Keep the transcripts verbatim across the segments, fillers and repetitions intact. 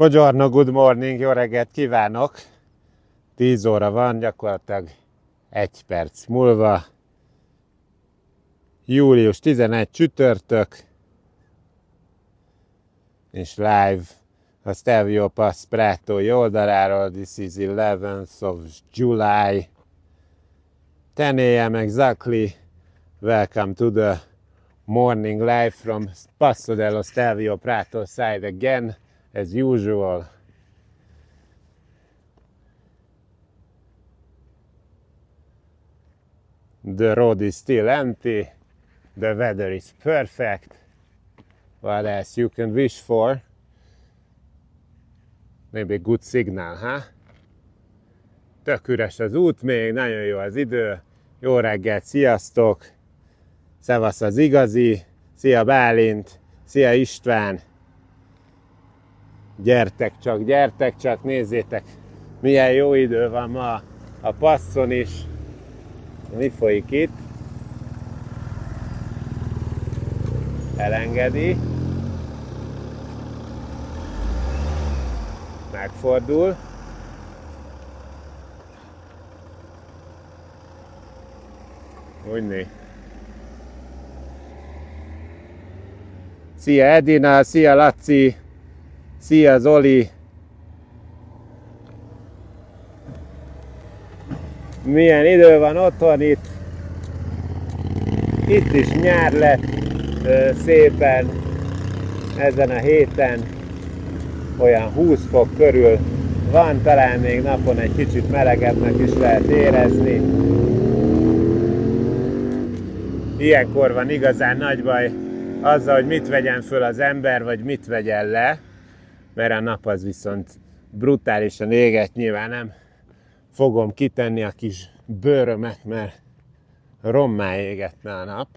Buongiorno, good morning, jó reggelt kívánok! tíz óra van, gyakorlatilag egy perc múlva. július tizenegy csütörtök. És live a Stelvio Pass Pratói oldaláról. This is eleventh of July. ten a m exactly. Welcome to the morning live from Passo dello Stelvio Prato side again, as usual. The road is still empty. The weather is perfect. What else you can wish for? Maybe good signal, huh? Tök üres az út még, nagyon jó az idő. Jó reggelt, sziasztok! Szevasz az igazi! Szia Bálint! Szia István! Gyertek csak, gyertek csak, nézzétek, milyen jó idő van ma a passzon is. Mi folyik itt? Elengedi. Megfordul. Úgyni. Szia Edina, szia Laci, szia Zoli. Milyen idő van otthon itt. Itt is nyár lett szépen ezen a héten. Olyan húsz fok körül van, talán még napon egy kicsit melegebbnek is lehet érezni. Ilyenkor van igazán nagy baj azzal, hogy mit vegyen föl az ember, vagy mit vegyen le, mert a nap az viszont brutálisan éget, nyilván nem fogom kitenni a kis bőrömet, mert rommá égetne a nap.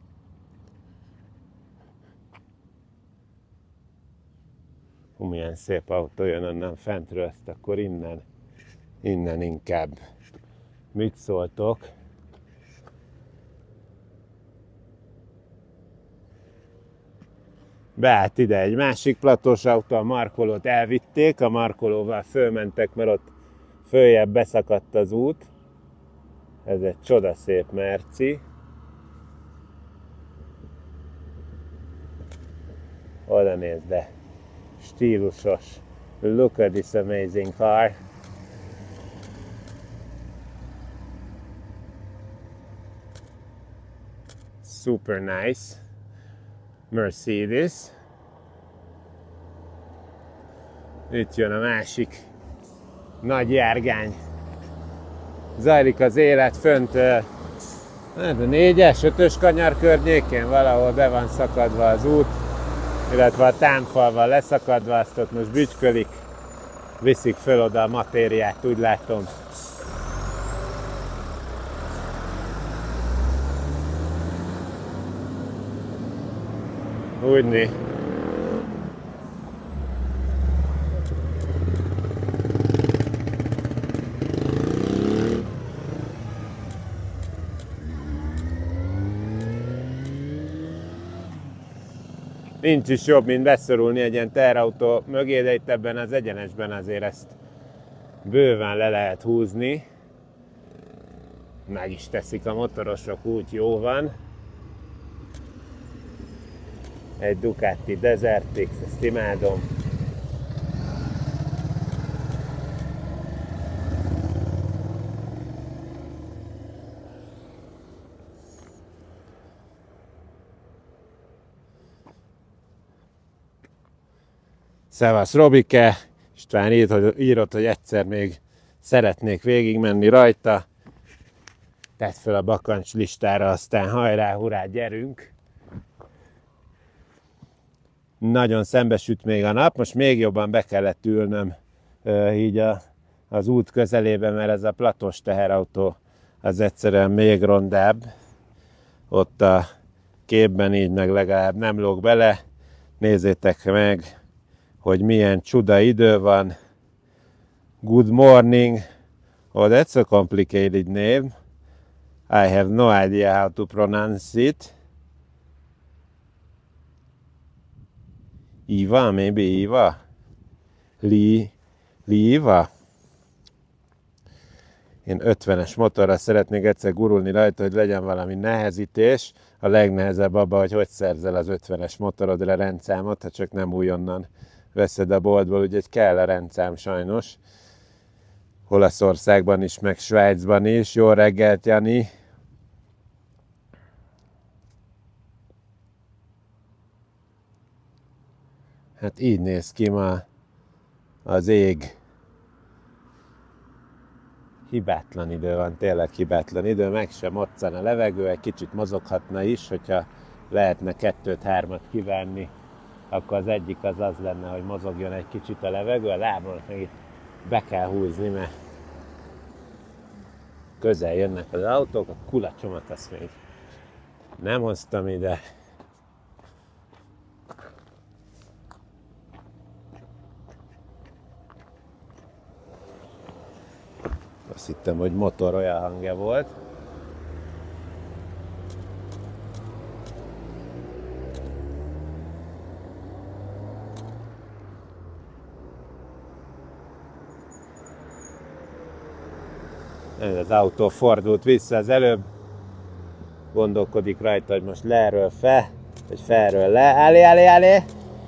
Hú, milyen szép autó jön onnan fentről, ezt akkor innen, innen inkább. Mit szóltok? Beállt ide egy másik platós autó, a markolót elvitték, a markolóval fölmentek, mert ott följebb beszakadt az út. Ez egy csodaszép merci. Oda nézd, de stílusos. Look at this amazing car. Super nice. Mercedes. Itt jön a másik nagy járgány. Zajlik az élet fönt, hát a négyes, ötös kanyar környékén valahol be van szakadva az út, illetve a támfalval leszakadva, azt ott most bütykölik, viszik föl oda a matériát, úgy látom. Úgyni. Nincs is jobb, mint beszorulni egy ilyen teherautó mögé, de itt ebben az egyenesben azért ezt bőven le lehet húzni. Meg is teszik a motorosok, úgy jó van. Egy Ducati Desert X, ezt imádom. Szevasz Robike! István írt, hogy, írott, hogy egyszer még szeretnék végigmenni rajta. Tedd fel a bakancs listára, aztán hajrá, hurrá, gyerünk! Nagyon szembesüt még a nap, most még jobban be kellett ülnöm uh, így a, az út közelébe, mert ez a platós teherautó az egyszerűen még rondább. Ott a képben így meg legalább nem lóg bele. Nézzétek meg, hogy milyen csuda idő van. Good morning. Oh, that's a complicated name. I have no idea how to pronounce it. Eva, maybe Eva. Li, Liva. Én ötvenes motorra szeretnék egyszer gurulni rajta, hogy legyen valami nehezítés. A legnehezebb abban, hogy hogy szerzel az ötvenes motorodra rendszámot, ha csak nem újonnan veszed a boltból, úgyhogy kell a rendszám sajnos. Olaszországban is, meg Svájcban is. Jó reggelt, Jani! Hát így néz ki ma az ég. Hibátlan idő van, tényleg hibátlan idő, meg sem moccan a levegő, egy kicsit mozoghatna is, hogyha lehetne kettőt-hármat kívánni, akkor az egyik az az lenne, hogy mozogjon egy kicsit a levegő, a lábon meg itt be kell húzni, mert közel jönnek az autók, a kulacsomat azt még nem hoztam ide. Azt hittem, hogy motor olyan hangja volt. Az autó fordult vissza az előbb. Gondolkodik rajta, hogy most leről fel, vagy felről le. Állé, állé, állé!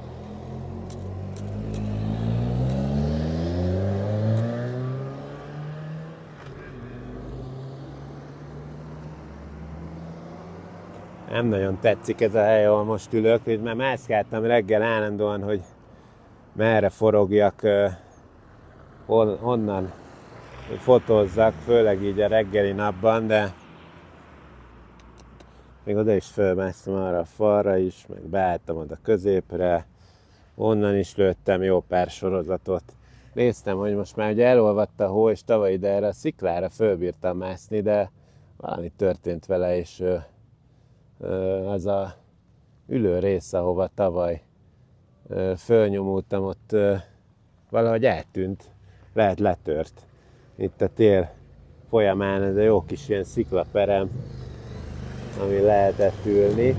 Nem nagyon tetszik ez a hely, ahol most ülök, és már mászkáltam reggel állandóan, hogy merre forogjak, hon, honnan fotózzak, főleg így a reggeli napban, de még oda is fölmásztam arra a falra is, meg beálltam oda középre, onnan is lőttem jó pár sorozatot. Néztem, hogy most már ugye elolvadt a hó, és tavaly ide erre a sziklára fölbírtam mászni, de valami történt vele, és az a ülő rész, ahova tavaly fölnyomultam, ott valahogy eltűnt, lehet letört. Itt a tél folyamán ez a jó kis ilyen sziklaperem, ami lehetett ülni.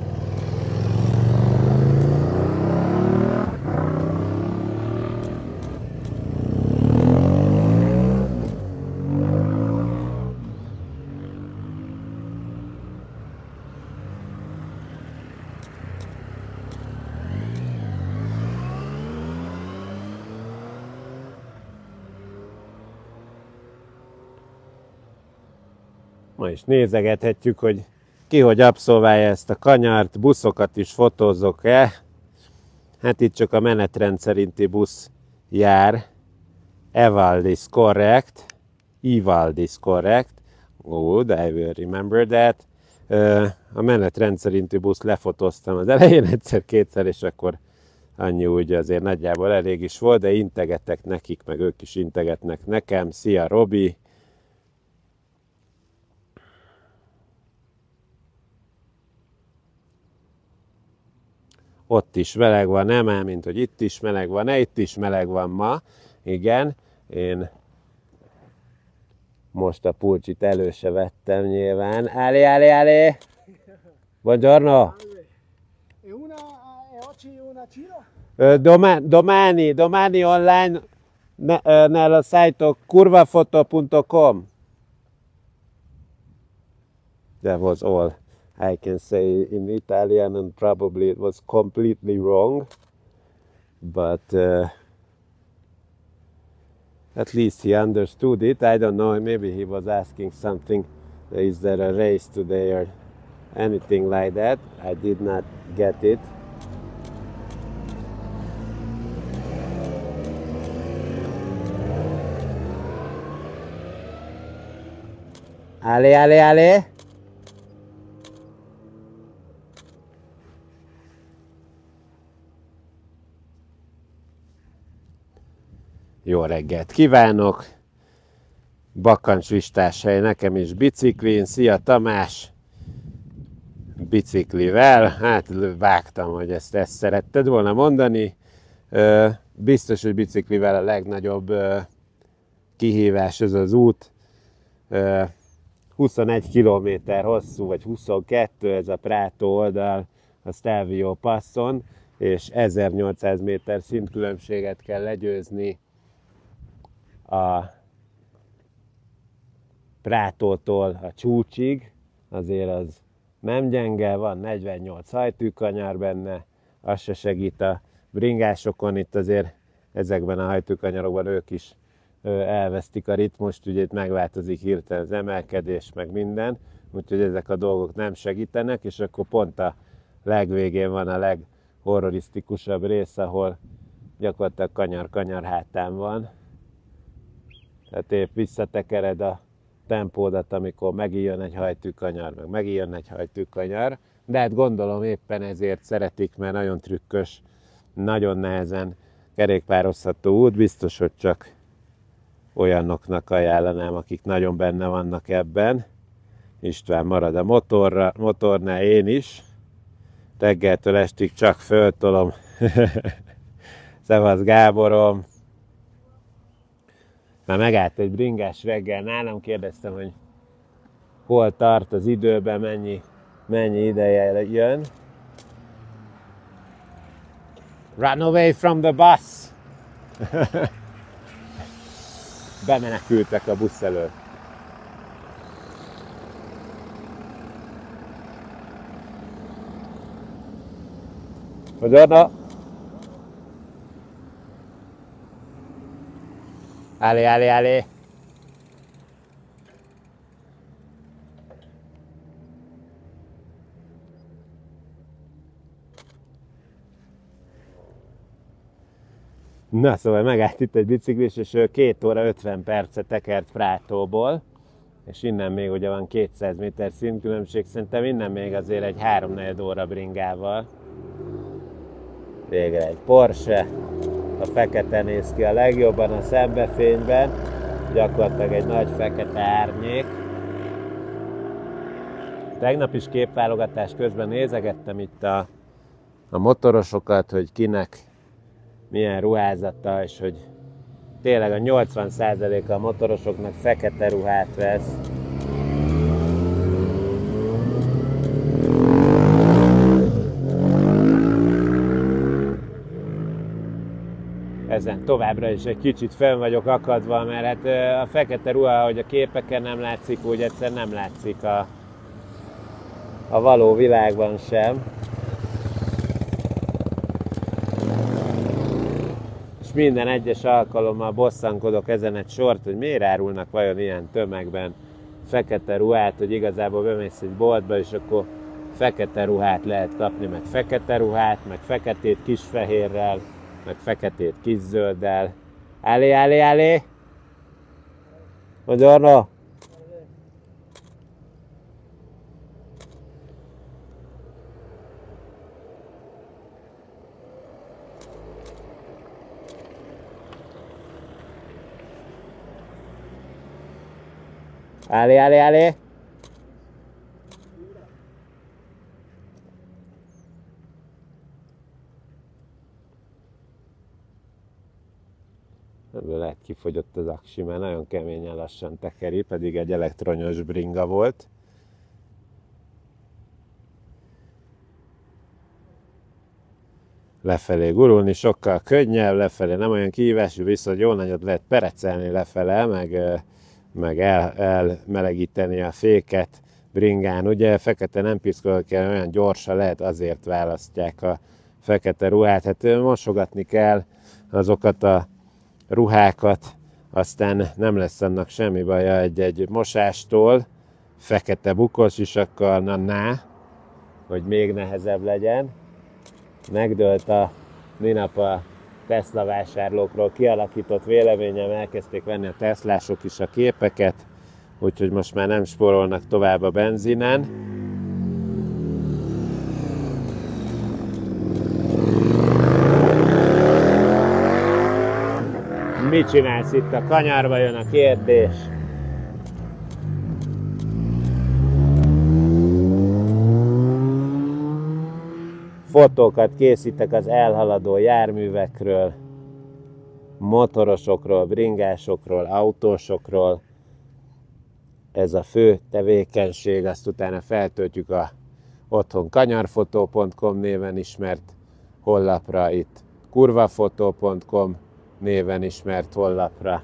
Ma is nézegethetjük, hogy ki hogy abszolválja ezt a kanyart, buszokat is fotózok-e. Hát itt csak a menetrend szerinti busz jár. Evaldi is correct. Evaldi is correct. Good, I will remember that. A menetrend szerinti busz lefotóztam az elején egyszer-kétszer, és akkor annyi úgy azért nagyjából elég is volt, de integetek nekik, meg ők is integetnek nekem. Szia, Robi! Ott is meleg van, nem áll, mint hogy itt is meleg van, ne, itt is meleg van ma. Igen, én most a pulcsit elő se vettem nyilván. Állé, állé, állé! Buongiorno! Domani, domani, domani online nel site curvafoto punto com. That was all I can say in Italian, and probably it was completely wrong, but uh, at least he understood it. I don't know, maybe he was asking something, is there a race today or anything like that. I did not get it. Allez, allez, allez! Jó reggelt kívánok! Bakancslistáshely nekem is biciklin. Szia Tamás! Biciklivel. Hát vágtam, hogy ezt, ezt szeretted volna mondani. Biztos, hogy biciklivel a legnagyobb kihívás ez az út. huszonegy kilométer hosszú, vagy huszonkettő ez a Prato oldal a Stelvio passon, és ezernyolcszáz méter szintkülönbséget kell legyőzni a Prátótól a csúcsig, azért az nem gyenge, van negyvennyolc hajtűkanyar benne, az se segít a bringásokon, itt azért ezekben a hajtűkanyarokban ők is elvesztik a ritmust, ugye itt megváltozik hirtelen az emelkedés, meg minden, úgyhogy ezek a dolgok nem segítenek, és akkor pont a legvégén van a leghorrorisztikusabb rész, ahol gyakorlatilag kanyar-kanyar hátán van. Tehát épp visszatekered a tempódat, amikor megijön egy hajtűkanyar, meg megijön egy hajtűkanyar, de hát gondolom éppen ezért szeretik, mert nagyon trükkös, nagyon nehezen kerékpározható út, biztos, hogy csak olyanoknak ajánlanám, akik nagyon benne vannak ebben. István marad a motorra, motornál, én is. Reggeltől estig csak föltolom. Szevasz Gáborom! Már megállt egy bringás reggel nálam, kérdeztem, hogy hol tart az időben, mennyi, mennyi ideje jön. Run away from the bus! Bemenekültek a busz elől. Buongiorno! Allez, allez, allez! Na, szóval megállt itt egy biciklis, és ő két óra ötven percet tekert Prátóból, és innen még ugye van kétszáz méter szintkülönbség, szerintem innen még azért egy három-negyed óra bringával. Végre egy Porsche, a fekete néz ki a legjobban a szembefényben, gyakorlatilag egy nagy fekete árnyék. Tegnap is képválogatás közben nézegettem itt a, a motorosokat, hogy kinek milyen ruházata, és hogy tényleg a nyolcvan százaléka a motorosoknak fekete ruhát vesz. Ezen továbbra is egy kicsit fenn vagyok akadva, mert hát a fekete ruha, hogy a képeken nem látszik, úgy egyszer nem látszik a, a való világban sem. És minden egyes alkalommal bosszankodok ezen egy sort, hogy miért árulnak vajon ilyen tömegben fekete ruhát, hogy igazából bemész egy boltba, és akkor fekete ruhát lehet kapni, meg fekete ruhát, meg feketét kisfehérrel, meg feketét kiszölddel. Állé, állé, állé! Buongiorno! Allé, allé, allé! Ebből lehet kifogyott az aksi, mert nagyon keményen lassan tekeri, pedig egy elektronyos bringa volt. Lefelé gurulni sokkal könnyebb, lefelé nem olyan kihívású, viszont jó nagyot lehet perecelni lefele, meg, meg el, elmelegíteni a féket bringán. Ugye fekete nem piszkol kell, olyan gyorsan lehet, azért választják a fekete ruhát. Hát mosogatni kell azokat a ruhákat, aztán nem lesz annak semmi baja egy-egy mosástól, fekete bukós is akkor, na ná, hogy még nehezebb legyen. Megdőlt a minap a Tesla vásárlókról kialakított véleményem, elkezdték venni a Teslások is a képeket, úgyhogy most már nem spórolnak tovább a benzinen. Mit csinálsz itt a kanyarba, jön a kérdés. Fotókat készítek az elhaladó járművekről, motorosokról, bringásokról, autósokról. Ez a fő tevékenység, azt utána feltöltjük a otthon kanyarfotó pont com néven ismert honlapra, itt kurvafotó pont com néven ismert honlapra.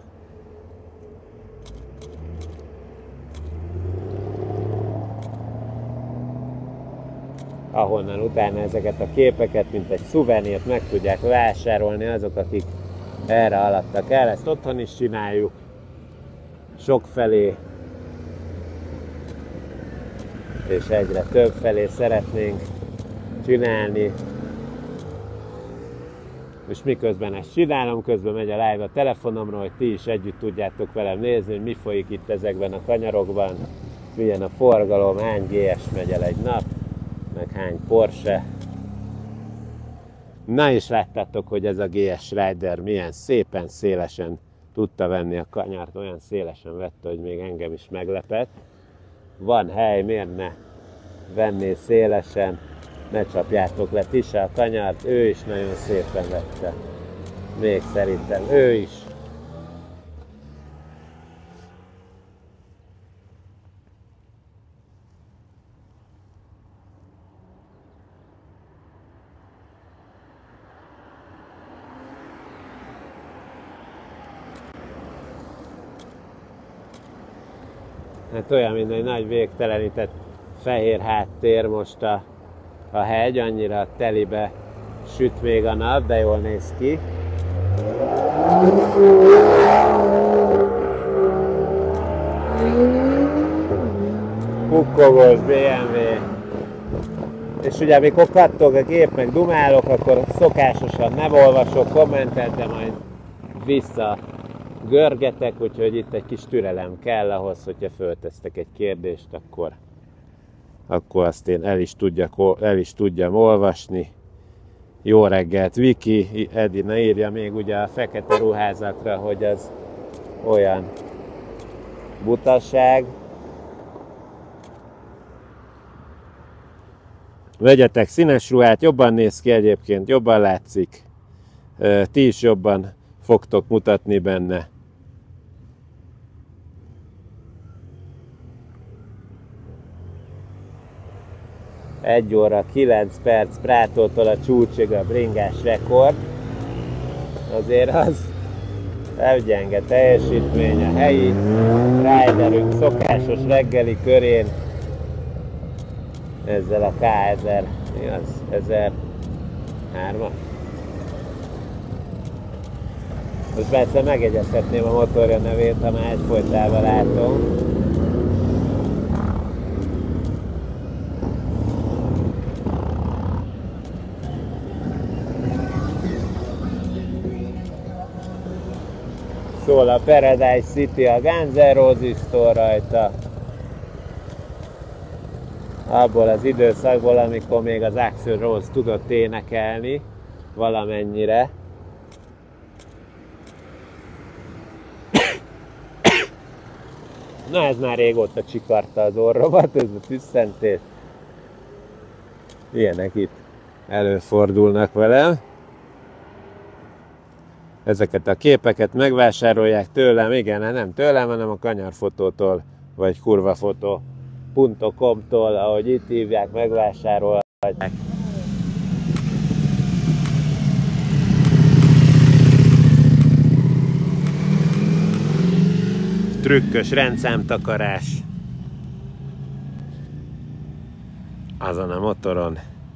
Ahonnan utána ezeket a képeket, mint egy szuvenírt meg tudják vásárolni azok, akik erre alattak el. Ezt otthon is csináljuk, sokfelé, és egyre több felé szeretnénk csinálni. És miközben ezt csinálom, közben megy a live a telefonomról, hogy ti is együtt tudjátok velem nézni, hogy mi folyik itt ezekben a kanyarokban, milyen a forgalom, hány gé es megy el egy nap, meg hány Porsche. Na és láttátok, hogy ez a gé es Rider milyen szépen szélesen tudta venni a kanyart, olyan szélesen vette, hogy még engem is meglepett. Van hely, miért ne venné szélesen, ne csapjátok le ti se a kanyart, ő is nagyon szépen vette. Még szerintem ő is. Hát olyan, mint egy nagy végtelenített fehér háttér most a, a hegy, annyira telibe süt még a nap, de jól néz ki. Kukkogós bé em vé. És ugye amikor kattog a gép, meg dumálok, akkor szokásosan nem olvasok kommentet, de majd vissza görgetek, úgyhogy itt egy kis türelem kell ahhoz, hogyha föltesztek egy kérdést, akkor, akkor azt én el is, tudjak, el is tudjam olvasni. Jó reggelt, Viki, Edina írja még ugye a fekete ruházatra, hogy az olyan butaság. Vegyetek színes ruhát, jobban néz ki egyébként, jobban látszik. Ti is jobban fogtok mutatni benne. egy óra kilenc perc Prátótól a csúcsig a bringás rekord. Azért az nem gyenge teljesítmény a helyi riderünk szokásos reggeli körén. Ezzel a ká ezer, mi az? ezerhárom. Most persze megjegyezhetném a motorja nevét, ha már egyfolytában látom. Szól a Paradise City, a Guns N' Roses szól rajta. Abból az időszakból, amikor még az Axl Rose tudott énekelni valamennyire. Na ez már régóta csikarta az orromat, ez a tüsszentés. Ilyenek itt előfordulnak velem. Ezeket a képeket megvásárolják tőlem, igen, nem tőlem, hanem a kanyarfotótól, vagy kurvafotó pont com-tól, ahogy itt hívják, megvásárolják. Trükkös rendszámtakarás azon a motoron.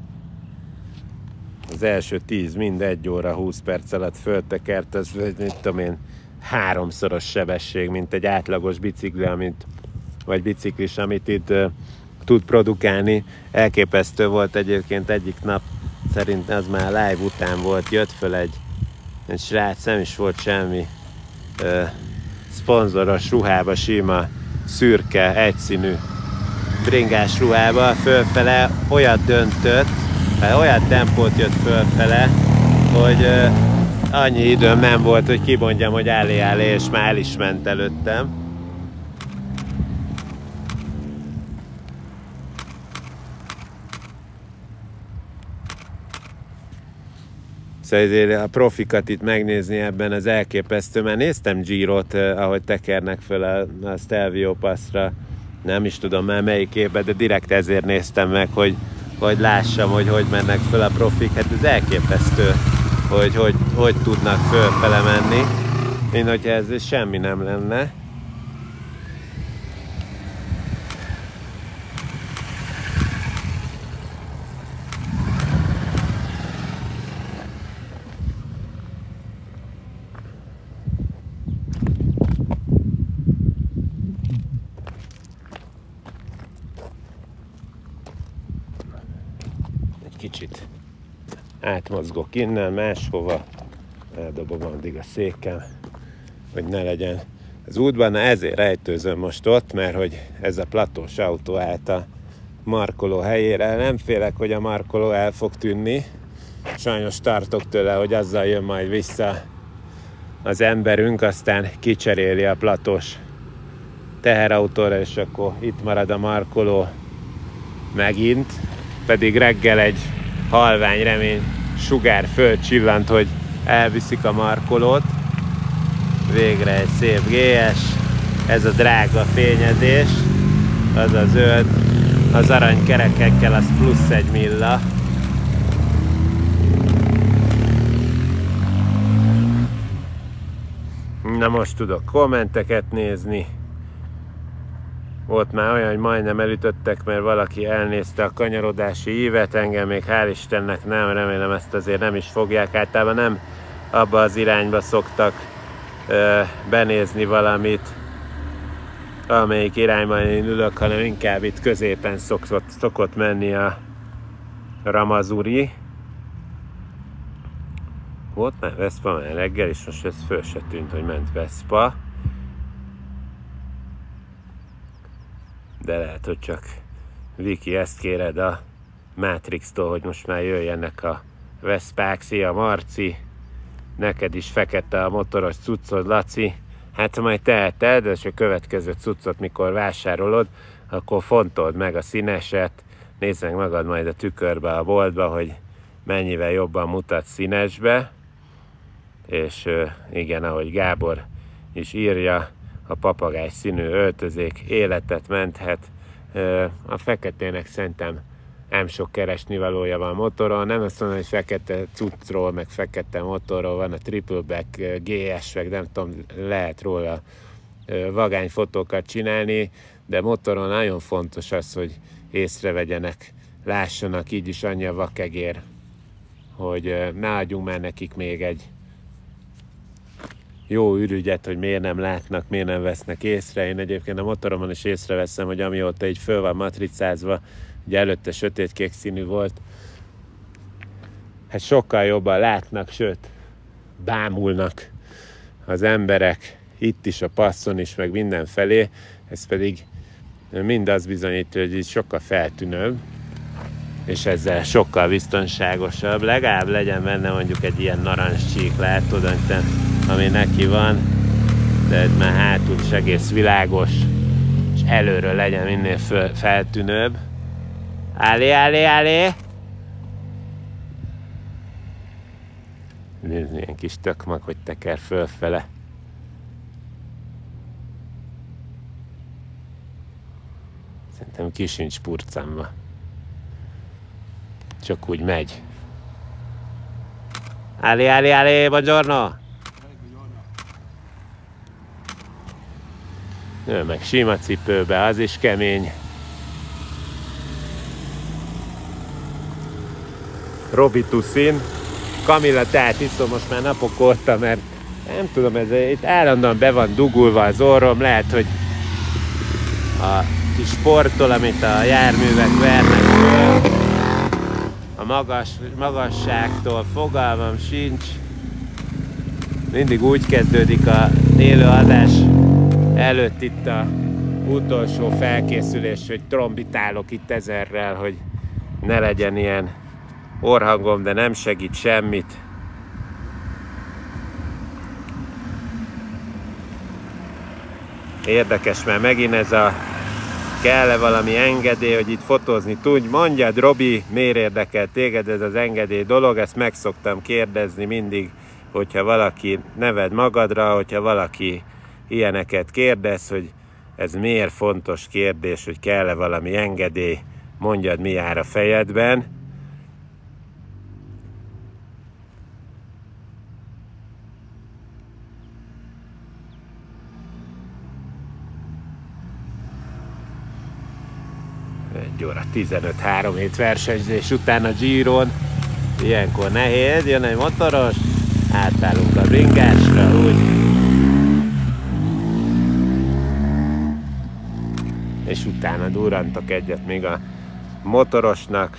Az első tíz mind egy óra húsz perc alatt föltekert, az mit tudom én, háromszoros sebesség, mint egy átlagos bicikli, amit, vagy biciklis, amit itt uh, tud produkálni. Elképesztő volt egyébként egyik nap, szerint az már live után volt, jött föl egy, egy srác, nem is volt semmi uh, szponzoros ruhába, sima, szürke, egyszínű bringás ruhába, fölfele olyat döntött, olyan tempót jött fölfele, hogy uh, annyi időm nem volt, hogy kimondjam, hogy állé, állé, és már el is ment előttem. Szóval a profikat itt megnézni ebben az elképesztő, mert néztem Girot, uh, ahogy tekernek föl a, a Stelvio Passra, nem is tudom már melyik évben, de direkt ezért néztem meg, hogy hogy lássam, hogy hogy mennek föl a profik. Hát ez elképesztő, hogy hogy, hogy tudnak fölfele menni, mint hogyha ez semmi nem lenne. Kicsit átmozgok innen máshova, eldobom addig a székem, hogy ne legyen az útban. Na ezért rejtőzöm most ott, mert hogy ez a platós autó állt a markoló helyére. Nem félek, hogy a markoló el fog tűnni. Sajnos tartok tőle, hogy azzal jön majd vissza az emberünk, aztán kicseréli a platós teherautóra, és akkor itt marad a markoló megint. Pedig reggel egy halvány remény sugár fölcsillant, hogy elviszik a markolót. Végre egy szép gé es, ez a drága fényezés, az a zöld, az arany kerekekkel, az plusz egy milla. Na most tudok kommenteket nézni. Volt már olyan, hogy majdnem elütöttek, mert valaki elnézte a kanyarodási ívet, engem még hál' Istennek nem, remélem ezt azért nem is fogják. Általában nem abba az irányba szoktak ö, benézni valamit, amelyik irányban én ülök, hanem inkább itt középen szokott, szokott menni a Ramazuri. Volt már Vespa már reggel, és most ez föl se tűnt, hogy ment Vespa. De lehet, hogy csak Viki, ezt kéred a Matrix-tól, hogy most már jöjjenek a Veszpák. Szia Marci, neked is fekete a motoros cuccod, Laci. Hát ha majd teheted, és a következő cuccot mikor vásárolod, akkor fontold meg a színeset, nézd meg magad majd a tükörbe a boltba, hogy mennyivel jobban mutat színesbe. És igen, ahogy Gábor is írja, a papagáj színű öltözék életet menthet. A feketének szerintem nem sok keresnivalója van motoron. Nem azt mondom, hogy fekete cuccról, meg fekete motorról van a triple back gé es, meg nem tudom, lehet róla vagány fotókat csinálni, de motoron nagyon fontos az, hogy észrevegyenek, lássanak, így is annyi a vakegér, hogy ne adjunk már nekik még egy jó ürügyet, hogy miért nem látnak, miért nem vesznek észre. Én egyébként a motoromon is észreveszem, hogy amióta így föl van matricázva, ugye előtte sötétkék színű volt, hát sokkal jobban látnak, sőt, bámulnak az emberek, itt is, a passzon is, meg mindenfelé. Ez pedig mind az bizonyítja, hogy így sokkal feltűnőbb, és ezzel sokkal biztonságosabb. Legalább legyen benne mondjuk egy ilyen narancscsík, látod, ami neki van, de ez már hátul is egész világos, és előről legyen minél feltűnőbb. Állé, állé, állé! Nézd, milyen kis tökmak, hogy teker fölfele. Szerintem ki sincs purcamba. Csak úgy megy. Állé, állé, állé, buongiorno! Ő meg sima cipőbe, az is kemény. Robi Tuszin. Kamilla teát iszom most már napok óta, mert nem tudom, ez itt állandóan be van dugulva az orrom, lehet, hogy a kis sporttól, amit a járművek vernek föl, a magas, magasságtól, fogalmam sincs. Mindig úgy kezdődik a élőadás előtt itt a utolsó felkészülés, hogy trombitálok itt ezerrel, hogy ne legyen ilyen orhangom, de nem segít semmit. Érdekes, mert megint ez a kell-e valami engedély, hogy itt fotózni tudj. Mondjad, Robi, miért érdekel téged ez az engedély dolog? Ezt meg szoktam kérdezni mindig, hogyha valaki neved magadra, hogyha valaki ilyeneket kérdez, hogy ez miért fontos kérdés, hogy kell-e valami engedély. mondjad, mi jár a fejedben. egy óra tizenöt, három hét versenyzés után a Giron. Ilyenkor nehéz, jön egy motoros, átállunk a bringásra, úgy. És utána durrantok egyet még a motorosnak.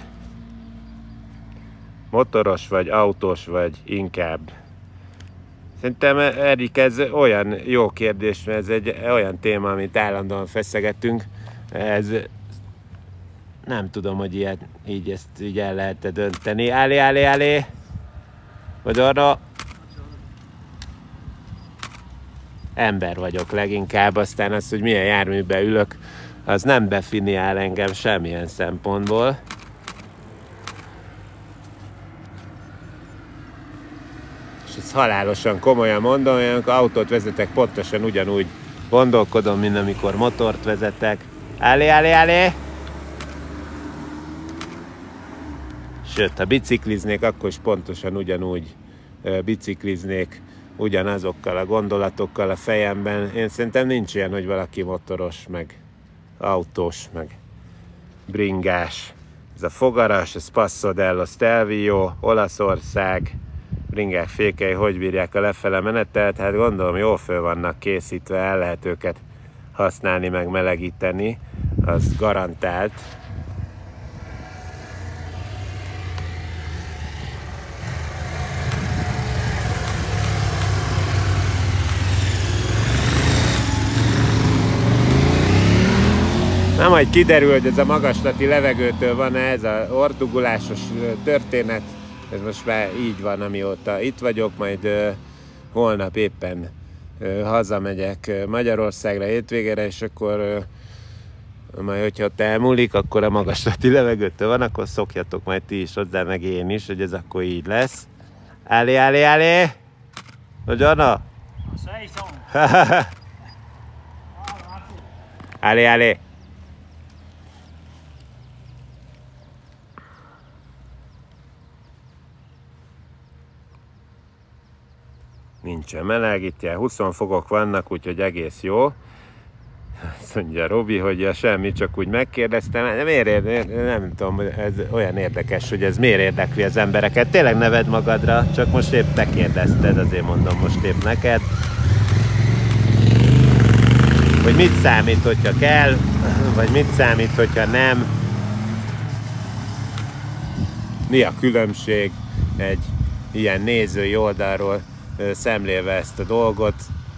Motoros vagy autós vagy inkább? Szerintem, Erik, ez olyan jó kérdés, mert ez egy olyan téma, amit állandóan feszegetünk. Ez nem tudom, hogy ilyet, így ezt így el lehet dönteni. Állé, állé, állé! Vagy arra ember vagyok leginkább, aztán az, hogy milyen járműbe ülök, az nem definiál engem semmilyen szempontból. És ezt halálosan komolyan mondom, hogy amikor autót vezetek, pontosan ugyanúgy gondolkodom, mint amikor motort vezetek. Állé, állé, állé! Sőt, ha bicikliznék, akkor is pontosan ugyanúgy bicikliznék, ugyanazokkal a gondolatokkal a fejemben. Én szerintem nincs ilyen, hogy valaki motoros, meg autós, meg bringás. Ez a fogaras, ez Passo dello Stelvio, Olaszország, bringák fékei, hogy bírják a lefele menetet, hát gondolom jól föl vannak készítve, el lehet őket használni, meg melegíteni, az garantált. Na majd kiderül, hogy ez a magaslati levegőtől van-e ez a ordugulásos történet. Ez most már így van, amióta itt vagyok, majd uh, holnap éppen uh, hazamegyek Magyarországra hétvégére, és akkor uh, majd, hogyha ott elmúlik, akkor a magaslati levegőtől van, akkor szokjatok majd ti is hozzá, meg én is, hogy ez akkor így lesz. Állé, állé, állé! Hogy Anna? Állé, állé! Nincsen melegítje, húsz fokok vannak, úgyhogy egész jó. Azt mondja Robi, hogy ja, semmi, csak úgy megkérdeztem. De miért érde, nem tudom, ez olyan érdekes, hogy ez miért érdekli az embereket. Tényleg neved magadra, csak most épp te kérdezted, azért mondom most épp neked. Hogy mit számít, hogyha kell, vagy mit számít, hogyha nem. Mi a különbség egy ilyen nézői oldalról szemlélve ezt a dolgot,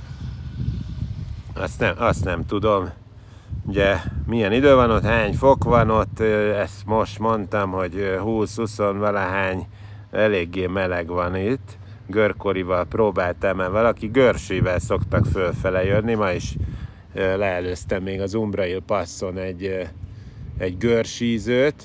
azt nem, azt nem tudom. Ugye milyen idő van ott, hány fok van ott, ezt most mondtam, hogy húsz-húsz valahány, eléggé meleg van itt. Görkorival próbáltam, mert valaki görsível szoktak fölfele jönni, ma is leelőztem még az Umbrail Passon egy, egy görsízőt.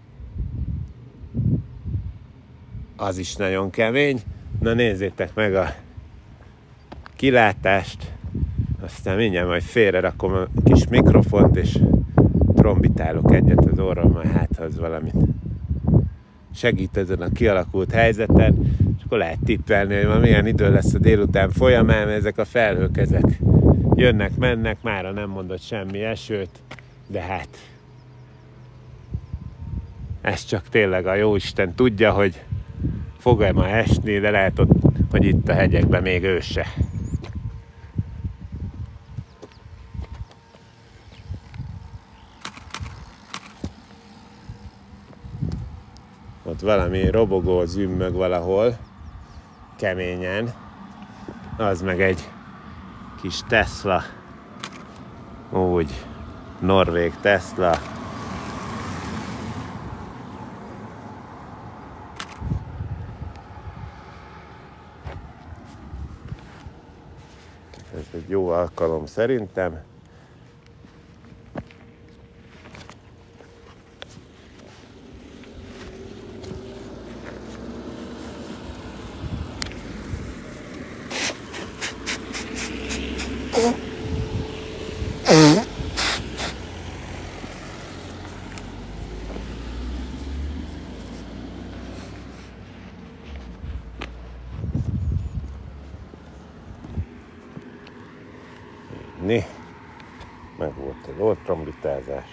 Az is nagyon kemény. Na nézzétek meg a kilátást, aztán mindjárt majd félre rakom a kis mikrofont, és trombitálok egyet az orrommal, hát ha az valamit segít ezen a kialakult helyzeten, és akkor lehet tippelni, hogy ma milyen idő lesz a délután folyamán, ezek a felhők, ezek jönnek, mennek, mára nem mondott semmi esőt, de hát ez csak tényleg a jóisten tudja, hogy fog-e ma esni, de lehet, ott, hogy itt a hegyekben még ő se. Ott valami robogó zümmög valahol, keményen. Az meg egy kis Tesla. Úgy, norvég Tesla. Ez egy jó alkalom szerintem. hagyni. Meg volt az ortrombitázás.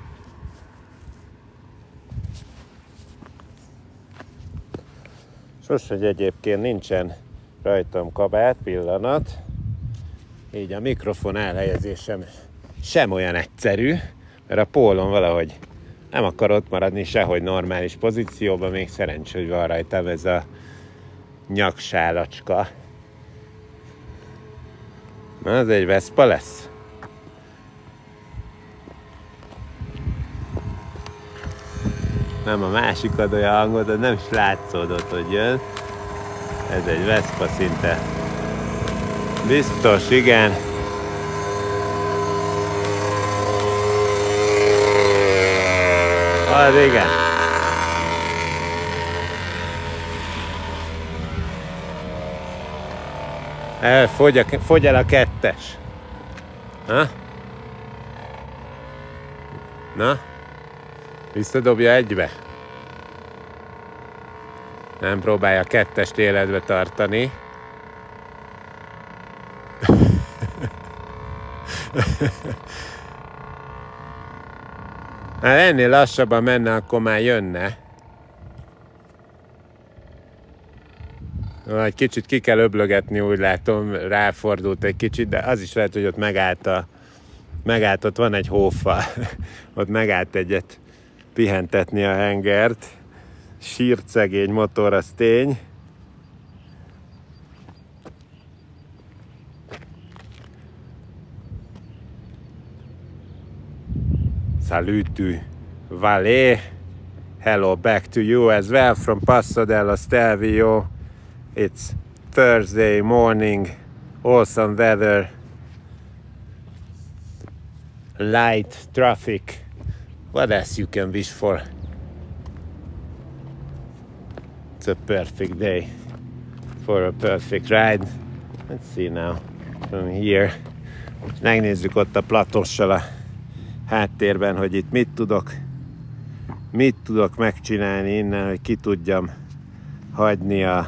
Sos, hogy egyébként nincsen rajtam kabát, pillanat. Így a mikrofon elhelyezésem sem olyan egyszerű, mert a pólon valahogy nem akar ott maradni sehogy normális pozícióban, még szerencsé, hogy van rajtam ez a nyaksálacska. Na, az egy Vespa lesz. Nem a másik ad olyan hangot, de nem is látszódott, hogy jön. Ez egy Vespa szinte. Biztos, igen. Az igen. El, fogy, a, fogy el a kettes. Ha? Na? Visszadobja egybe. Nem próbálja a kettest életbe tartani. Hát ennél lassabban menne, akkor már jönne. Egy kicsit ki kell öblögetni, úgy látom, ráfordult egy kicsit, de az is lehet, hogy ott megállt, a, megállt ott van egy hófa, ott megállt egyet pihentetni a hengert. Sírt szegény motor, az tény. Salut to Valais. Hello back to you as well from Passo dello Stelvio. It's Thursday morning, awesome weather, light traffic. What else you can wish for? It's a perfect day for a perfect ride. Let's see now from here. Megnézzük ott a platossal a háttérben, hogy itt mit tudok, mit tudok megcsinálni innen, hogy ki tudjam hagyni a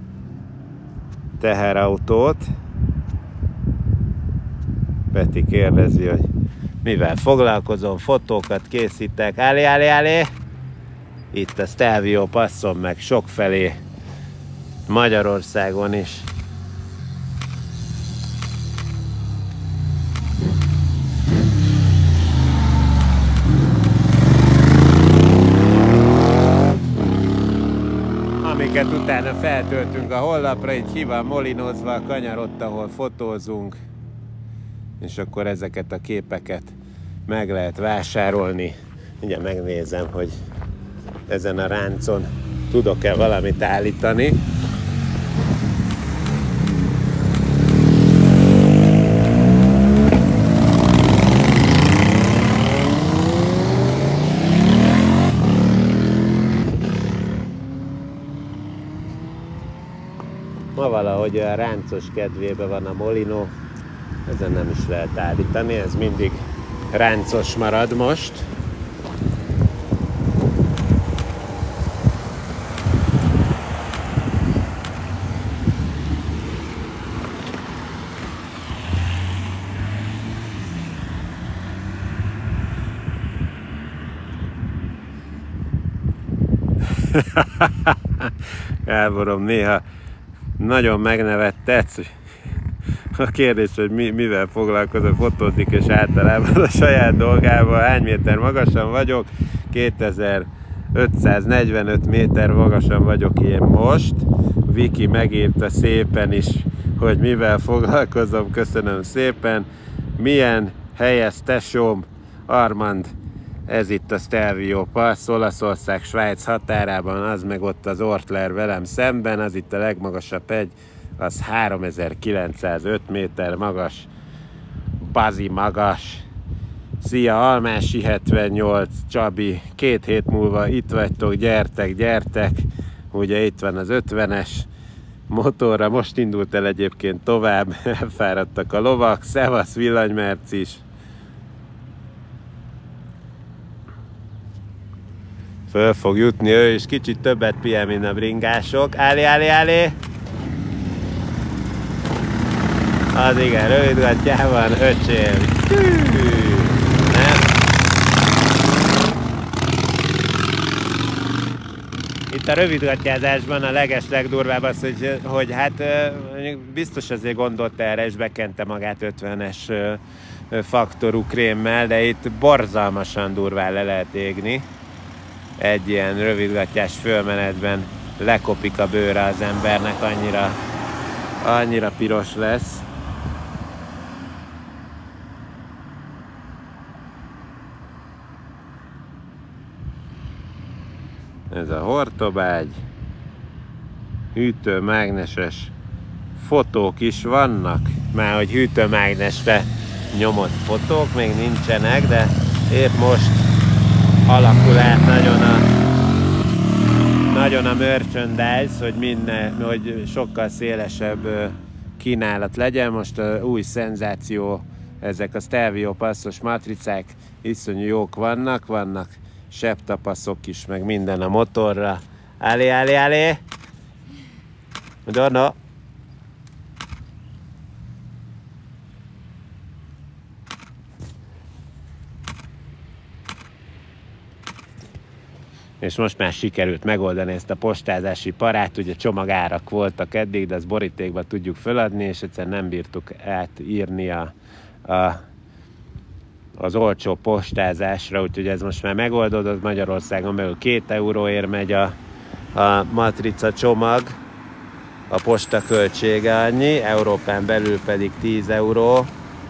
teherautót. Peti kérdezi, hogy mivel foglalkozom, fotókat készítek. Állé, állé, állé! Itt a Stelvio passzon, meg sokfelé Magyarországon is. Amiket utána feltöltünk a honlapra, így ki van molinozva a kanyar ott, ahol fotózunk, és akkor ezeket a képeket meg lehet vásárolni. Ugye megnézem, hogy ezen a ráncon tudok-e valamit állítani. Ma valahogy olyan ráncos kedvében van a Molino, ezen nem is lehet állítani, ez mindig ráncos marad most. Gáborom, néha nagyon megnevettetsz. A kérdés, hogy mi, mivel foglalkozok, fotózik, és általában a saját dolgával. Hány méter magasan vagyok? kétezer-ötszáznegyvenöt méter magasan vagyok én most. Viki megírta szépen is, hogy mivel foglalkozom. Köszönöm szépen. Milyen helyes tesóm, Armand. Ez itt a Stelvio Pass, Olaszország, Svájc határában, az meg ott az Ortler velem szemben, az itt a legmagasabb hegy, az háromezer-kilencszázöt méter magas, bazi magas. Szia, Almási hetvennyolc, Csabi, két hét múlva itt vagytok, gyertek, gyertek, ugye itt van az ötvenes motorra, most indult el egyébként tovább, elfáradtak a lovak, szevasz villanymerc is. Föl fog jutni ő is, kicsit többet pihen, mint a bringások. Állé, állé, állé! Az igen, rövidgatjában, öcsém. Nem? Itt a rövidgatjázásban a leges legdurvább az, hogy, hogy hát biztos azért gondolt erre, és bekente magát ötvenes faktorú krémmel, de itt borzalmasan durván le lehet égni. Egy ilyen rövidgatjás fölmenetben lekopik a bőre az embernek, annyira, annyira piros lesz. Ez a hortobágy, hűtőmágneses fotók is vannak, már hogy hűtőmágnesre nyomott fotók még nincsenek, de épp most alakul át nagyon a, nagyon a merchandise, hogy, minden, hogy sokkal szélesebb kínálat legyen. Most a új szenzáció, ezek a Stelvio passzos matricák iszonyú jók vannak, vannak sebtapaszok is, meg minden a motorra. Állé, állé, állé! Madonna! És most már sikerült megoldani ezt a postázási parát, ugye csomagárak voltak eddig, de ezt borítékba tudjuk feladni, és egyszerűen nem bírtuk átírni a, a az olcsó postázásra, úgyhogy ez most már megoldódott. Magyarországon belül két euróért megy a, a matrica csomag, a posta költsége annyi, Európán belül pedig tíz euró.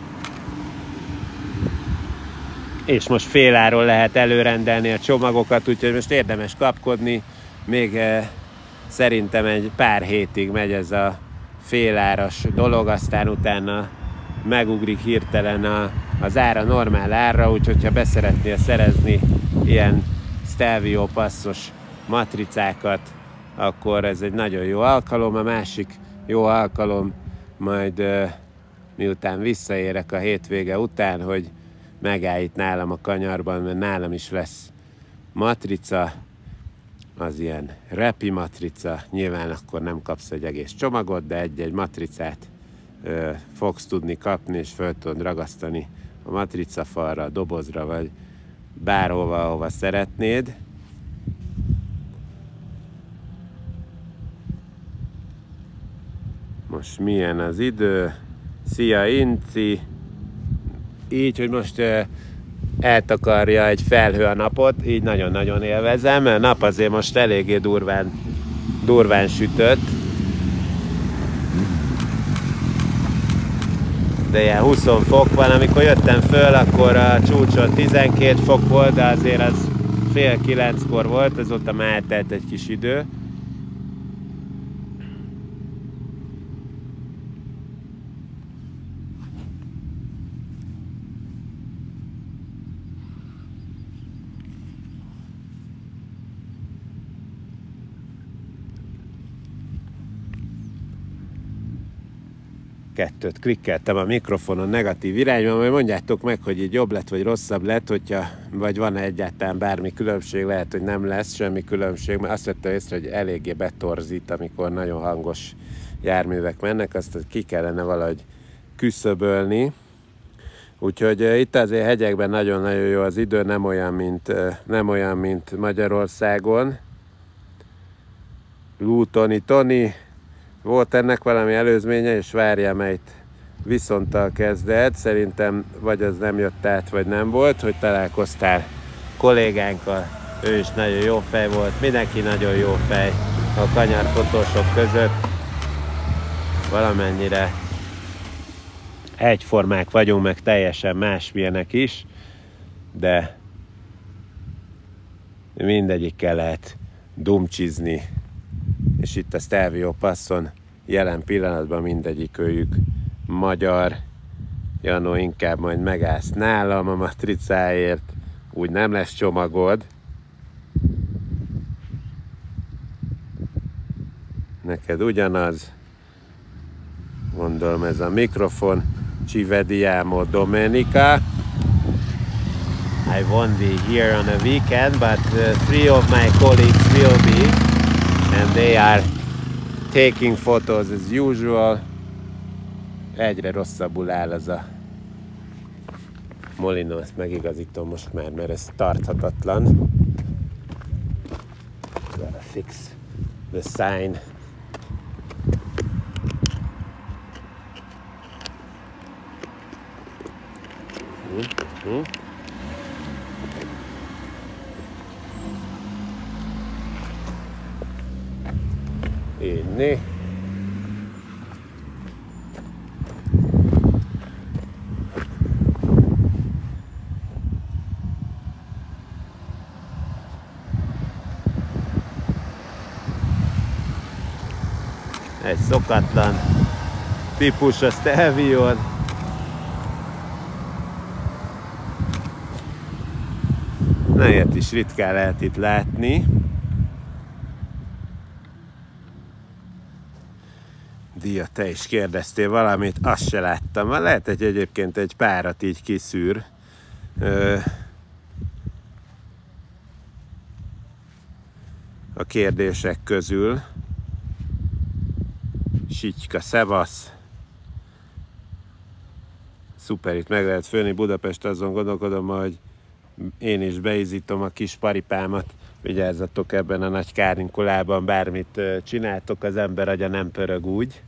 És most féláron lehet előrendelni a csomagokat, úgyhogy most érdemes kapkodni, még eh, szerintem egy pár hétig megy ez a féláras dolog, aztán utána megugrik hirtelen a, az ára normál árra, úgyhogy ha beszeretnél szerezni ilyen Stelvio passzos matricákat, akkor ez egy nagyon jó alkalom. A másik jó alkalom majd uh, miután visszaérek a hétvége után, hogy megáll itt nálam a kanyarban, mert nálam is lesz matrica, az ilyen repi matrica, nyilván akkor nem kapsz egy egész csomagot, de egy-egy matricát ö, fogsz tudni kapni, és föl tudod ragasztani a matrica falra, a dobozra, vagy bárhova, ahova szeretnéd. Most milyen az idő? Szia Inci! Így, hogy most uh, eltakarja egy felhő a napot, így nagyon-nagyon élvezem. A nap azért most eléggé durván, durván sütött. De ilyen húsz fok van, amikor jöttem föl, akkor a csúcson tizenkét fok volt, de azért az fél kilenckor volt, azóta már eltelt egy kis idő. Kettőt klikkeltem a mikrofonon negatív irányba, majd mondjátok meg, hogy így jobb lett, vagy rosszabb lett, hogyha, vagy van-e egyáltalán bármi különbség, lehet, hogy nem lesz semmi különbség, mert azt vettem észre, hogy eléggé betorzít, amikor nagyon hangos járművek mennek, azt ki kellene valahogy küszöbölni. Úgyhogy uh, itt azért hegyekben nagyon-nagyon jó az idő, nem olyan, mint, uh, nem olyan, mint Magyarországon. Lútoni Toni, volt ennek valami előzménye, és várjál, melyet viszonttal kezdett. Szerintem vagy az nem jött át, vagy nem volt, hogy találkoztál kollégánkkal. Ő is nagyon jó fej volt, mindenki nagyon jó fej a kanyarfotósok között. Valamennyire egyformák vagyunk, meg teljesen másmilyenek is, de mindegyikkel lehet dumcsizni. És itt a Stelvio passzon jelen pillanatban mindegyik őjük magyar. Janó, inkább majd megállsz nálam a matricáért, úgy nem lesz csomagod. Neked ugyanaz. Gondolom ez a mikrofon. Ci vediamo domenica. I won't be here on a weekend, but uh, three of my colleagues will be. And they are taking photos as usual, egyre rosszabbul áll az a Molino, ezt megigazítom most már, mert ez tarthatatlan. Gotta fix the sign. Mm-hmm. Inni. Egy szokatlan típus a Stelvion. Na, ilyet is ritkán lehet itt látni. Dia, te is kérdeztél valamit, azt se láttam. Lehet, hogy egyébként egy párat így kiszűr. A kérdések közül. Sittyka, szevasz! Szuper, itt meg lehet főni Budapest, azon gondolkodom, hogy én is beizítom a kis paripámat. Vigyázzatok ebben a nagy kárinkulában, bármit csináltok, az ember agya nem pörög úgy,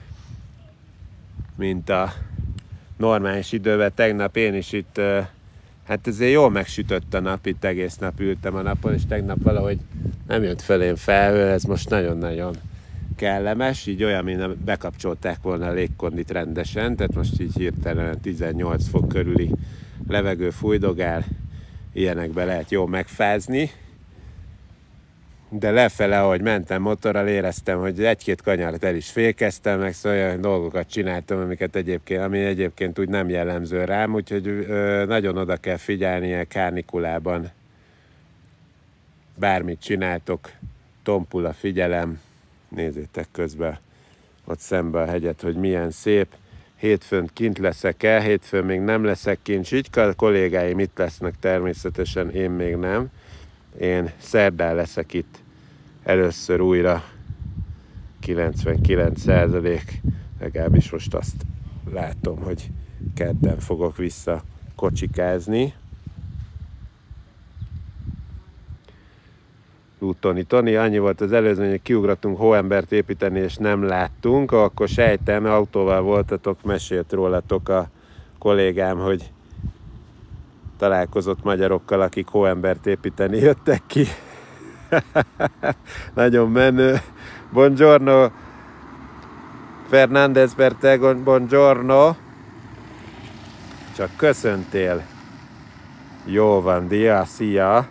mint a normális időben. Tegnap én is itt, hát ezért jól megsütött a nap, itt egész nap ültem a napon, és tegnap valahogy nem jött felém felhő, ez most nagyon-nagyon kellemes, így olyan, mint bekapcsolták volna a légkondit rendesen, tehát most így hirtelen tizennyolc fok körüli levegő fújdogál, ilyenekbe lehet jól megfázni. De lefele, ahogy mentem motorral, éreztem, hogy egy-két kanyarat el is fékeztem, meg szóval olyan dolgokat csináltam, amiket egyébként, ami egyébként úgy nem jellemző rám, úgyhogy ö, nagyon oda kell figyelni a kárnikulában. Bármit csináltok, tompul a figyelem. Nézzétek közben ott szembe a hegyet, hogy milyen szép. Hétfőn kint leszek-e? Hétfőn még nem leszek kint. Sittyka, a kollégáim itt lesznek természetesen, én még nem. Én szerdán leszek itt először újra, kilencvenkilenc százalék, legalábbis most azt látom, hogy kedden fogok vissza kocsikázni. Toni, Toni, annyi volt az előző, hogy kiugrottunk hóembert építeni, és nem láttunk, akkor sejtem, autóval voltatok, mesélt rólatok a kollégám, hogy találkozott magyarokkal, akik hóembert építeni jöttek ki. Nagyon menő. Buongiorno. Fernández per buongiorno. Csak köszöntél. Jó van, dia, szia.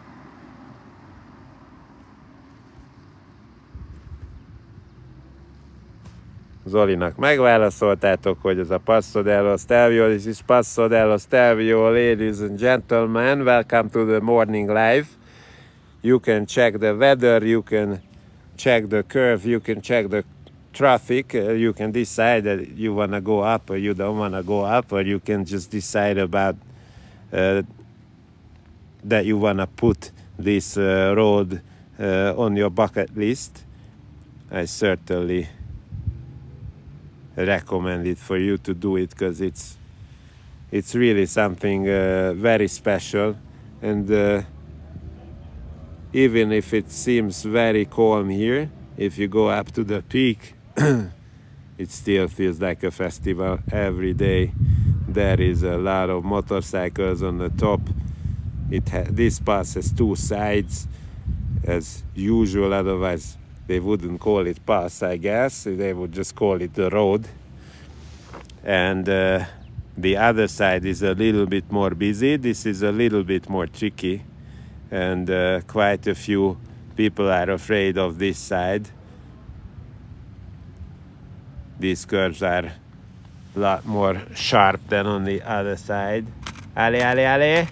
Zolinak megválaszoltátok, hogy ez a Passo dello Stelvio, this is Passo dello Stelvio, ladies and gentlemen, welcome to the morning live. You can check the weather, you can check the curve, you can check the traffic, uh, you can decide that you want to go up or you don't want to go up, or you can just decide about uh, that you want to put this uh, road uh, on your bucket list. I certainly recommend it for you to do it, because it's it's really something uh, very special, and uh, even if it seems very calm here, if you go up to the peak, it still feels like a festival every day. There is a lot of motorcycles on the top. It ha this pass has two sides as usual, otherwise they wouldn't call it pass, I guess. They would just call it the road. And uh, the other side is a little bit more busy. This is a little bit more tricky. And uh, quite a few people are afraid of this side. These curves are a lot more sharp than on the other side. Ale, ale, ale!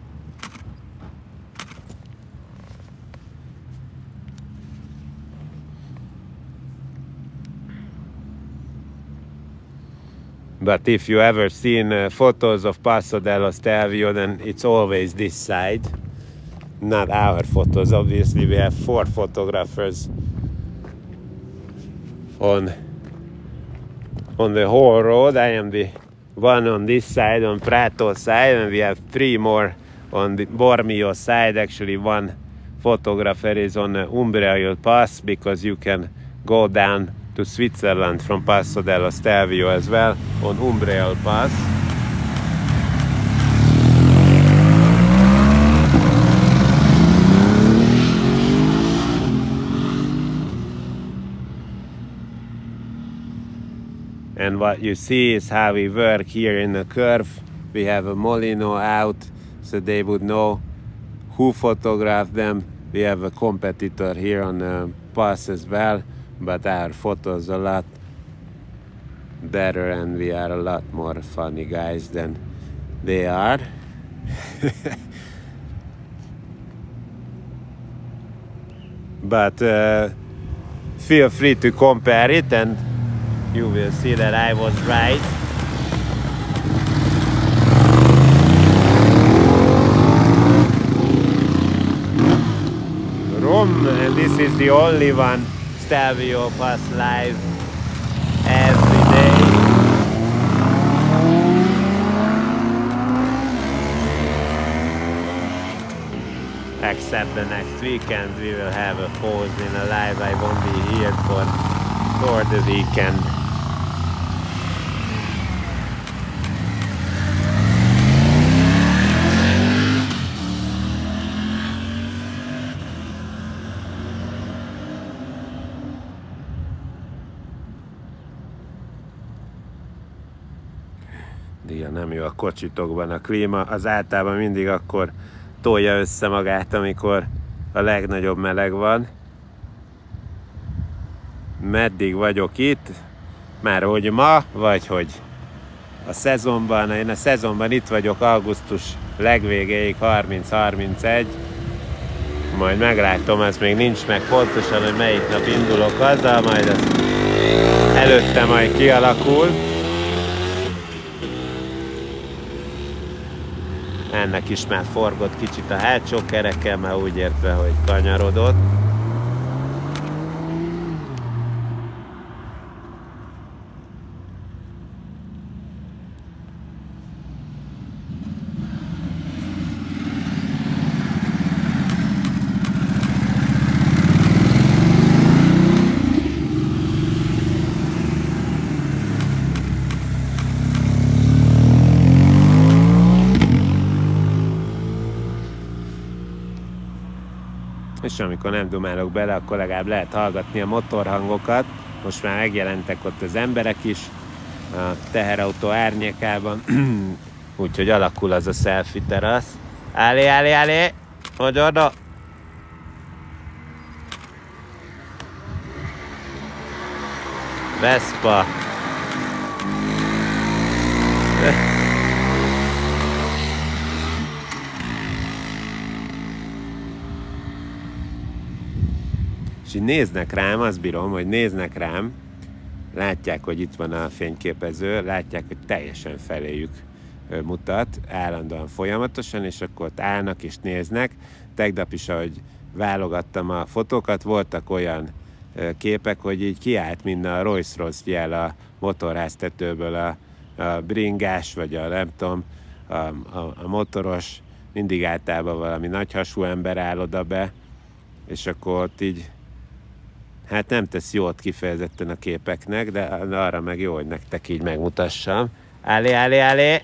But if you ever seen uh, photos of Passo dello Stelvio, then it's always this side. Not our photos, obviously. We have four photographers on on the whole road. I am the one on this side, on Prato side, and we have three more on the Bormio side. Actually, one photographer is on the Umbriel Pass, because you can go down to Switzerland from Passo dello Stelvio as well on Umbriel Pass. And what you see is how we work here in the curve. We have a Molino out, so they would know who photographed them. We have a competitor here on the pass as well, but our photos a lot better, and we are a lot more funny guys than they are. But uh, feel free to compare it, and you will see that I was right. Rome, and this is the only one Stelvio Pass live every day. Except the next weekend we will have a pause in a live. I won't be here for, for the weekend. Dia nem jó a kocsitokban a klíma, az általában mindig akkor tolja össze magát, amikor a legnagyobb meleg van. Meddig vagyok itt? Már hogy ma, vagy hogy a szezonban, én a szezonban itt vagyok augusztus legvégéig, harminc harmincegy. Majd meglátom, ez még nincs meg pontosan, hogy melyik nap indulok haza, majd ez előtte majd kialakul. Ennek is már forgott kicsit a hátsó kereke, már úgy értve, hogy kanyarodott. És amikor nem dumálok bele, akkor legalább lehet hallgatni a motorhangokat. Most már megjelentek ott az emberek is a teherautó árnyékában, úgyhogy alakul az a selfie terasz. Állé, állé, állé! Hogy oda! Vespa! És néznek rám, azt bírom, hogy néznek rám, látják, hogy itt van a fényképező, látják, hogy teljesen feléjük mutat, állandóan folyamatosan, és akkor ott állnak és néznek. Tegnap is, ahogy válogattam a fotókat, voltak olyan képek, hogy így kiállt minden a Rolls-Royce jel a motorháztetőből, a, a bringás, vagy a nem tudom, a, a, a motoros, mindig általában valami nagyhasú ember áll oda be, és akkor ott így, hát nem tesz jót kifejezetten a képeknek, de arra meg jó, hogy nektek így megmutassam. Állé, állé, állé!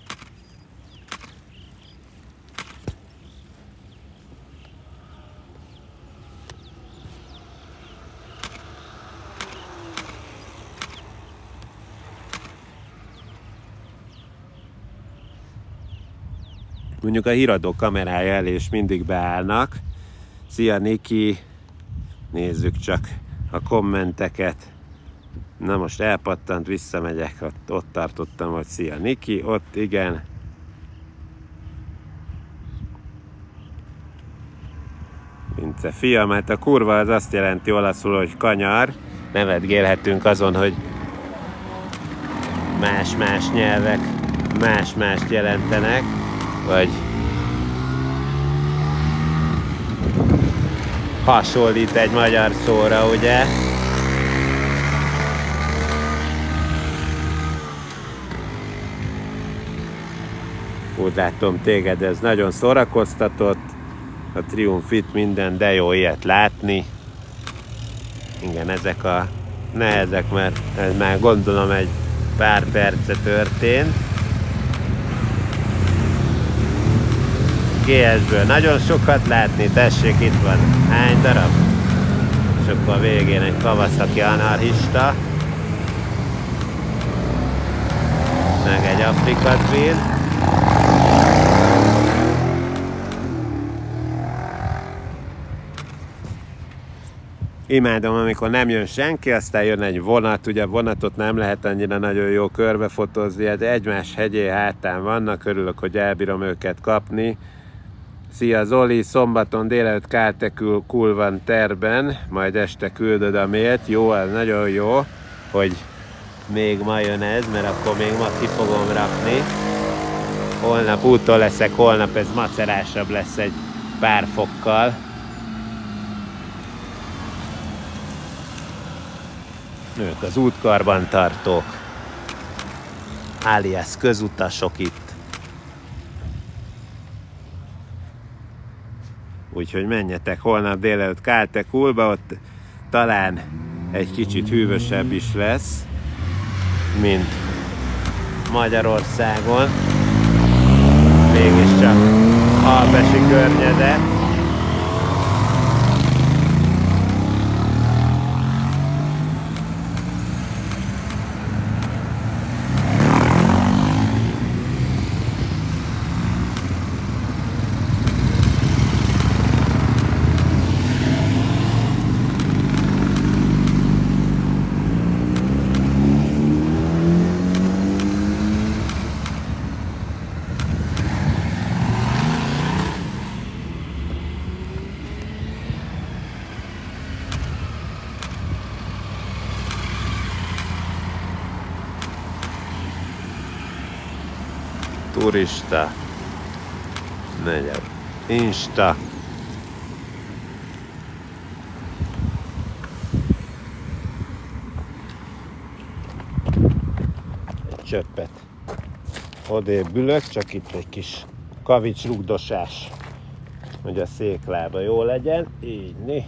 Mondjuk a híradó kamerája elé is mindig beállnak. Szia Niki! Nézzük csak a kommenteket. Na most elpattant, visszamegyek, ott, ott tartottam, hogy szia Niki, ott igen. Vince fiam, hát a kurva az azt jelenti olaszul, hogy kanyar. Nevetgélhetünk azon, hogy más-más nyelvek más-mást jelentenek, vagy hasonlít egy magyar szóra, ugye? Úgy látom, téged ez nagyon szórakoztatott. A Triumph itt minden, de jó ilyet látni. Igen, ezek a nehezek, mert ez már gondolom egy pár perce történt. gé es-ből nagyon sokat látni, tessék, itt van hány darab? És akkor a végén egy Kawasaki anarchista. Meg egy Africa Twin. Imádom, amikor nem jön senki, aztán jön egy vonat, ugye vonatot nem lehet annyira nagyon jó körbefotózni, de egymás hegyé hátán vannak, örülök, hogy elbírom őket kapni. Szia Zoli, szombaton délelőtt Káltekul van terben, majd este küldöd a mailt. Jó, ez nagyon jó, hogy még ma jön ez, mert akkor még ma ki fogom rakni. Holnap úton leszek, holnap ez macerásabb lesz egy pár fokkal. Ők az útkarbantartók, alias közutasok itt. Úgyhogy menjetek holnap délelőtt Káltekulba, ott talán egy kicsit hűvösebb is lesz, mint Magyarországon. Mégiscsak alpesi környezet. Turista, negyed, Insta. Egy csöppet odébb ülök, csak itt egy kis kavics rugdosás, hogy a széklába jó legyen, így né.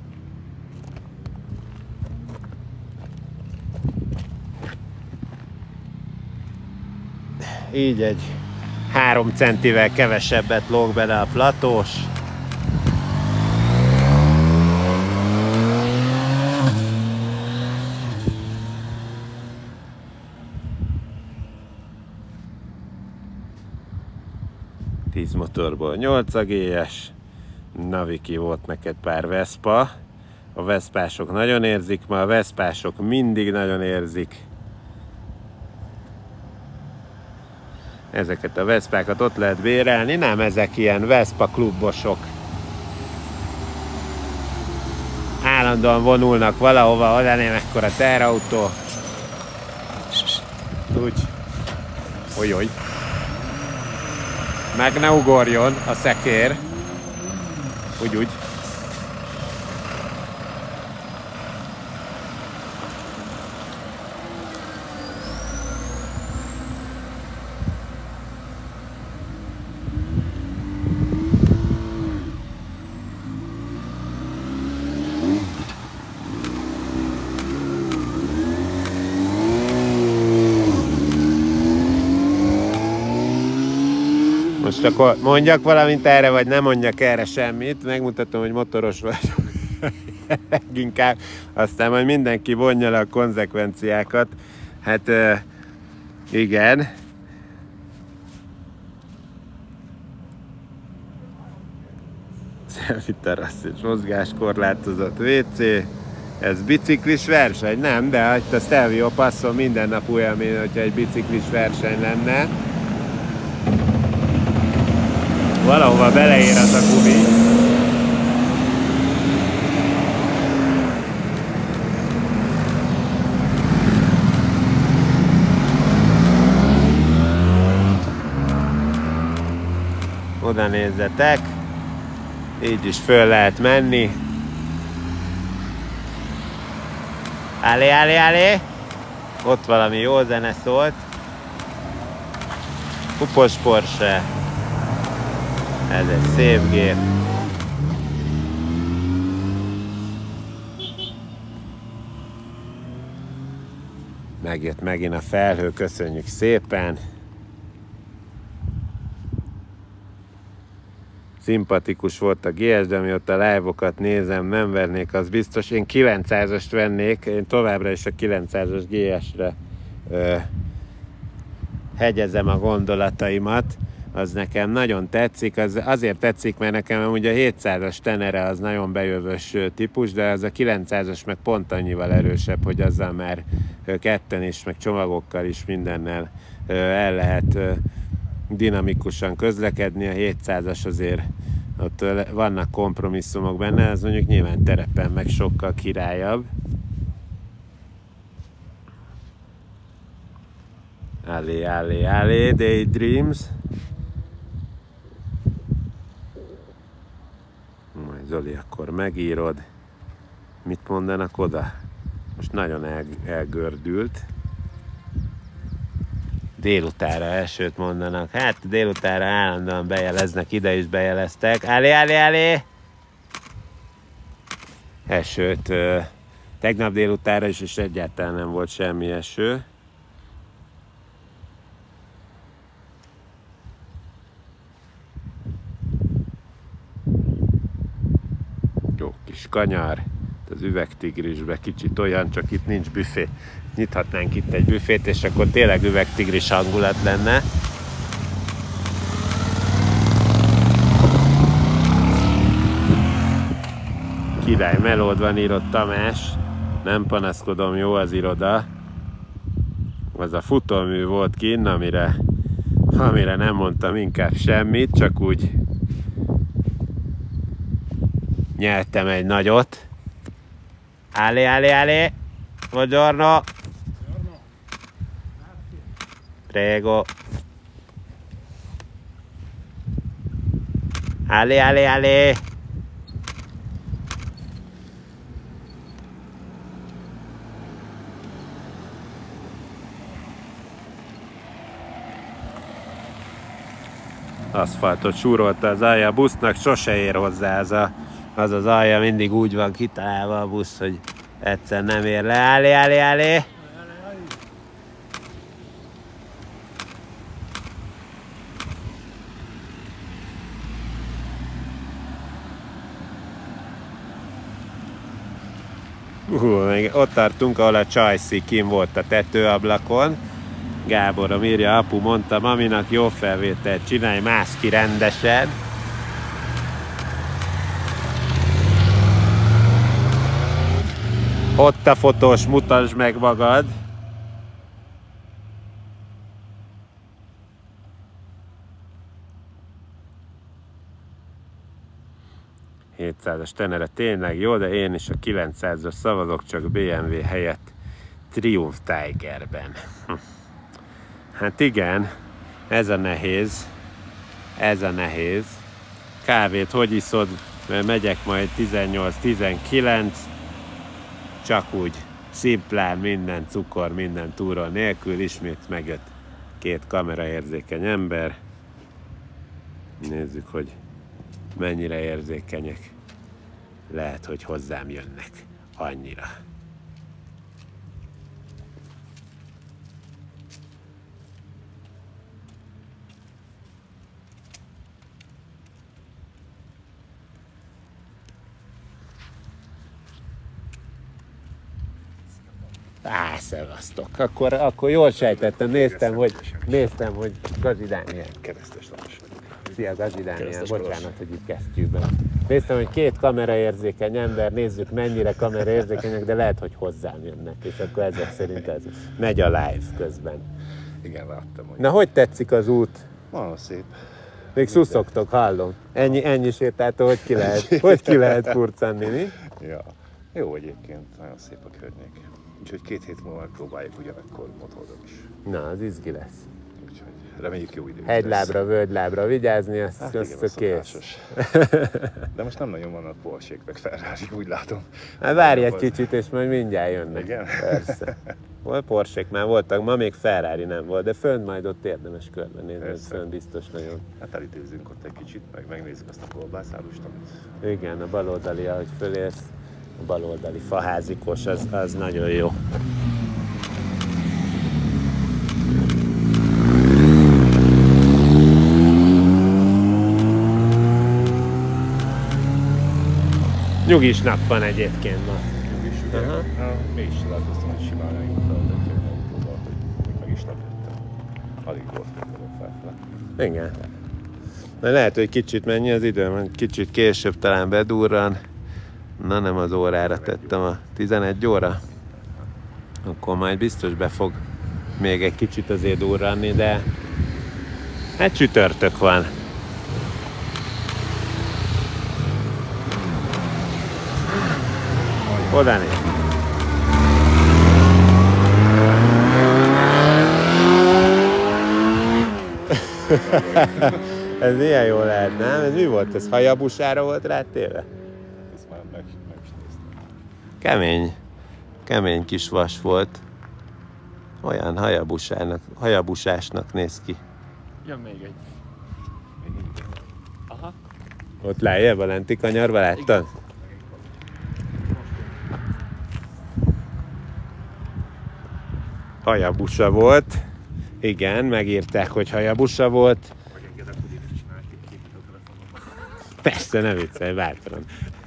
Így egy három centivel kevesebbet lóg bele a platós. tíz motorból nyolc a gé es. Naviki volt neked pár Vespa. A veszpások nagyon érzik, ma a veszpások mindig nagyon érzik. Ezeket a veszpákat ott lehet bérelni, nem ezek ilyen Vespa klubosok. Állandóan vonulnak valahova, oda nem ekkora teherautó. Úgy. Ojoj. Meg ne ugorjon a szekér. Úgy, úgy. Most akkor mondjak valamit erre, vagy nem mondjak erre semmit. Megmutatom, hogy motoros vagyok. Inkább. Aztán majd mindenki vonja le a konzekvenciákat. Hát igen. Szelfiterasz és mozgáskorlátozott vé cé. Ez biciklis verseny? Nem, de hát a Stelvio passzol minden nap élmény, hogyha egy biciklis verseny lenne. Valahova beleér az a gumi. Oda nézzetek. Így is föl lehet menni. Állé, állé, állé! Ott valami jó zene szólt. kupos Porsche. Ez egy szép gép. Megjött megint a felhő, köszönjük szépen. Szimpatikus volt a gé es, de mióta a live-okat nézem, nem vernék, az biztos. Én kilencszázast vennék, én továbbra is a kilencszázas gé es-re ö, hegyezem a gondolataimat. Az nekem nagyon tetszik, az azért tetszik, mert nekem ugye a hétszázas tenere az nagyon bejövős típus, de az a kilencszázas meg pont annyival erősebb, hogy azzal már ketten is, meg csomagokkal is mindennel el lehet dinamikusan közlekedni. A hétszázas azért ott vannak kompromisszumok benne, az mondjuk nyilván terepen meg sokkal királyabb. Allé, allé, allé, Daydreams. Majd Zoli, akkor megírod. Mit mondanak oda? Most nagyon el, elgördült. Délutára esőt mondanak. Hát délutára állandóan bejeleznek, ide is bejeleztek. Állé, állé, állé! Esőt. Tegnap délutára is, és egyáltalán nem volt semmi eső. Jó kis kanyar. Az üvegtigrisbe kicsit olyan, csak itt nincs büfé. Nyithatnánk itt egy büfét, és akkor tényleg üvegtigris hangulat lenne. Király melód van, írott Tamás. Nem panaszkodom, jó az iroda. Az a futómű volt kinn, amire, amire nem mondtam inkább semmit, csak úgy nyeltem egy nagyot. Allé, allé, allé! Buongiorno! Prego! Allé, allé, allé! Aszfaltot súrolta az alja a busznak, sose ér hozzá az a, az, az alja, mindig úgy van kitalálva a busz, hogy egyszer nem ér le. Állé, állé, állé! Uh, még ott tartunk, ahol a Csajci kim volt a tetőablakon. Gáborom írja, apu mondta maminak, jó felvételt csinálj, mász ki rendesen. Ott a fotós, mutasd meg magad. hétszázas tenere tényleg jó, de én is a kilencszázas szavazok, csak bé em vé helyett Triumph Tigerben. Hát igen, ez a nehéz. Ez a nehéz. Kávét hogy iszod? Mert megyek majd tizennyolc tizenkilenc. Csak úgy szimplán, minden cukor, minden túról nélkül. Ismét megjött két kameraérzékeny ember. Nézzük, hogy mennyire érzékenyek. Lehet, hogy hozzám jönnek annyira. Á, szevasztok. Akkor, akkor jól sejtettem, néztem, hogy, néztem, hogy Gazi Dániel. Keresztes Lajos vagyok. Szia, Gazi Dániel. Keresztes Bocsánat, Lajos. hogy itt kesztyűben. Néztem, hogy két kameraérzékeny ember, nézzük mennyire kameraérzékenyek, de lehet, hogy hozzám jönnek, és akkor ezek szerint ez megy a live közben. Igen, láttam, hogy... Na, hogy tetszik az út? Nagyon szép. Még szuszogtok, hallom. Ennyi, ennyi sétáltól, hogy ki lehet, hogy ki lehet furcanni, mi? Ja. Jó egyébként, nagyon szép a környék. Úgyhogy két hét múlva megpróbáljuk ugyanakkor motorról is. Na, az izgi lesz. Úgyhogy reméljük jó idő. Hegylábra, völgylábra vigyázni, azt, Hát azt igen, a a kész. szokásos. De most nem nagyon vannak Porsche-k, meg Ferrari, úgy látom. Hát várj egy kicsit, és majd mindjárt jönnek. Igen? Persze. Hol Porsék már voltak, ma még Ferrari nem volt, de fönt majd ott érdemes körbenézni, ez fönt biztos nagyon. Hát elidőzünk ott egy kicsit, meg megnézzük azt a kolbászárust, amit... Igen, a baloldali, ahogy fölérsz, a baloldali faházikos, az, az nagyon jó. Nyugis nap van egyébként ma. Nyugis, ugye? Aha. Na, mi is találkoztam, hogy simán elég feltetjük egy autóval, hogy meg is lepődtem. Alig volt föltörök felfele. Igen. Na, lehet, hogy kicsit mennyi az idő, kicsit később talán bedurran. Na, nem az órára tettem, a tizenegy óra. Akkor majd biztos be fog még egy kicsit azért durranni, de hát csütörtök van. Oda néz. Ez milyen jó lehet, nem? Ez mi volt? Ez Hayabusára volt rátéve? Ezt már meg, meg is néztem. Kemény, kemény kis vas volt. Olyan Hayabusának, Hayabusásnak néz ki. Jön még egy. Még mindig. Aha. Ott lejjebb a lenti kanyarba láttad? Hayabusa volt. Igen, megírták, hogy Hayabusa volt. Megengedek, hogy én is csinálják egy képet a telefonomban. Persze, ne viccelj, bátran.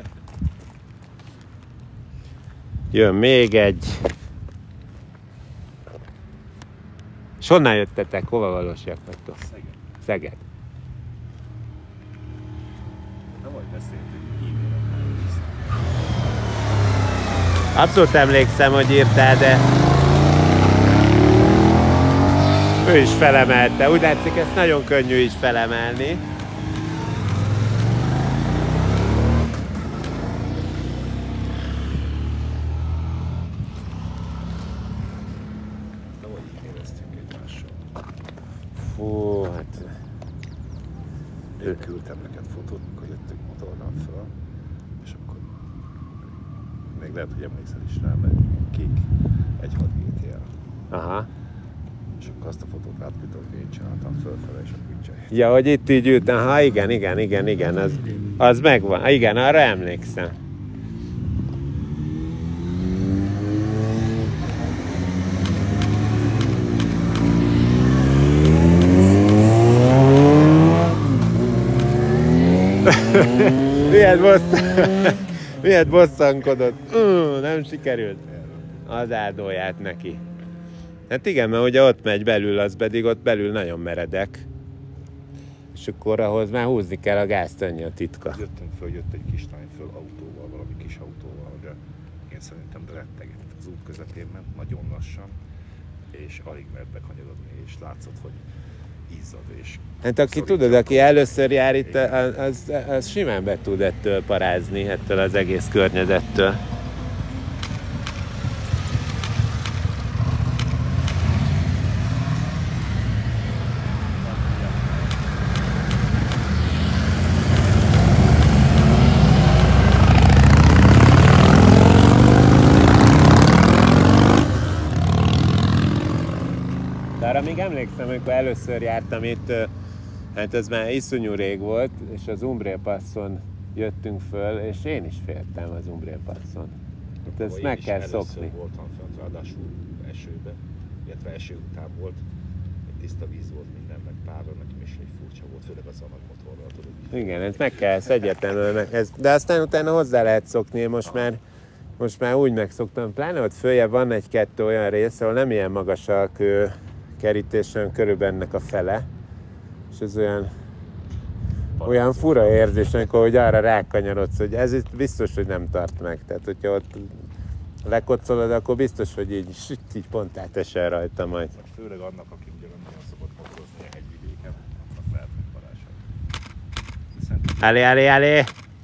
Jön még egy. És honnan jöttetek? Hova valósiak vagytok? Szeged. Szeged. Nem vagy beszéltünk e-mailen. Abszolút emlékszem, hogy írtál, de ő is felemelte. Úgy látszik, ezt nagyon könnyű is felemelni. Nem vagy így éreztünk egymással. Fú, hát... Én küldtem neked fotót, amikor jöttünk motorral föl, és akkor még lehet, hogy emlékszel is rá, mert kék egy hat gé té el. Aha. És akkor azt a fotót átküldtem, hogy én csináltam fölfele, és akkor így csináltam. Ja, hogy itt így ült, aha, igen, igen, igen, igen, az, az megvan. Igen, arra emlékszem. Miért bossz... Miért bosszankodott? Uh, nem sikerült. Az áldóját neki. Hát igen, mert ugye ott megy belül, az pedig ott belül nagyon meredek. És akkor ahhoz már húzni kell a gázt, annyi a titka. Jöttünk föl, jött egy kislány föl autóval, valami kis autóval, de én szerintem rettegett az út közepén ment, nagyon lassan, és alig mert bekanyarodni, és látszott, hogy izzad, és... Hát aki szorítja tudod, a aki kocsit. először jár itt, az, az, az simán be tud ettől parázni, ettől az egész környezettől. De arra még emlékszem, amikor először jártam itt, hát ez már iszonyú rég volt, és az Umbriel Passon jöttünk föl, és én is féltem az Umbriel Passon. Hát ezt Én meg is kell először szokni. voltam fent, ráadásul esőbe, illetve eső után volt, egy tiszta víz volt minden, meg párra, nekem is egy furcsa volt, főleg az a nagy motorral, tudod. Igen, ez meg kell, ez egyértelműen meg. Ez, de aztán utána hozzá lehet szokni, én most már, most már úgy megszoktam. Pláne ott följebb van egy-kettő olyan rész, ahol nem ilyen magas a kő kerítés, olyan körülbelül ennek a fele. És ez olyan, olyan fura érzés, amikor hogy arra rákanyarodsz, hogy ez itt biztos, hogy nem tart meg. Tehát, hogyha ott lekocolod, akkor biztos, hogy így, így pont átesel rajta majd. Meg főleg annak, aki ugye nem nagyon szokott motorozni a hegyvidéken, annak lehet megparásod. Szerintem Állé, állé, állé!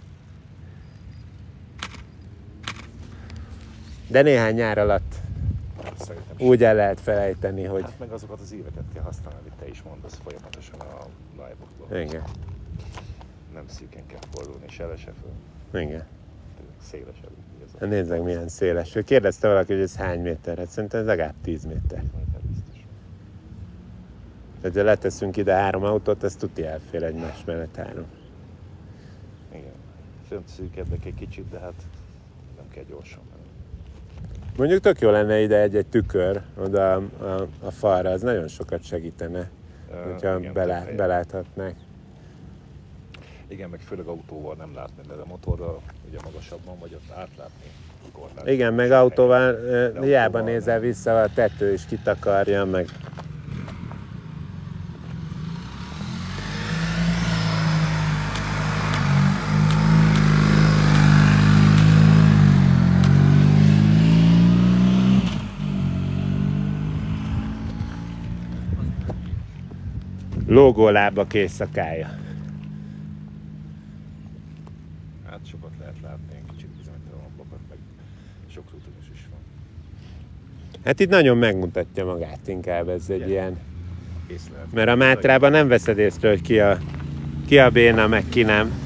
De néhány nyár alatt szerintem úgy el lehet felejteni, hogy... Hát meg azokat az éveket kell használni, amit te is mondasz folyamatosan a live-okból. Igen, Nem szűken kell fordulni, se le, se föl. igen. szélesebb. Ez Nézd meg, milyen széles. Ő kérdezte valaki, hogy ez hány méter. Hát szerintem ez legalább tíz méter. biztos. Tehát ha leteszünk ide három autót, ez tuti elfér egymás mellett három. Igen. Fönt szűkebbek egy kicsit, de hát nem kell gyorsan menni. Mondjuk tök jó lenne ide egy-egy tükör oda a, a, a falra, az nagyon sokat segítene, Uh, hogyha igen, belá, több helyen. beláthatnák. Igen, meg főleg autóval nem látni, de a motorral ugye magasabban vagy ott átlátni. Korlát. Igen, meg autóval De uh, hiába autóval nézel nem. vissza, a tető is kitakarja, meg lógólábak éjszakája. Hát sokat lehet látni, egy kicsit bizonytalanabbakat, meg sok rutinus is van. Hát itt nagyon megmutatja magát inkább ez egy Igen. ilyen. Észre lehet. Mert a Mátrában nem veszed észre, hogy ki a, ki a béna, meg ki nem.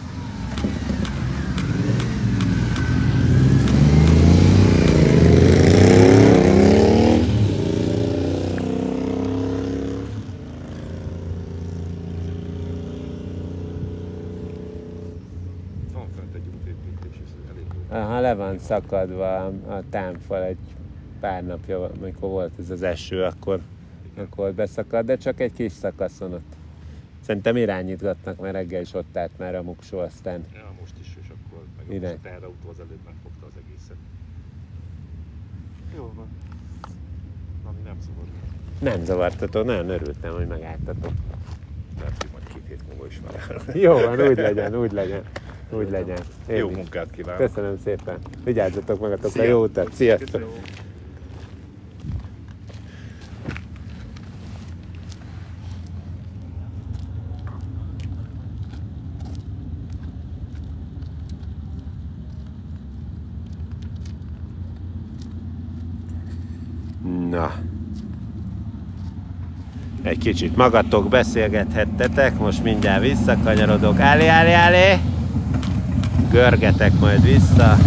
Van fönt egy útépítés, ez elég jó. Aha, le van szakadva a, a támfal egy pár napja, amikor volt ez az eső, akkor, akkor beszakadt, de csak egy kis szakaszon ott. Szerintem irányítgatnak, mert reggel is ott állt már a muksó, aztán Ja, most is, és akkor meg Ide. most a teherautó az előbb megfogta az egészet. Jó van. Ami nem szabad. nem zavartató, nagyon örültem, hogy megálltatok. Lehet, hogy majd két hét múlva is már. Jó van, úgy legyen, úgy legyen, úgy legyen. Én Jó is. munkát kívánok. Köszönöm szépen. Vigyázzatok magatokra, Szia. jó utat, sziasztok! Köszönöm. Na. Egy kicsit magatok beszélgethettetek, most mindjárt visszakanyarodok. Állé, állé, állé! Görgetek majd vissza.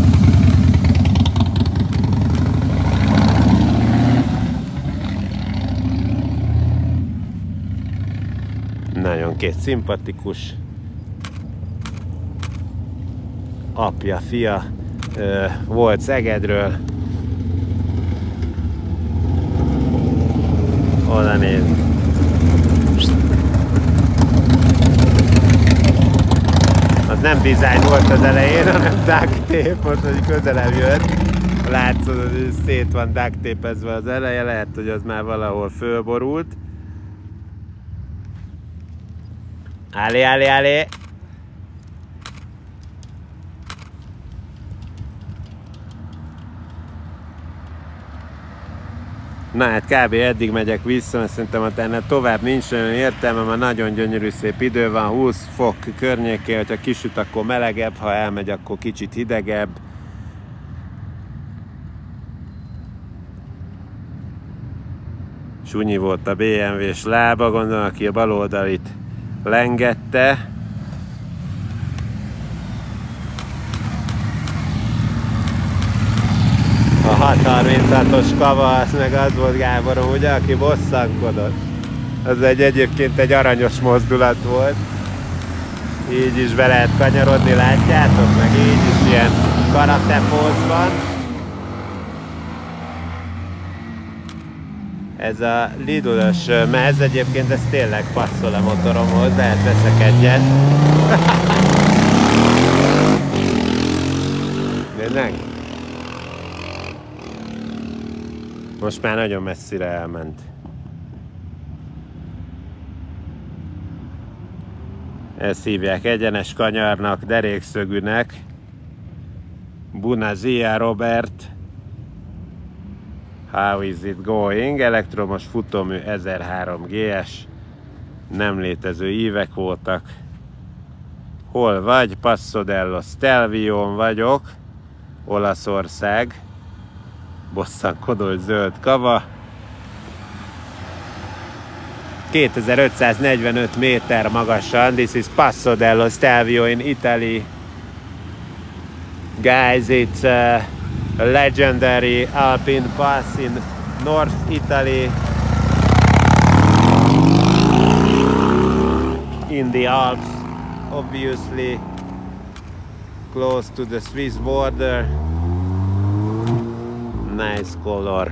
Nagyon két szimpatikus apja, fia ö, volt Szegedről. Oda néz. Az nem design volt az elején, hanem duct tape, most hogy közelebb jött. Látszod, hogy szét van duct tape-ezve az eleje, lehet, hogy az már valahol fölborult. Állé, állé, állé! Na hát kb. Eddig megyek vissza, mert szerintem ott ennél tovább nincs olyan értelme, mert nagyon gyönyörű szép idő van, húsz fok környékén, hogyha kisüt, akkor melegebb, ha elmegy, akkor kicsit hidegebb. Sunyi volt a bé em vé-s lába, gondolom, aki a bal oldalit lengette. A hatszázharminchatos kava, az meg az volt, Gáborom, ugye, aki bosszankodott. Az egy egyébként egy aranyos mozdulat volt. Így is be lehet kanyarodni, látjátok? Meg így is ilyen karate pózban. Ez a Lidl-ös mez egyébként, ez tényleg passzol a motoromhoz, lehet veszek egyet. Tényleg? Most már nagyon messzire elment. Ezt hívják egyenes kanyarnak, derékszögűnek. Bunazia Robert. How is it going? Elektromos futómű ezerhárom gé es. Nem létező ívek voltak. Hol vagy? Passo dello Stelvion vagyok. Olaszország. Bosszankodó zöld kava. kétezer-ötszáznegyvenöt méter magasan. This is Passo dello Stelvio in Italy. Guys, it's uh, a legendary Alpine pass in North Italy, in the Alps, obviously close to the Swiss border. Nice color.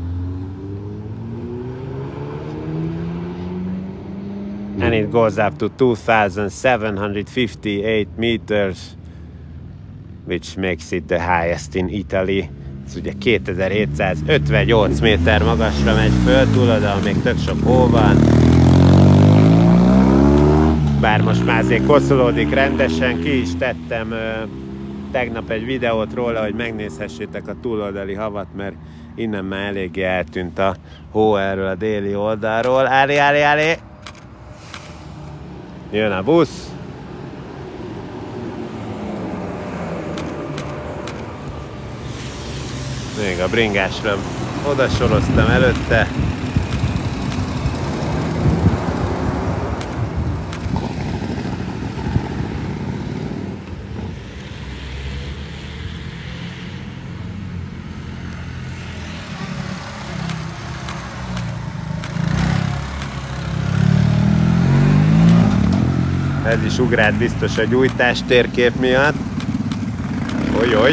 And it goes up to two thousand seven hundred fifty-eight meters, which makes it the highest in Italy. Ez ugye kétezer-hétszázötvennyolc méter magasra megy föl, túloldalon még tök sok hó van. Bár most már azért koszolódik rendesen, ki is tettem ö, tegnap egy videót róla, hogy megnézhessétek a túloldali havat, mert innen már eléggé eltűnt a hó erről a déli oldalról. Állé, állé, állé! Jön a busz. Még a bringásra oda soroztam előtte. Ez is ugrált biztos a gyújtás térkép miatt. Ojoj!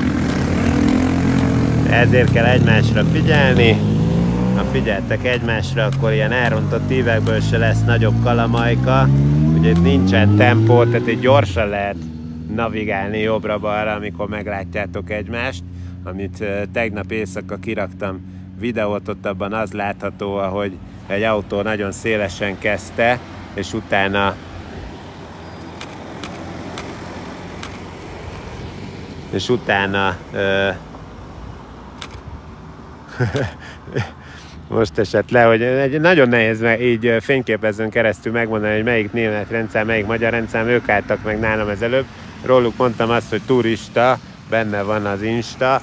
Ezért kell egymásra figyelni. Ha figyeltek egymásra, akkor ilyen elrontott ívekből se lesz nagyobb kalamajka. Ugye itt nincsen tempó, tehát itt gyorsan lehet navigálni jobbra-balra, amikor meglátjátok egymást. Amit tegnap éjszaka kiraktam videót, ott abban az látható, ahogy egy autó nagyon szélesen kezdte, és utána és utána ö, most esett le, hogy egy nagyon nehéz így fényképezőn keresztül megmondani, hogy melyik németrendszám, melyik magyar rendszám, ők álltak meg nálam ez előbb. Róluk mondtam azt, hogy turista, benne van az Insta.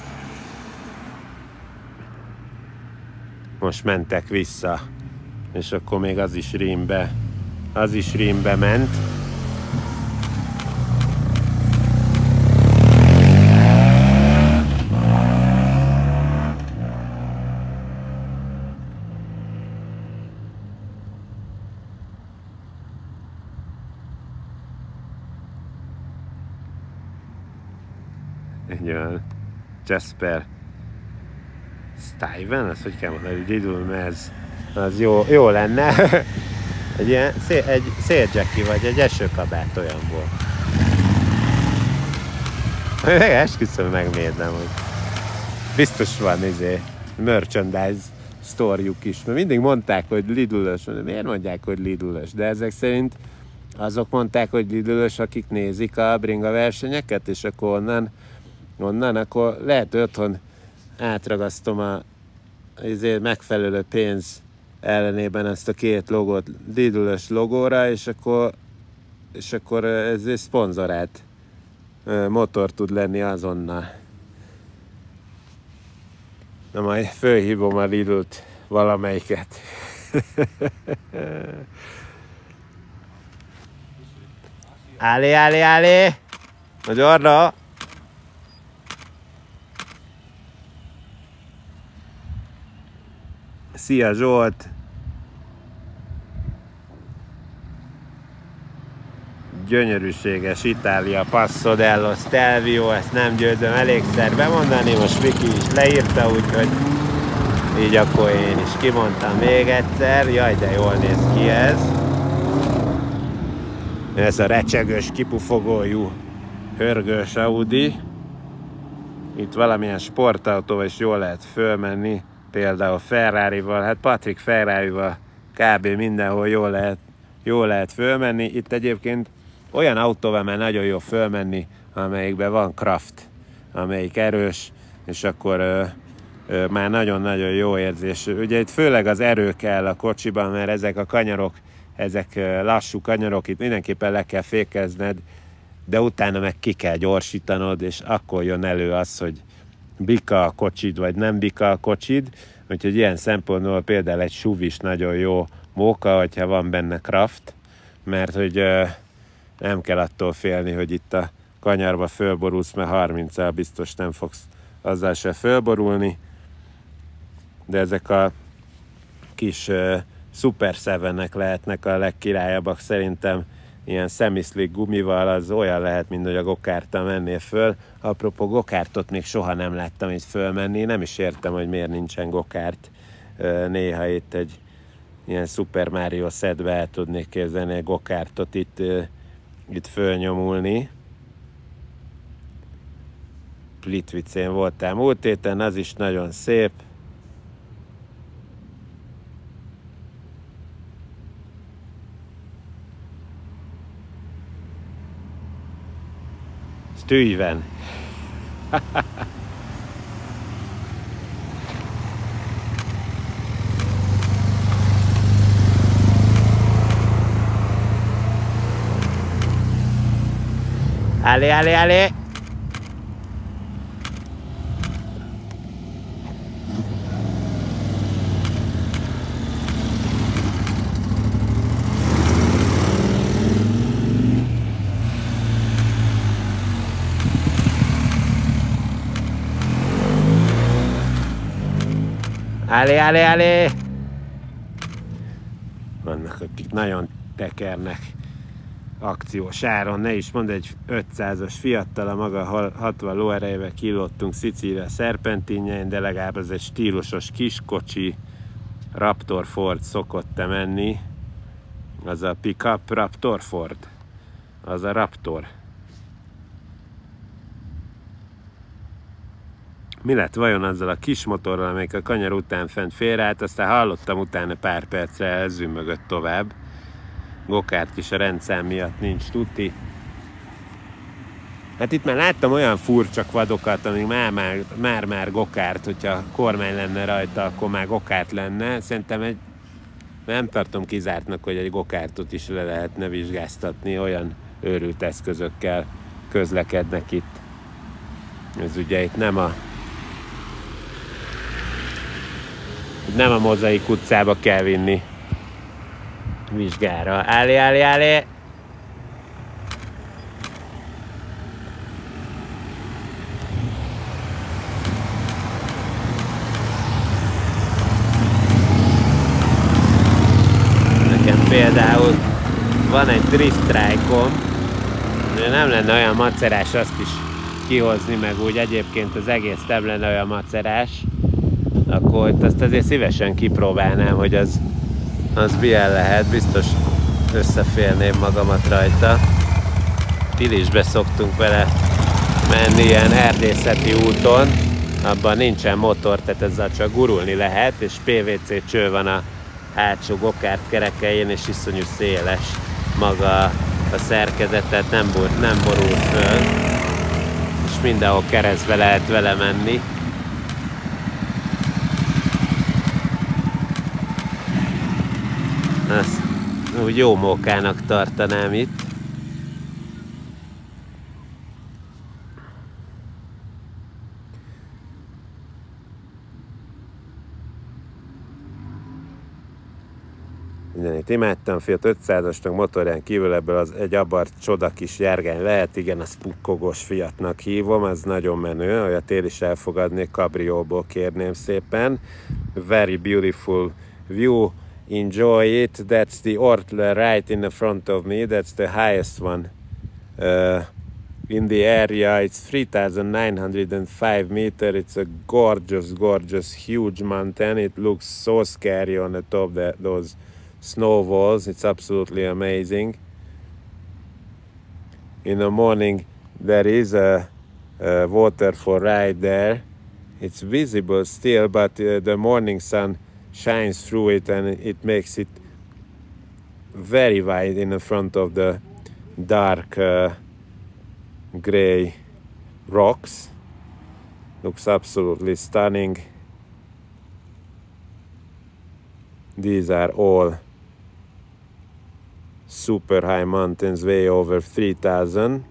Most mentek vissza, és akkor még az is rímbe, az is rímbe ment. Egy olyan Jasper Stuyven, azt hogy kell mondani, Lidl-mez, az jó, jó lenne. Egy ilyen szél, egy széljacki vagy egy esőkabát olyan volt. Esküszöm, megnézem, hogy biztos van izé merchandise sztorjuk is, mert mindig mondták, hogy Lidl-ös, miért mondják, hogy Lidl-ös, de ezek szerint azok mondták, hogy Lidl-ös, akik nézik a bringa versenyeket, és akkor onnan onnan, akkor lehet, hogy otthon átragasztom a azért megfelelő pénz ellenében ezt a két logót Lidl-ös logóra, és akkor, és akkor ez egy szponzorált motor tud lenni azonnal. Na majd fölhívom a Lidl-t, valamelyiket. Állé, állé, állé! Magyarra! Szia Zsolt! Gyönyörűséges Itália, Passo dello Stelvio, ezt nem győzöm elégszer bemondani, most Viki is leírta, úgyhogy így akkor én is kimondtam még egyszer. Jaj, de jól néz ki ez. Ez a recsegős, kipufogójú, hörgős Audi. Itt valamilyen sportautóval is jól lehet fölmenni, például Ferrarival, hát Patrick Ferrarival kb. Mindenhol jól lehet, jól lehet fölmenni. Itt egyébként olyan autóval már nagyon jó fölmenni, amelyikben van kraft, amelyik erős, és akkor ö, ö, már nagyon-nagyon jó érzés. Ugye itt főleg az erő kell a kocsiban, mert ezek a kanyarok, ezek lassú kanyarok, itt mindenképpen le kell fékezned, de utána meg ki kell gyorsítanod, és akkor jön elő az, hogy bika a kocsid, vagy nem bika a kocsid. Úgyhogy ilyen szempontból például egy es u vé is nagyon jó móka, hogyha van benne kraft, mert hogy ö, nem kell attól félni, hogy itt a kanyarba fölborulsz, mert harminccal biztos nem fogsz azzal se fölborulni. De ezek a kis uh, Super Seven-nek lehetnek a legkirályabbak szerintem. Ilyen semi-slick gumival az olyan lehet, mint hogy a gokárttal mennél föl. Apropó, gokártot még soha nem láttam itt fölmenni, nem is értem, hogy miért nincsen gokárt. Néha itt egy ilyen Super Mario setbe el tudnék képzelni egy gokártot itt, itt fölnyomulni. Plitvicén voltál múlt héten, az is nagyon szép. Stuyven. Allez, allez, allez. Állé, állé, állé! Vannak, akik nagyon tekernek akciós áron, ne is mondd, egy ötszázas Fiattal a maga hatvan lóerejével kilódtunk Szicília szerpentinjein, de legalább ez egy stílusos kiskocsi, Raptor Ford szokott menni. Az a pickup Raptor Ford. Az a Raptor. Mi lett vajon azzal a kis motorral, amelyik a kanyar után fent félreállt, aztán hallottam utána pár percre elzümmögött tovább. Gokárt is a rendszám miatt nincs tuti. Hát itt már láttam olyan furcsa kvadokat, amik már-már gokárt, hogyha kormány lenne rajta, akkor már gokárt lenne. Szerintem egy, nem tartom kizártnak, hogy egy gokártot is le lehetne vizsgáztatni, olyan őrült eszközökkel közlekednek itt. Ez ugye itt nem a nem a Mozaik utcába kell vinni vizsgára. Állé, állé, állé! Nekem például van egy drift trike-om, de nem lenne olyan macerás azt is kihozni, meg úgy egyébként az egész nem lenne olyan macerás, akkor itt azt azért szívesen kipróbálnám, hogy az, az milyen lehet, biztos összeférném magamat rajta. Pilisbe szoktunk vele menni ilyen erdészeti úton, abban nincsen motor, tehát ezzel csak gurulni lehet, és pé vé cé cső van a hátsó gokárt kerekein, és iszonyú széles maga a szerkezet, tehát nem, bor, nem borul föl, és mindenhol keresztbe lehet vele menni. Azt úgy jó mókának tartanám itt. Mindenit imádtam, Fiat ötszázasnak motorján kívül ebből az egy abart csoda kis járgány lehet, igen, a pukkogós Fiatnak hívom, ez nagyon menő, olyat én is elfogadnék, kabrióból kérném szépen. Very beautiful view. Enjoy it. That's the Ortler right in the front of me. That's the highest one uh, in the area. It's three thousand nine hundred five meters. It's a gorgeous, gorgeous, huge mountain. It looks so scary on the top, that those snow walls. It's absolutely amazing. In the morning there is a, a waterfall right there. It's visible still, but uh, the morning sun shines through it and it makes it very wide in the front of the dark uh, gray rocks. Looks absolutely stunning. These are all super high mountains, way over three thousand.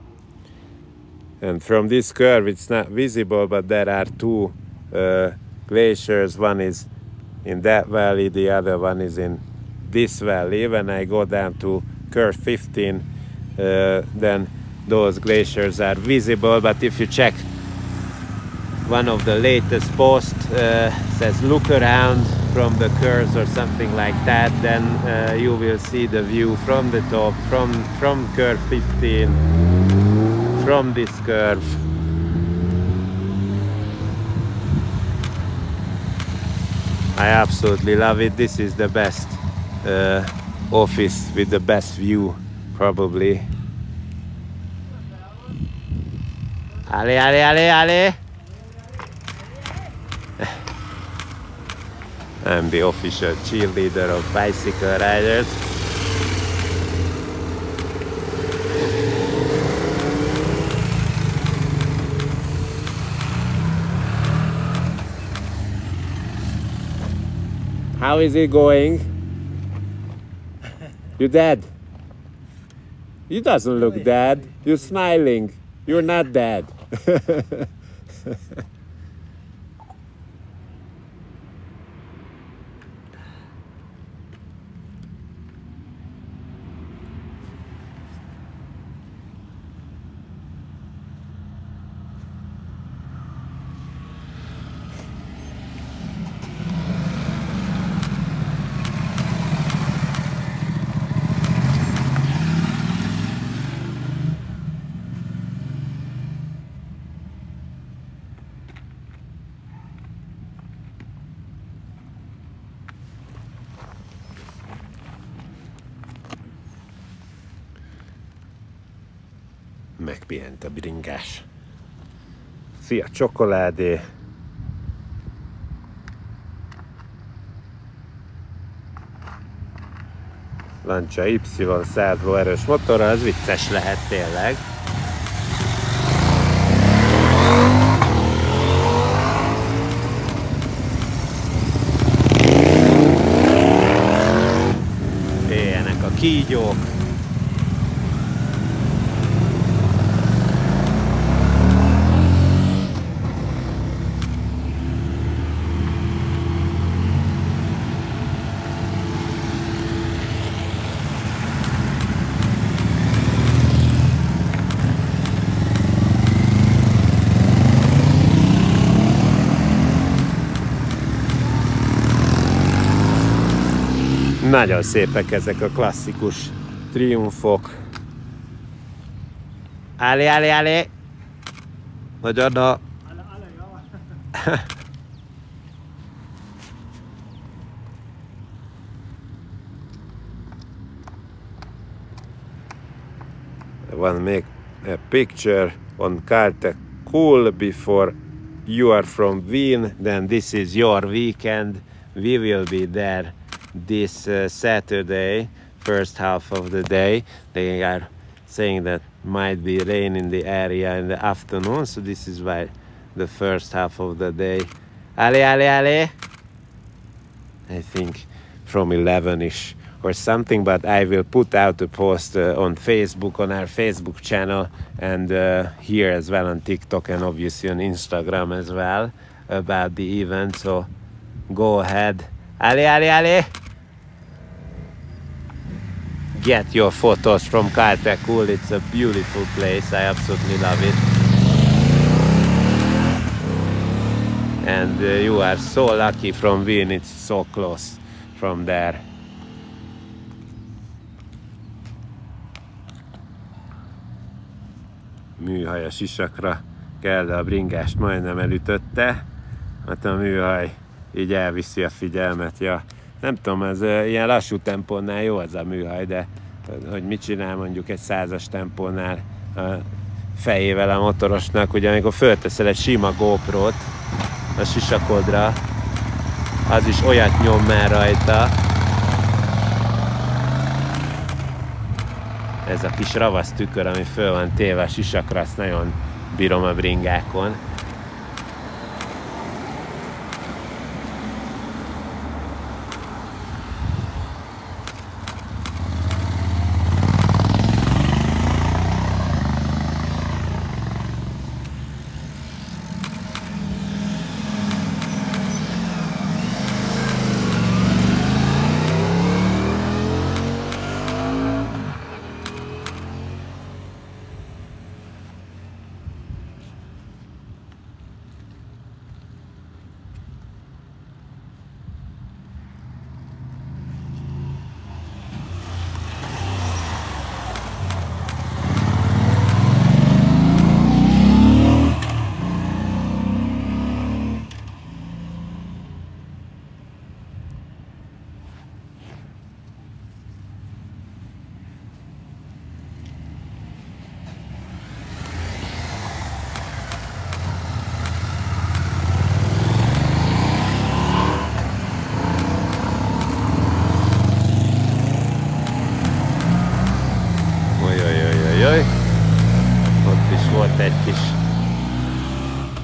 And from this curve it's not visible, but there are two uh, glaciers. One is in that valley, the other one is in this valley. When I go down to curve fifteen, uh, then those glaciers are visible, but if you check one of the latest posts, uh, says look around from the curves or something like that, then uh, you will see the view from the top, from from curve fifteen, from this curve. I absolutely love it. This is the best uh, office with the best view, probably. Ale, ale, ale, ale! I'm the official cheerleader of bicycle riders. How is it going? You dead? You doesn't look dead. You're smiling. You're not dead. Megpihent a bringás. Szia, csokoládé! Lancia Y száz lóerős motorral, az vicces lehet tényleg. Éljenek a kígyók. Nagyon szépek ezek a klasszikus triumfok. Állé, állé, állé! Magyar a... I want to make a picture on Caltech Cool before you are from Wien, then this is your weekend. We will be there this uh, Saturday, first half of the day. They are saying that might be rain in the area in the afternoon, so this is why the first half of the day. Ale, ale, ale! I think from eleven-ish or something, but I will put out a post uh, on Facebook, on our Facebook channel, and uh, here as well on TikTok, and obviously on Instagram as well, about the event, so go ahead. Ale, ale, ale! Get your photos from Caltech Cool. It's a beautiful place. I absolutely love it. And uh, you are so lucky from Wien. It's so close from there. Műhaj a sisakra kell, de a bringást majdnem elütötte. Hát a műhaj így elviszi a figyelmet. Ja, nem tudom, ez uh, ilyen lassú tempónál jó az a műhaj, de hogy mit csinál mondjuk egy százas tempónál a fejével a motorosnak, ugye amikor fölteszel egy sima GoPro-t a sisakodra, az is olyat nyom már rajta. Ez a kis ravasz tükör, ami föl van téve a sisakra, azt nagyon bírom a bringákon.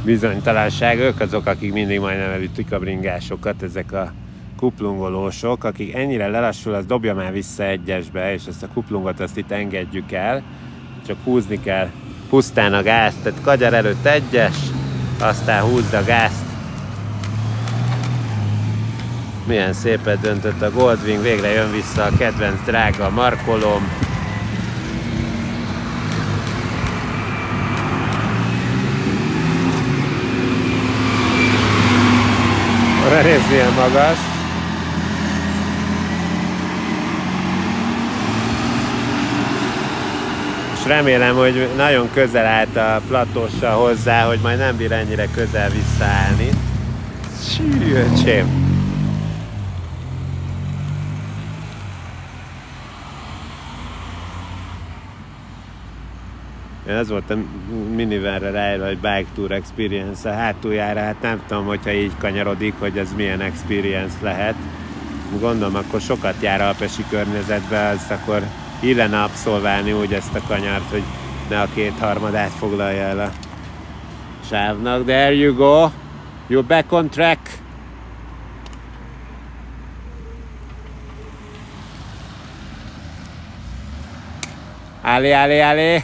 bizonytalanság. Ők azok, akik mindig majdnem elütik a bringásokat, ezek a kuplungolósok, akik ennyire lelassul, az dobja már vissza egyesbe, és ezt a kuplungot azt itt engedjük el, csak húzni kell pusztán a gázt, tehát kagyar előtt egyes, aztán húzd a gázt. Milyen szépen döntött a Goldwing, végre jön vissza a kedvenc drága markolom. Nézd, milyen magas. És remélem, hogy nagyon közel állt a platóssal hozzá, hogy majd nem bír ennyire közel visszaállni. Sű, öcsém. Ez volt a minivanre ráírva, hogy Bike Tour Experience a hátuljára, hát nem tudom, hogyha így kanyarodik, hogy ez milyen experience lehet. Gondolom, akkor sokat jár alpesi környezetbe, azt akkor illene abszolválni úgy ezt a kanyart, hogy ne a kétharmadát foglalja el a sávnak. There you go! You're back on track! Állé, állé, állé!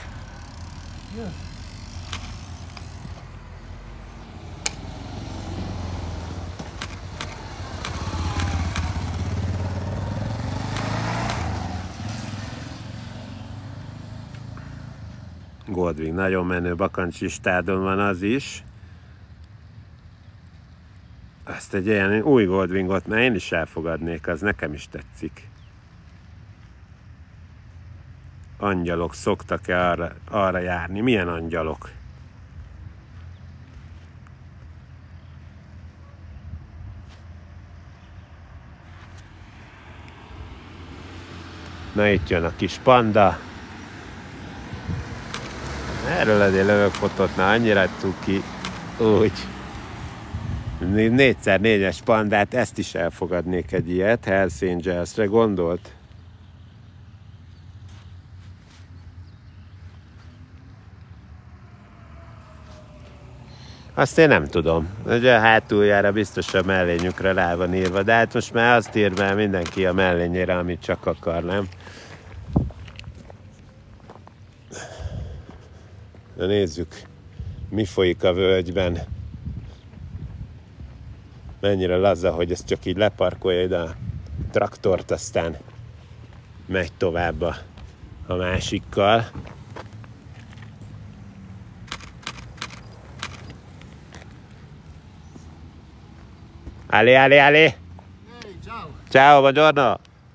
Goldwing, nagyon menő bakancsistádon van az is. Azt egy ilyen új Goldwingot már én is elfogadnék, az nekem is tetszik. Angyalok szoktak-e arra, arra járni? Milyen angyalok? Na itt jön a kis panda. Erről azért lövök fotót, na annyira cuki, úgy. négyszer négyes pandát, ezt is elfogadnék egy ilyet, Hells Angelsre gondolt. Azt én nem tudom. Ugye a hátuljára biztos a mellényükre rá van írva, de hát most már azt ír már mindenki a mellényére, amit csak akar, nem? Na nézzük, mi folyik a völgyben. Mennyire laza, hogy ezt csak így leparkolja ide a traktort, aztán megy tovább a, a másikkal. Allé, allé, allé! Hey, ciao! Ciao, buongiorno!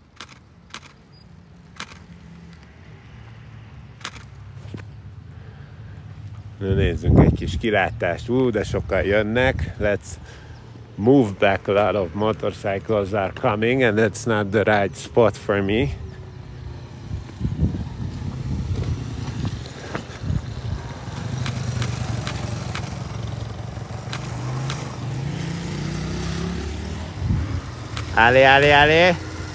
Na, nézzünk egy kis kilátást. Ú, de sokan jönnek. Let's move back. A lot of motorcycles are coming and that's not the right spot for me. Allé, allé, allé!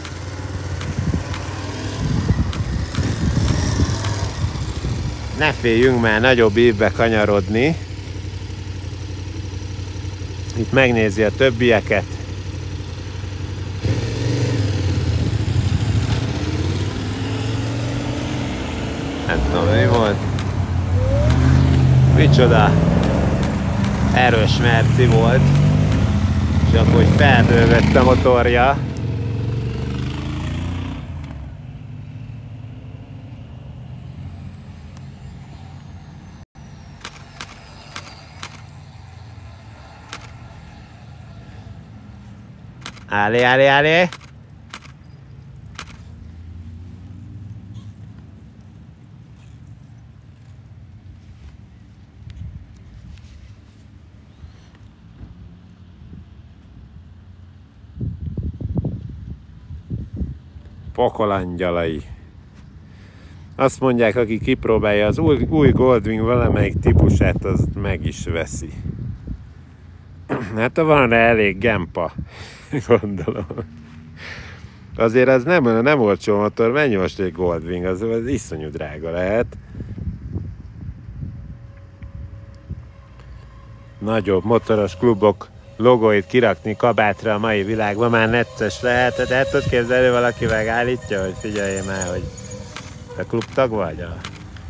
Ne féljünk már nagyobb ívbe kanyarodni. Itt megnézi a többieket. Nem tudom, mi volt. Micsoda erős merci volt. És akkor hogy felnővett a motorja. Állé, állé, állé! Pokolangyalai. Azt mondják, aki kipróbálja az új, új Goldwing valamelyik típusát, az meg is veszi. Hát van rá elég gempa, gondolom. Azért az nem, nem olcsó motor, mennyi most egy Goldwing, az, az iszonyú drága lehet. nagyobb motoros klubok logóit kirakni kabátra a mai világban már necces lehet, de hát tudod képzelni, valaki megállítja, hogy figyelj már, hogy te klubtag vagy? A,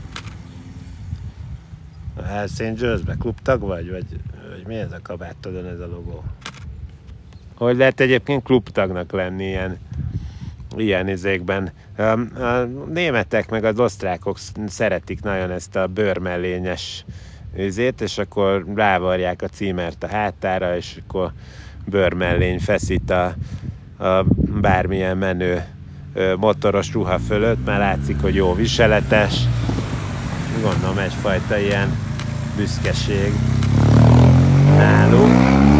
a Hells Angels-be klubtag vagy? Vagy, vagy mi ez a kabátodon, ez a logó? Hogy lehet egyébként klubtagnak lenni ilyen, ilyen izékben? A, a németek meg az osztrákok szeretik nagyon ezt a bőrmellényes izét, és akkor rávarják a címert a hátára, és akkor bőrmellény feszít a, a bármilyen menő motoros ruha fölött, már látszik, hogy jó viseletes. Gondolom egyfajta ilyen büszkeség náluk.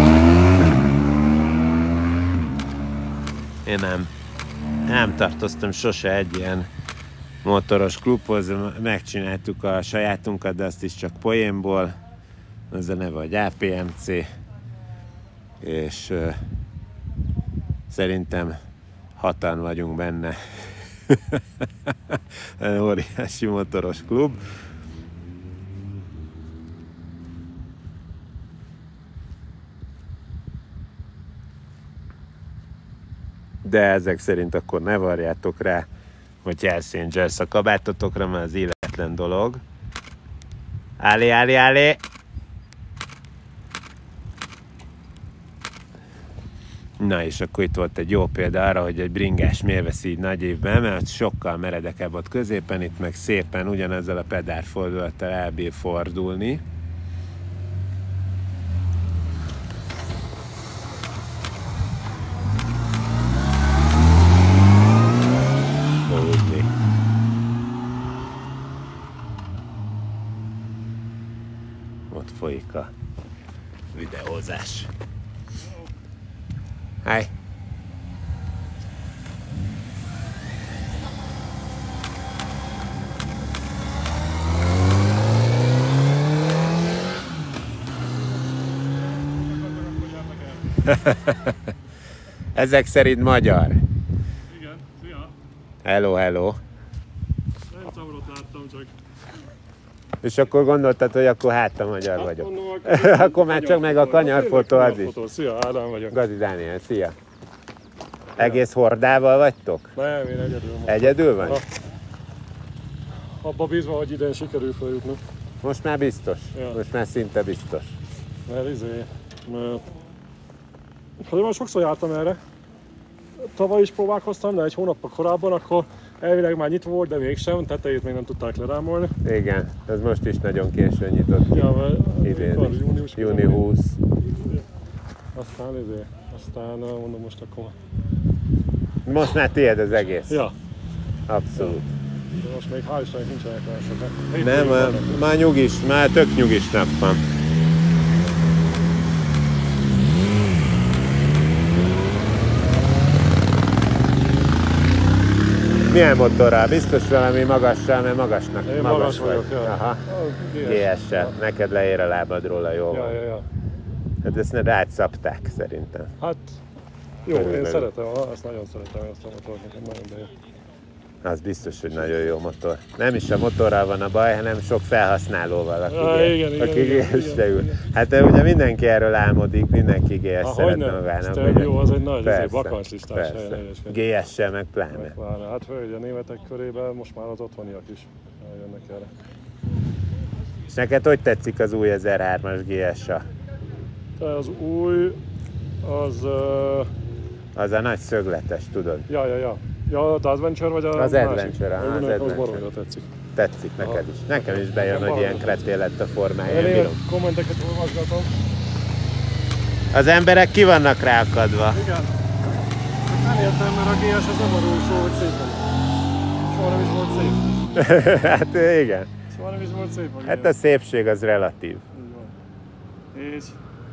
Én nem, nem tartoztam sose egy ilyen motoros klubhoz, megcsináltuk a sajátunkat, de azt is csak poénból. Az a neve, hogy á pé em cé, és uh, szerintem hatan vagyunk benne. Óriási motoros klub. De ezek szerint akkor ne varjátok rá, hogy Hells Angels a kabátotokra, mert az életlen dolog. Állé, állé, állé! Na és akkor itt volt egy jó példa arra, hogy egy bringás miért veszi így nagy évben, mert sokkal meredekebb ott középen, itt meg szépen ugyanezzel a pedálfordulattal elbír fordulni. Ott folyik a videózás. Hi. Ezek szerint magyar. Igen, szia! Hello, hello. Nem cabrot láttam csak. És akkor gondoltad, hogy akkor hát a magyar Hát, vagyok. mondom, Akkor már csak meg a kanyarfotó az is. Szia, Ádám vagyok. Gazi Dániel, szia. Egész hordával vagytok? Nem, én egyedül mondom. Egyedül vagy? Na, abba bízva, hogy idén sikerül feljutni. Most már biztos. Ja. Most már szinte biztos. Mert izé, mert... Hát már sokszor jártam erre. Tavaly is próbálkoztam, de egy hónappal korábban, akkor elvileg már nyitva volt, de mégsem, tetejét még nem tudták lerámolni. Igen, ez most is nagyon későn nyitott ki. Ja, mert Idén mikor? is. Június Júni húsz. Aztán izé, aztán mondom most akkor... Most már tiéd az egész. Ja, Abszolút. de most még hál' Istennek nincsenek olyan sokan. Nem, már, már nyugis, már tök nyugis nap van. Milyen motorral? Biztos valami magassal, mert magasnak. Én magas magas vagyok, vagy. ja. Aha. gé es. gé es-sel. Neked leér a lábadról a jó. Ja, ja, ja. Hát ezt ne rád szabták szerintem. Hát jó, Körülbelül. én szeretem, azt nagyon szeretem ezt a motort, nekem nagyon bejön. Az biztos, hogy nagyon jó motor. Nem is a motorral van a baj, hanem sok felhasználóval, aki, Ja, gé- igen, igen, aki igen, gé es-re igen, ül. igen. Hát de ugye mindenki erről álmodik, mindenki gé es Há, szeretne hogyne? magának. Stelvio az egy nagy Persze, izé, bakancslistás persze. helyen egyébként. gé es-sel meg pláne. Pláne. Hát főleg a németek körében most már az otthoniak is eljönnek erre. És neked hogy tetszik az új ezerhármas gé es-a? De az új, az... Uh, Az a nagy szögletes, tudod? ja, ja, ja. Ja, az Adventure vagy a Az másik? Adventure, aha, az Az Adventure. baromira tetszik. Tetszik neked is. Nekem is bejön, Nekem hogy ilyen valami kretél lett a formája. Én Én német bírom. kommenteket olvasgatom. Az emberek ki vannak ráakadva. Igen. Nem értem, mert a gé es az nem arról szól, hogy szép vagyok. Soha nem is volt szép. Hát igen. Soha nem is volt szép a Hát a szépség az relatív. Így van. És...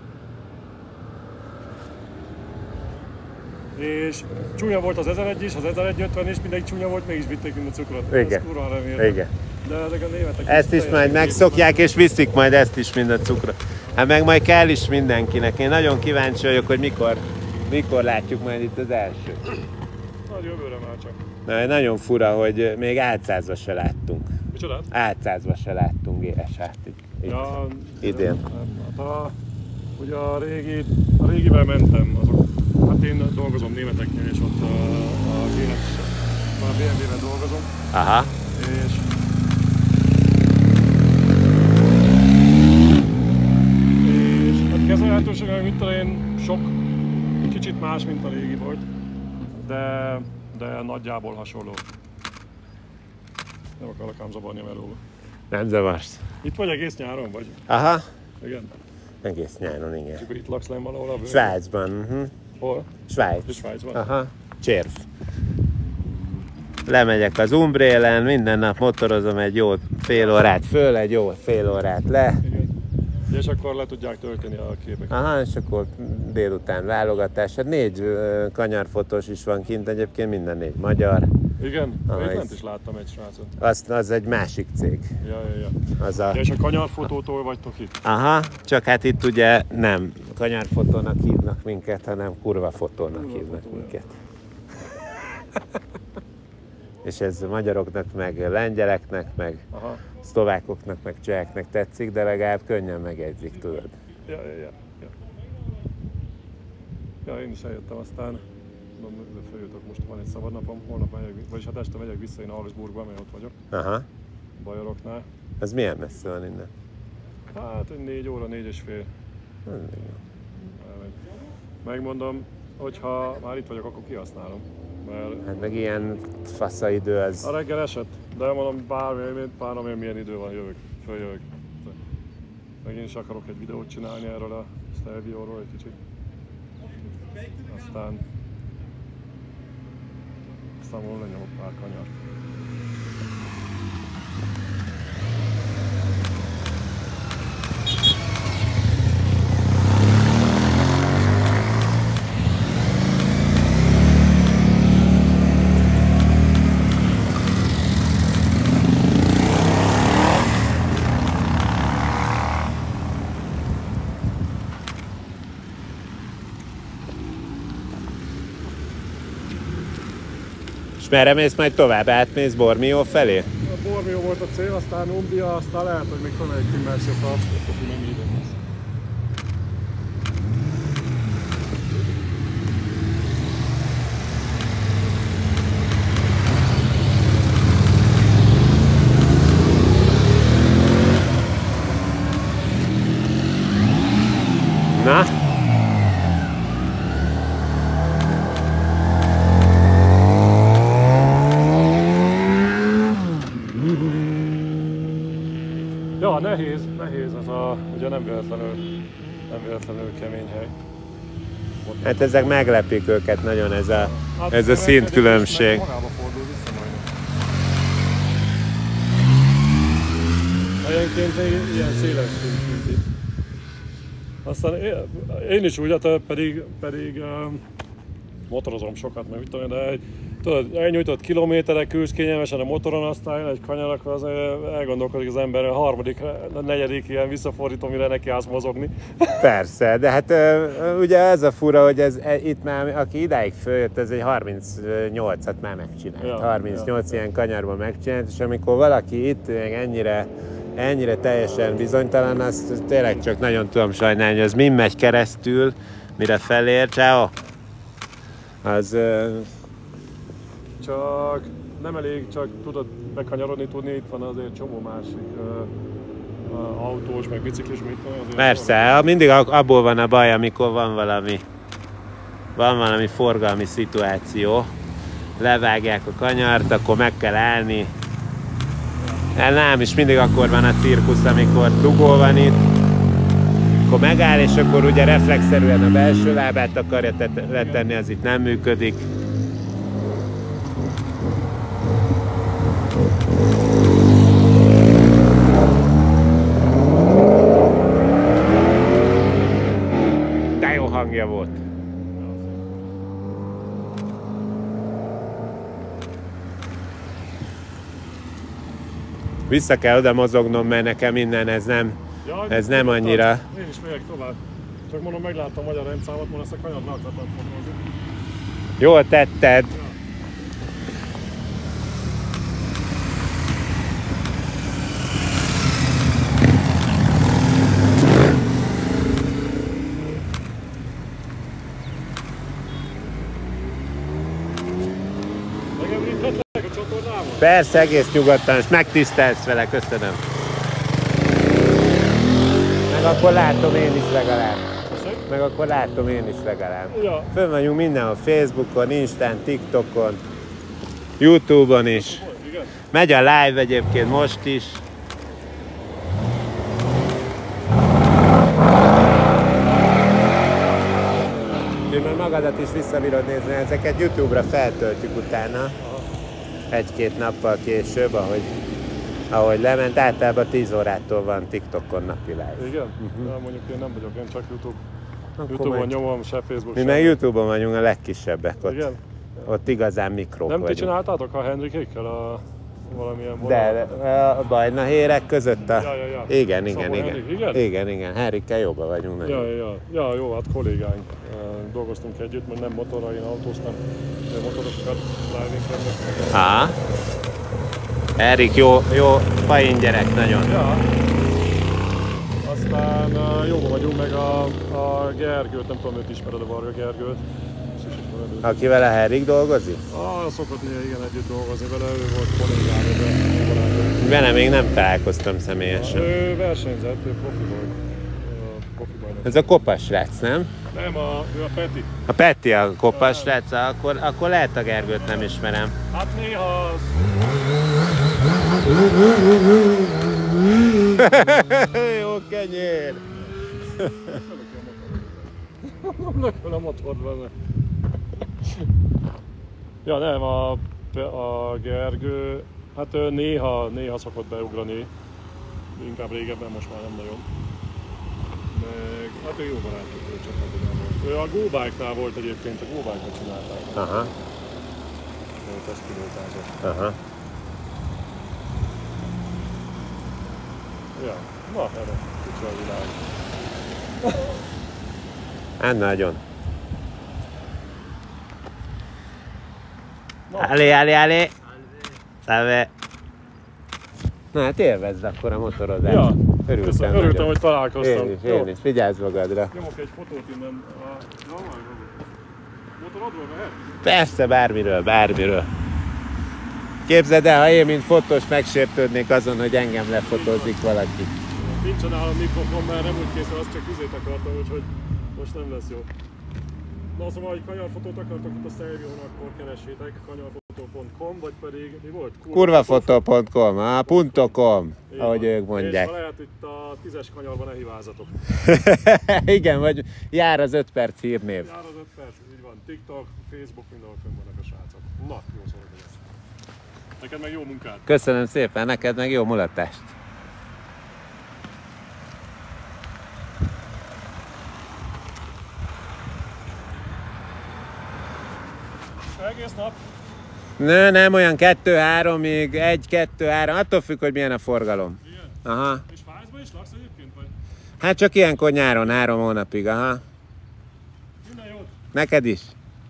És csúnya volt az ezer-egy is, az ezeregyszázötven is, mindegy csúnya volt, mégis vitték minden cukrot. Igen. Ez kurva nem értem. Igen. De ezek a németek... Ezt is majd megszokják, és viszik majd ezt is mind a cukrot. Hát meg majd kell is mindenkinek. Én nagyon kíváncsi vagyok, hogy mikor, mikor látjuk majd itt az első. Nagy jövőre már csak. Na, nagyon fura, hogy még álcázva se láttunk. Micsodát? Álcázva se láttunk gé es-t itt, itt Ja, idén. Hát a Ugye a, régi, a régivel mentem, azok, hát én dolgozom németeknél, és ott a, a gé hét, a bé em vé-vel dolgozom. Aha. És és hát kezelhetőségnek mit tudom én, sok, kicsit más, mint a régi volt, de, de nagyjából hasonló. Nem akarok ám zavarni a melóba. Nem zavarsz. Itt vagy egész nyáron, vagy? Aha. Igen. Egész nyáron, igen. És akkor itt laksz lenn valahol a bőrben? Svájcban. Uh-huh. Hol? Svájc. Svájcban? Aha. Csérv. Lemegyek az Umbrélen, minden nap motorozom egy jó fél órát föl, egy jó fél órát le. Igen. És akkor le tudják tölteni a képeket. Aha, és akkor délután válogatás. Hát négy ö, kanyarfotós is van kint, egyébként minden négy magyar. Igen? Aha, Itt ez- lent is láttam egy srácot. Az, az egy másik cég. Ja, ja, ja. Az a... Ja, és a kanyarfotótól vagytok itt? Aha, csak hát itt ugye nem kanyarfotónak hívnak minket, hanem kurva fotónak Kurva hívnak fotó, minket. És ez magyaroknak, meg lengyeleknek, meg Aha. szlovákoknak, meg cseheknek tetszik, de legalább könnyen megjegyzik, tudod. Ja, ja, ja. Ja, ja én is eljöttem, aztán mondom, de feljöttök, most van egy szabad napom, holnap megyek, vagyis hát este megyek vissza én Augsburgba, mert ott vagyok, Aha, Bajoroknál. az milyen messze van innen? Hát egy négy óra, négy és fél. Megmondom, hogyha már itt vagyok, akkor kihasználom. Mert Hát meg ilyen faszaidő az... a reggel esett, de mondom, bármi, bármi milyen idő van, jövök, följövök. Meg én is akarok egy videót csinálni erről a Stelvio-ról egy kicsit. Aztán... Aztán volna lenyomok pár kanyart. És merre mész majd tovább? Átmész Bormió felé? A Bormió volt a cél, aztán Umbria, aztán lehet, hogy még felmegyek Timmerszökre, akkor nem ide lesz. Na? Ja, nehéz, nehéz ez a, ugye nem véletlenül, nem véletlenül kemény hely. Hát ezek meglepik őket nagyon, ez a, Hát ez a szintkülönbség. Magába fordul vissza majdnem. Helyenként még ilyen széles szint, mint itt. Aztán én, én is úgy, hát pedig, pedig um, motorozom sokat, meg mit tudom, én, de egy, tudod, elnyújtott kilométerek, ülsz kényelmesen a motoron, aztán jön egy kanyar, akkor az elgondolkodik az ember, a harmadik, a negyedik ilyen visszafordító, mire neki állsz mozogni. Persze, de hát ö, ugye ez a fura, hogy ez, e, itt már, aki idáig följött, ez egy harmincnyolcat már megcsinált. Ja, harmincnyolc ja. ilyen kanyarban megcsinált, és amikor valaki itt még ennyire, ennyire teljesen bizonytalan, azt tényleg csak nagyon tudom sajnálni, hogy az mind megy keresztül, mire felér, ciao. Az... Ö, Csak nem elég csak tudod bekanyarodni tudni, itt van azért csomó másik uh, uh, autós, meg biciklis, mit tudom. azért Persze, mindig abból van a baj, amikor van valami, van valami forgalmi szituáció. Levágják a kanyart, akkor meg kell állni. El nem, és mindig akkor van a cirkusz, amikor dugó van itt. Akkor megáll, és akkor ugye reflexzerűen a belső lábát akarja letenni, az itt nem működik. De jó hangja volt. Vissza kell oda mozognom, mert nekem innen ez nem, Ja, ez nem annyira. Én is megyek tovább. Csak mondom, megláttam a magyar rendszámot, mondom, ezt a kanyart le akartam fotózni. Jól tetted. megemlíthetlek a csatornámon? Persze, egész nyugodtan, és megtisztelsz vele, köszönöm. Meg akkor látom én is legalább. Meg akkor látom én is legalább. Ja. Fönn vagyunk mindenhol, Facebookon, Instán, TikTokon, YouTube-on is. Igen. Megy a live egyébként most is. Mert magadat is visszabírod nézni, ezeket YouTube-ra feltöltjük utána. Egy-két nappal később, ahogy, ahogy lement, általában tíz órától van TikTokon napi live. Igen? Uh-huh. Ja, mondjuk én nem vagyok, én csak YouTube. Akkor YouTube-on majd- nyomom, se Facebook, Mi se. meg YouTube-on vagyunk a legkisebbek ott. Igen? Ott igazán mikrók Nem ti vagyunk. csináltátok a Henrikékkel a valamilyen De vonalat? a bajnahérek között a... Ja, ja, ja. Igen, igen, Szabó igen. Henrik, igen? Igen, igen. Henrikkel jobban vagyunk nagyon. Ja, ja, ja, jó, hát kollégánk. Uh, dolgoztunk együtt, mert nem motorra, én autóztam, de motorokat driving rendeztem. Á. Erik jó, jó fain gyerek nagyon. Ja. Aztán uh, jóban vagyunk, meg a, a Gergőt, nem tudom, őt ismered, a Varga Gergőt. Azt is ismered őt. Akivel a Erik dolgozik? Ah, szokott néha igen együtt dolgozni vele, ő volt kollégám, de jó barátom. Vele még nem találkoztam személyesen. Ő versenyzett, ő profi volt. Ö, Profi bajnok. Ez a kopas srác, nem? Nem, a, ő a Peti. A Peti a kopas srác, akkor, akkor lehet a Gergőt nem ismerem. Hát néha az... Jó kenyér! Lököl a motor benne. Ja nem, a, a Gergő, hát ő néha, néha szokott beugrani, inkább régebben, most már nem nagyon. Meg, hát ő jó barátok, ő csak nem volt. Ő a Go-Bike-nál volt egyébként, a Go-Bike-ot csinálták. Aha, Ő tesztpilótázott. aha. Ja, na erre, kicsi a világ. Hát nagyon. Na. Allé, allé, allé! Salve! Na hát élvezd akkor a motorozást. Ja, Örültem, köszönöm, örültem, nagyon. hogy találkoztam. Én is, Jó. én is. Vigyázz magadra. Nyomok egy fotót innen. A... Ja, már motorodról mehet? Persze, bármiről, bármiről. Képzeld el, ha én, mint fotós megsértődnék azon, hogy engem lefotózik valaki. Nincsen nálam mikrofon, mert nem úgy készül, azt csak izét akartam, úgyhogy most nem lesz jó. Na szóval, hogy kanyarfotót akartok itt a Stelvion, akkor keressétek kanyarfotó pont com, vagy pedig mi volt? kurvafotó pont com, ah, .com, Így ahogy van. ők mondják. És ha lehet itt a tízes kanyarban ne hibázatok. Igen, vagy jár az öt perc hírnév. Jár az öt perc, így van. TikTok, Facebook, mindenhol fönn vannak a srácok. Na, jó szórakozás. Neked meg jó munkát. Köszönöm szépen, neked meg jó mulatást. Egész nap. Nő, nem olyan kettő-háromig, egy-kettő-három, attól függ, hogy milyen a forgalom. Igen. Aha. És Fájzban is laksz egyébként, vagy? Hát csak ilyenkor nyáron, három hónapig, aha. Minden jót. Neked is.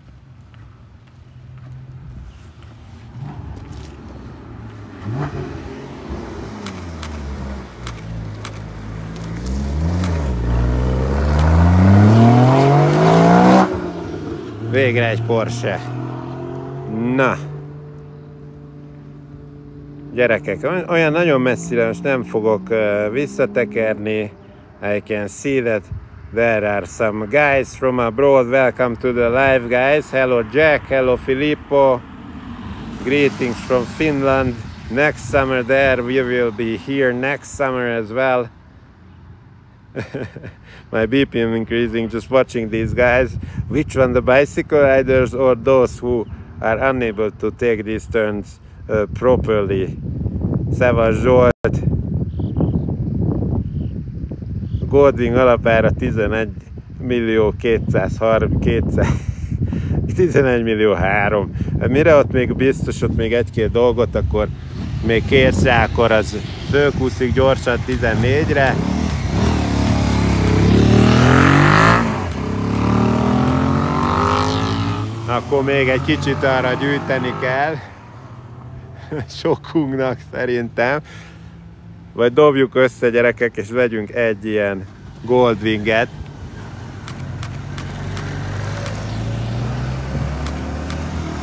Végre egy Porsche. Na. Gyerekek, olyan nagyon messzire most nem fogok uh, visszatekerni. I can see that there are some guys from abroad. Welcome to the live, guys. Hello Jack, hello Filippo. Greetings from Finland. Next summer there, we will be here next summer as well. My B P M increasing just watching these guys. Which one, the bicycle riders or those who are unable to take these turns uh, properly? Szevas Zsolt. Goldwing alapára tizenegy millió kétszázharminc, tizenegy millió három. Mire ott még biztos, ott még egy-két dolgot, akkor még kérsz rá, akkor az fölkúszik gyorsan tizennégyre. Akkor még egy kicsit arra gyűjteni kell. Sokunknak szerintem. Vagy dobjuk össze, gyerekek, és vegyünk egy ilyen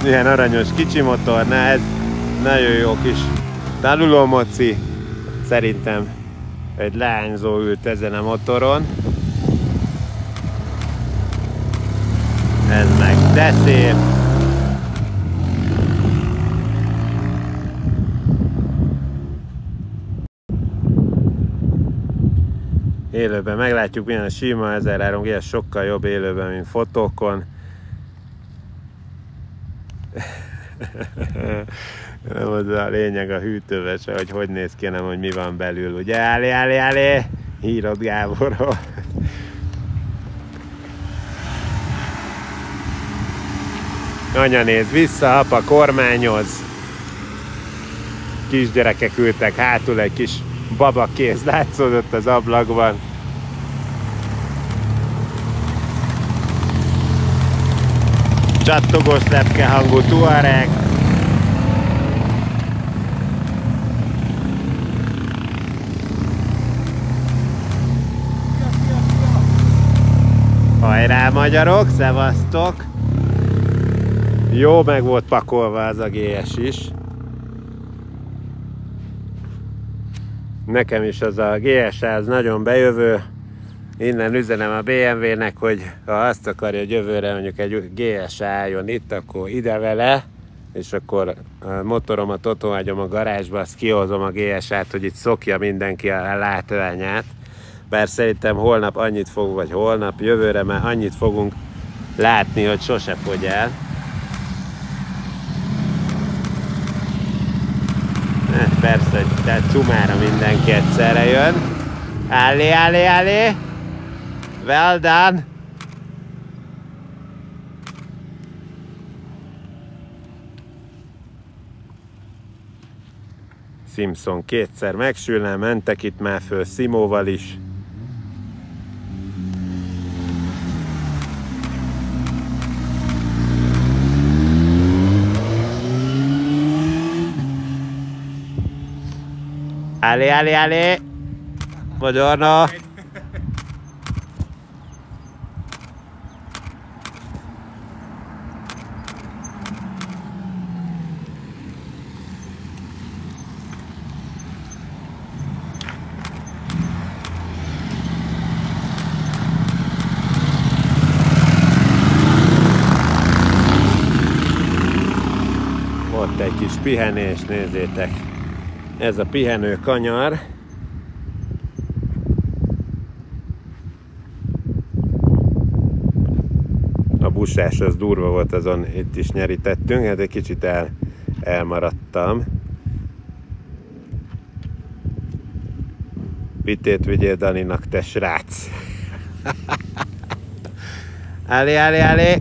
Milyen aranyos kicsi motor, na ez nagyon jó kis tanulómoci. Szerintem egy leányzó ült ezen a motoron. Ez meg de szép. Élőben meglátjuk, milyen a sima ezerhárom gé, sokkal jobb élőben, mint fotókon. Nem az a lényeg a hűtőbe se, hogy hogy néz ki, hanem hogy mi van belül. Ugye, állé, állé, állé! Hírod Gáborról. Anya néz vissza, apa kormányoz. Kisgyerekek ültek hátul, egy kis babakéz látszódott az ablakban. Csattogós lepkehangú Tuareg. Hajrá magyarok, szevasztok! Jó meg volt pakolva az a gé es is. Nekem is az a gé es az nagyon bejövő. Innen üzenem a bé em vé-nek, hogy ha azt akarja, hogy jövőre mondjuk egy gé es álljon itt, akkor ide vele, és akkor a motoromat otthon hagyom a garázsba, azt kihozom a gé es-át, hogy itt szokja mindenki a látványát. Bár szerintem holnap annyit fog, vagy holnap, jövőre már annyit fogunk látni, hogy sose fogy el. Persze, tehát cumára mindenki egyszerre jön. Állé, állé, állé! Well done! Simpson kétszer megsülne, mentek itt már föl Simóval is. Allé, allé, allé! Buongiorno! Ott egy kis pihenés, nézzétek! Ez a pihenő kanyar. A busás az durva volt, azon itt is nyerítettünk, hát egy kicsit el, elmaradtam. Vitét vigyél Daninak, te srác! Állé, állé, állé!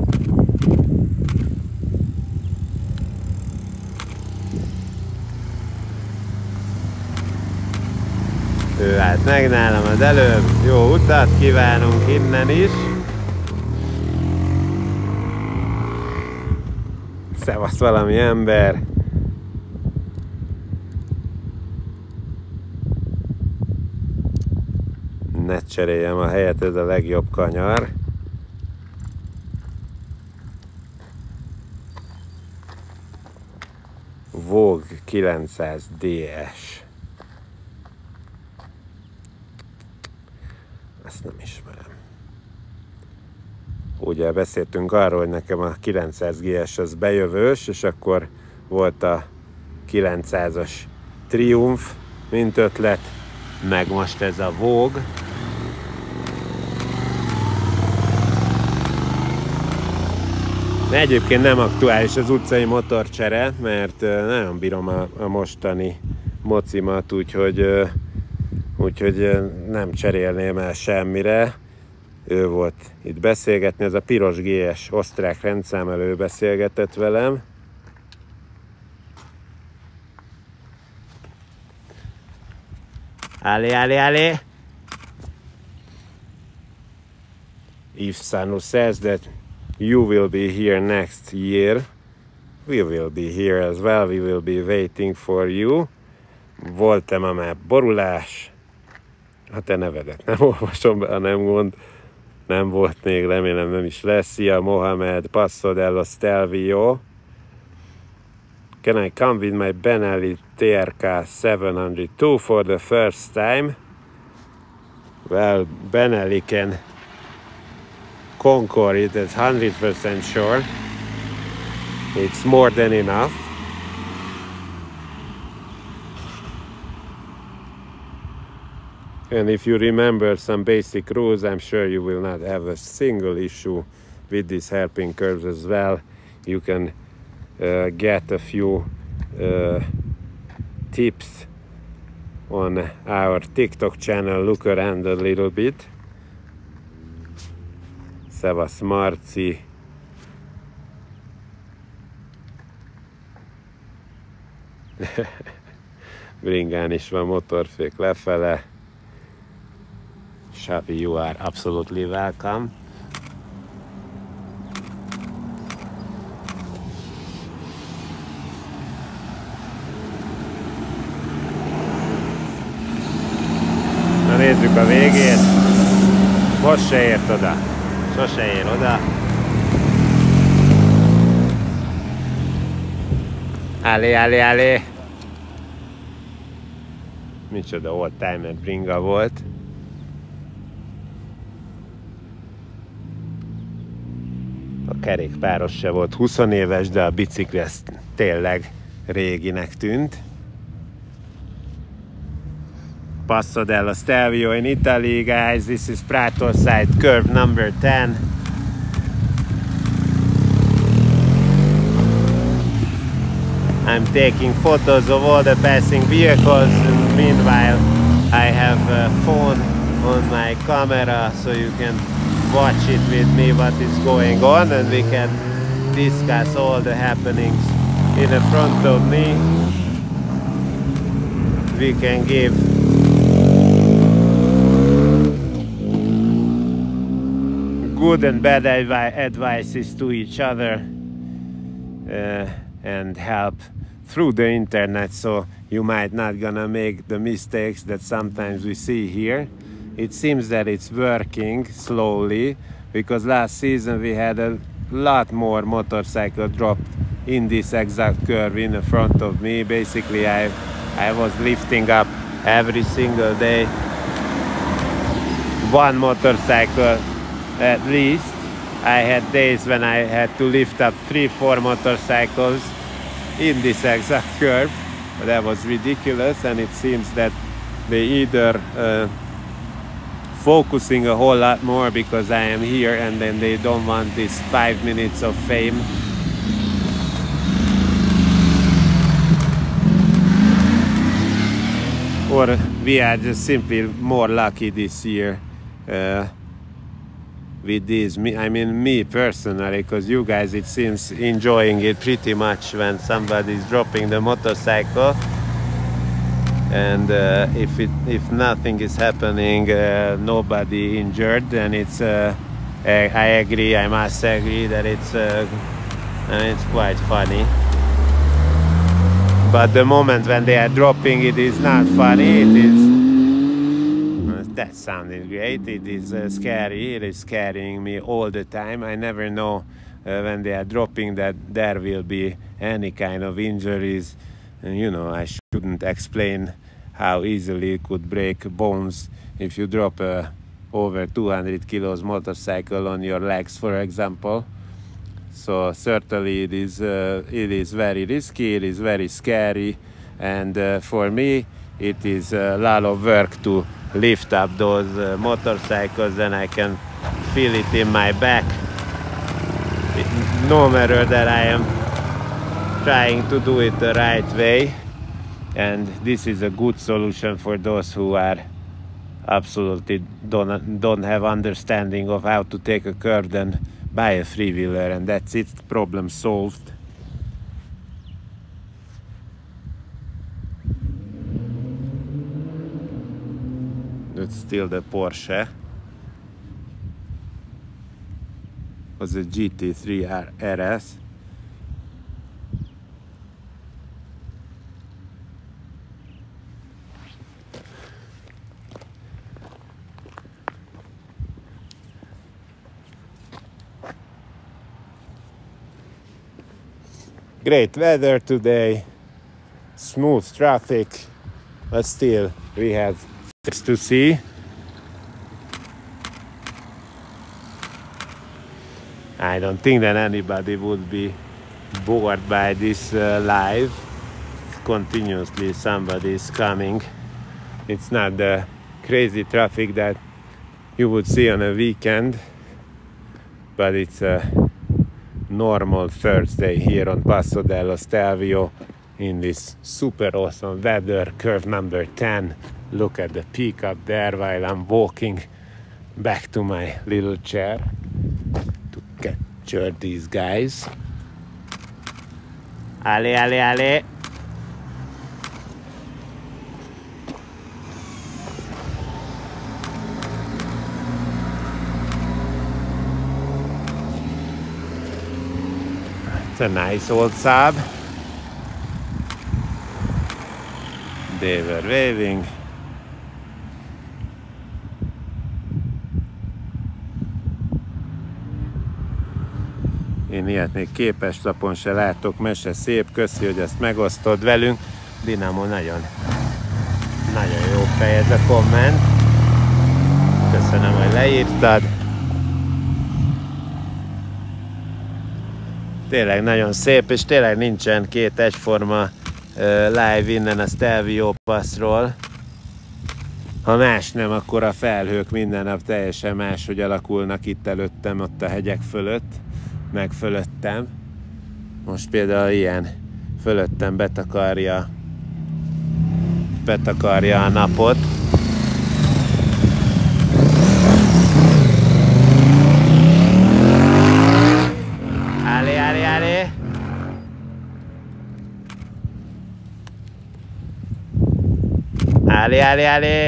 Ő állt meg nálam az előbb. Jó utat kívánunk innen is. Szevasz valami ember. Ne cseréljem a helyet, ez a legjobb kanyar. Vogue kilencszáz dé es. Ezt nem ismerem. Ugye beszéltünk arról, hogy nekem a kilencszáz gé es az bejövős, és akkor volt a kilencszázas Triumph, mint ötlet, meg most ez a Vogue. De egyébként nem aktuális az utcai motorcsere, mert nagyon bírom a, a mostani mocimat, úgyhogy úgyhogy nem cserélném el semmire. Ő volt itt beszélgetni, ez a piros gé es osztrák rendszámelő beszélgetett velem. Allé, allé, allé! If Sanu says that you will be here next year, we will be here as well, we will be waiting for you. Volt-e ma már borulás? A te nevedet nem olvasom be, ha nem gond. Nem volt még, remélem nem is lesz. Szia Mohamed, Passo dello Stelvio. Can I come with my Benelli T R K seven oh two for the first time? Well, Benelli can conquer it, it's one hundred percent sure. It's more than enough. And if you remember some basic rules, I'm sure you will not have a single issue with these hairpin curves as well. You can uh, get a few uh, tips on our TikTok channel. Look around a little bit. Szevasz Marci. Bringán is van motorfék lefele. Shabi, you are absolutely welcome. Na nézzük a végét. Most se ért oda. Sose ér oda. Állé, állé, állé. Micsoda old-timer bringa volt. A kerékpáros se volt húsz éves, de a bicikli ezt tényleg réginek tűnt. Passo dello Stelvio in Italy, guys. This is Prato side curve number ten. I'm taking photos of all the passing vehicles, and meanwhile I have a phone on my camera so you can watch it with me what is going on, and we can discuss all the happenings in the front of me. We can give good and bad advi advices to each other uh, and help through the internet, so you might not gonna make the mistakes that sometimes we see here. It seems that it's working slowly, because last season we had a lot more motorcycle dropped in this exact curve in the front of me. Basically I, I was lifting up every single day one motorcycle at least. I had days when I had to lift up three, four motorcycles in this exact curve. That was ridiculous, and it seems that they either uh, focusing a whole lot more because I am here, and then they don't want this five minutes of fame. Or we are just simply more lucky this year uh, with this. Me, I mean me personally, because you guys, it seems, enjoying it pretty much when somebody's dropping the motorcycle. And uh, if it if nothing is happening, uh, nobody injured, then it's uh, I, I agree, I must agree that it's uh, it's quite funny. But the moment when they are dropping, it is not funny. It is that sounded great. It is uh, scary. It is scaring me all the time. I never know uh, when they are dropping that there will be any kind of injuries. And, you know, I shouldn't explain how easily it could break bones if you drop a over two hundred kilos motorcycle on your legs, for example. So certainly it is uh, it is very risky, it is very scary, and uh, for me it is a lot of work to lift up those uh, motorcycles, and I can feel it in my back. It, no matter that I am trying to do it the right way, and this is a good solution for those who are absolutely don't, don't have understanding of how to take a curve. Then buy a three-wheeler, and that's it, problem solved. It's still the Porsche. It was a G T three R S. Great weather today, smooth traffic, but still we have things to see. I don't think that anybody would be bored by this uh, live. Continuously somebody is coming. It's not the crazy traffic that you would see on a weekend, but it's a normal Thursday here on Passo dello Stelvio in this super awesome weather. Curve number ten. Look at the peak up there while I'm walking back to my little chair to capture these guys. Ale, ale, ale. It's a nice old Saab. They were waving. Én ilyet még képeslapon se látok, mese szép, köszi, hogy ezt megosztod velünk. Dinamo nagyon, nagyon jó fej ez a komment. Köszönöm, hogy leírtad. Tényleg nagyon szép, és tényleg nincsen két egyforma uh, live innen a Stelvio Passról. Ha más nem, akkor a felhők minden nap teljesen máshogy alakulnak itt előttem, ott a hegyek fölött, meg fölöttem. Most például ilyen fölöttem betakarja, betakarja a napot. Állé, állé, állé! Alley, alley, alley.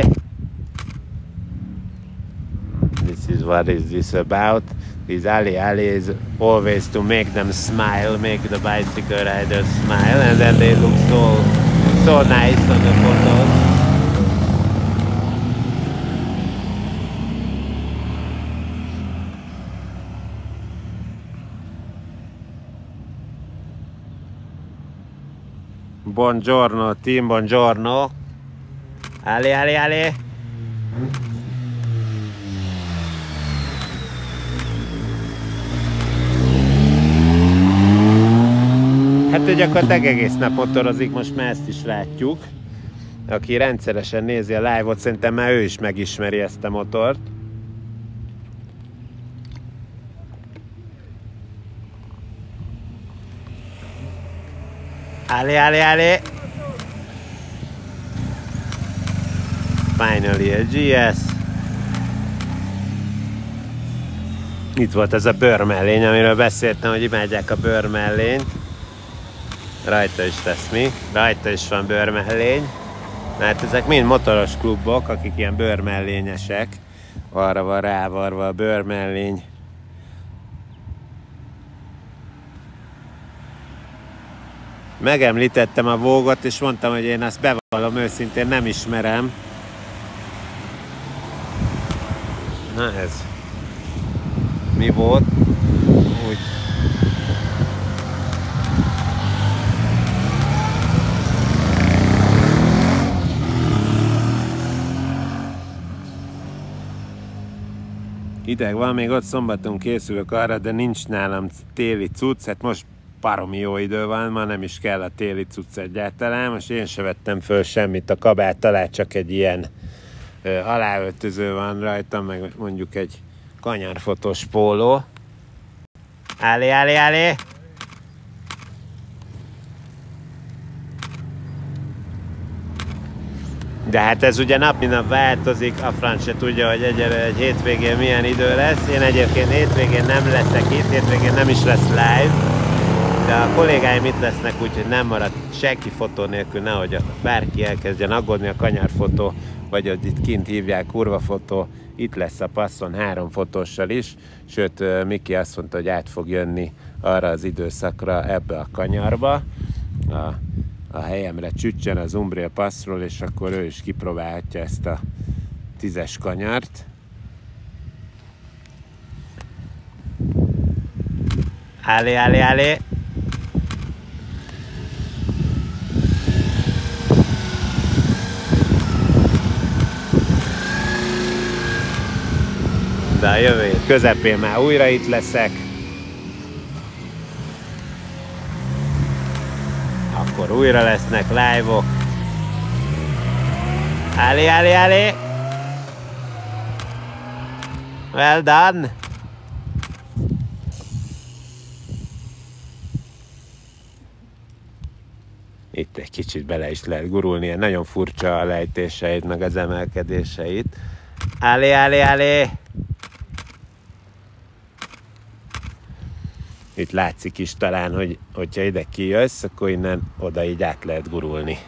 This is what is this about. These alley alleys always to make them smile, make the bicycle riders smile, and then they look so so nice on the photos. Buongiorno team, buongiorno. Ale, ale, ale. Hát ő gyakorlatilag egész nap motorozik, most már ezt is látjuk. Aki rendszeresen nézi a live-ot, szerintem már ő is megismeri ezt a motort. Ale, ale, ale. Finally a gé es. Itt volt ez a bőrmellény, amiről beszéltem, hogy imádják a bőrmellényt. Rajta is lesz mi, rajta is van bőrmellény. Hát ezek mind motoros klubok, akik ilyen bőrmellényesek. Arra van rávarva a bőrmellény. Megemlítettem a Vogue-ot, és mondtam, hogy én azt bevallom őszintén, nem ismerem. Na ez mi volt? Úgy. Ideg van, még ott szombaton készülök arra, de nincs nálam téli cucc, hát most baromi jó idő van, ma nem is kell a téli cucc egyáltalán, most én se vettem föl semmit a kabát alá, csak egy ilyen ö, aláöltöző van rajta, meg mondjuk egy kanyarfotós póló. Állé, állé, állé! De hát ez ugye nap mint nap változik, a franc se tudja, hogy egyre egy hétvégén milyen idő lesz. Én egyébként hétvégén nem leszek itt, hétvégén nem is lesz live, de a kollégáim itt lesznek, úgyhogy nem marad senki fotó nélkül, nehogy bárki elkezdjen aggódni a kanyarfotó, vagy hogy itt kint hívják kurvafotó. Itt lesz a passzon három fotóssal is, sőt Miki azt mondta, hogy át fog jönni arra az időszakra ebbe a kanyarba. A a helyemre csüccsen az Umbria Passról, és akkor ő is kipróbálhatja ezt a tízes kanyart. Állé, állé, állé! de a jövő hét közepén már újra itt leszek. Akkor újra lesznek live-ok. Ali, Ali, Ali! Well done! Itt egy kicsit bele is lehet gurulni, ilyen nagyon furcsa a lejtéseit, meg az emelkedéseit. Ali, Ali, Ali! Itt látszik is talán, hogy hogyha ide kijössz, akkor innen oda így át lehet gurulni.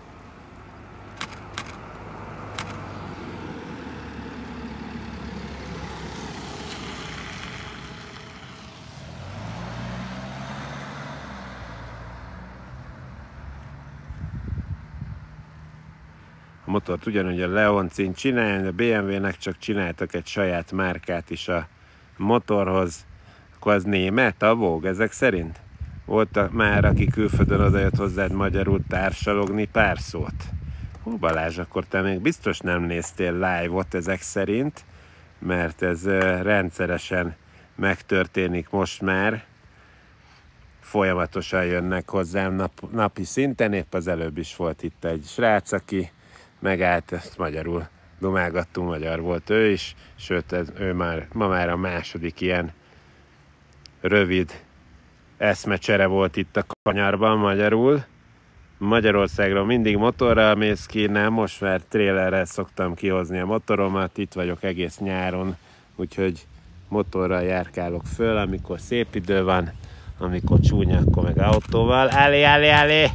A motort ugyanúgy a Leoncin csinálja, de a bé em vé-nek csak csináltak egy saját márkát is a motorhoz. Akkor az német, a Vogue ezek szerint? Voltak már, aki külföldön odajött hozzád magyarul társalogni pár szót. Hú, Balázs, akkor te még biztos nem néztél live-ot ezek szerint, mert ez rendszeresen megtörténik most már. Folyamatosan jönnek hozzám nap, napi szinten, épp az előbb is volt itt egy srác, aki megállt, ezt magyarul dumálgattunk, magyar volt ő is, sőt ez, ő már, ma már a második ilyen rövid eszmecsere volt itt a kanyarban magyarul. Magyarországról mindig motorral mész ki, nem, most már trélerrel szoktam kihozni a motoromat, itt vagyok egész nyáron, úgyhogy motorral járkálok föl, amikor szép idő van, amikor csúnya, akkor meg autóval. Ali, Ali, Ali!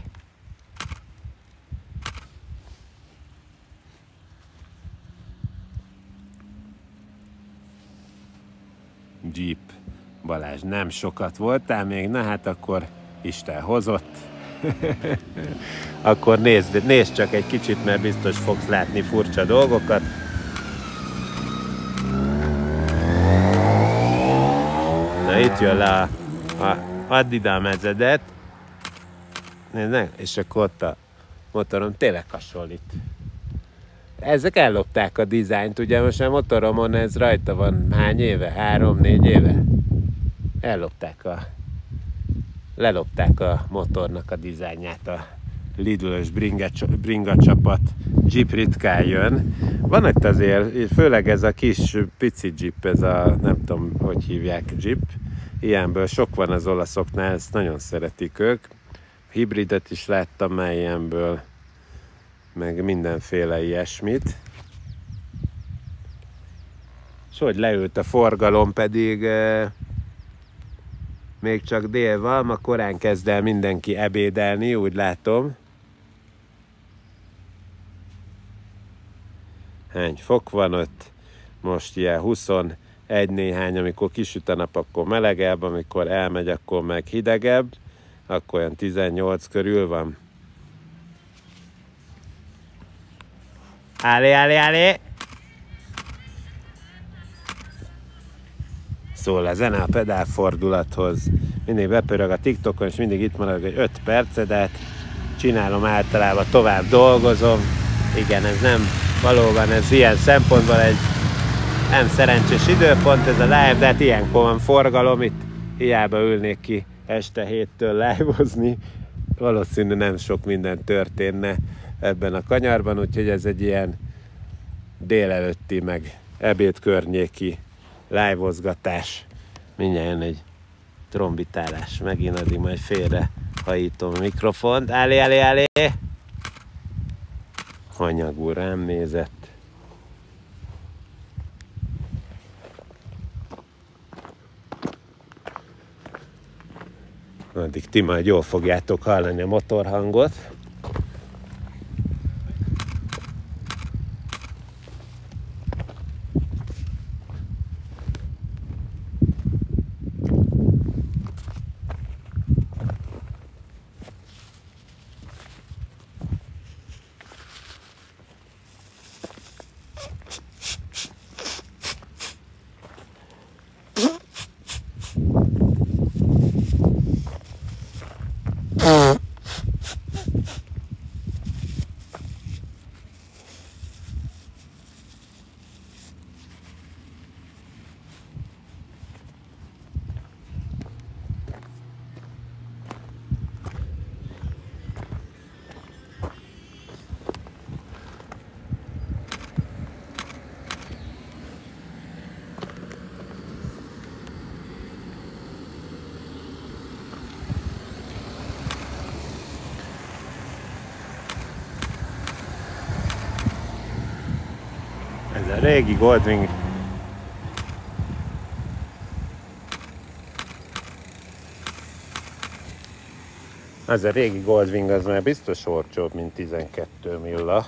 Jeep. Balázs, nem sokat voltál még? Na hát akkor Isten hozott. Akkor nézd, nézd csak egy kicsit, mert biztos fogsz látni furcsa dolgokat. Na itt jön le a, a add ide a mezedet. Nézd meg, és akkor ott a motorom tényleg hasonlít. Ezek ellopták a dizájnt, ugye most a motoromon ez rajta van hány éve? Három-négy éve? Ellopták a... Lelopták a motornak a dizájnját, a Lidl-ös bringa, bringa csapat. Jeep ritkán jön. Van itt azért, főleg ez a kis pici Jeep, ez a nem tudom, hogy hívják Jeep. Ilyenből sok van az olaszoknál, ezt nagyon szeretik ők. Hibridet is láttam már ilyenből, meg mindenféle ilyesmit. És hogy leült a forgalom, pedig eh, még csak dél van, ma korán kezd el mindenki ebédelni, úgy látom. Hány fok van ott? Most ilyen huszonegy néhány, amikor kisüt a nap, akkor melegebb, amikor elmegy, akkor meg hidegebb, akkor olyan tizennyolc körül van. Ali, Ali, Ali! Szól a zene a pedálfordulathoz. Mindig bepörög a TikTokon, és mindig itt marad egy öt percedet. Csinálom általában, tovább dolgozom. Igen, ez nem valóban, ez ilyen szempontból egy nem szerencsés időpont ez a live, de hát ilyenkor van forgalom, itt hiába ülnék ki este héttől live-ozni. Valószínű nem sok minden történne ebben a kanyarban, úgyhogy ez egy ilyen délelőtti, meg ebéd környéki live-ozgatás. Mindjárt egy trombitálás. Megint addig majd félre hajítom a mikrofont. Ali, Ali, Ali! Hanyagú rám nézett. Addig ti majd jól fogjátok hallani a motorhangot. régi Goldwing. Az a régi Goldwing az már biztos olcsóbb, mint tizenkettő milla.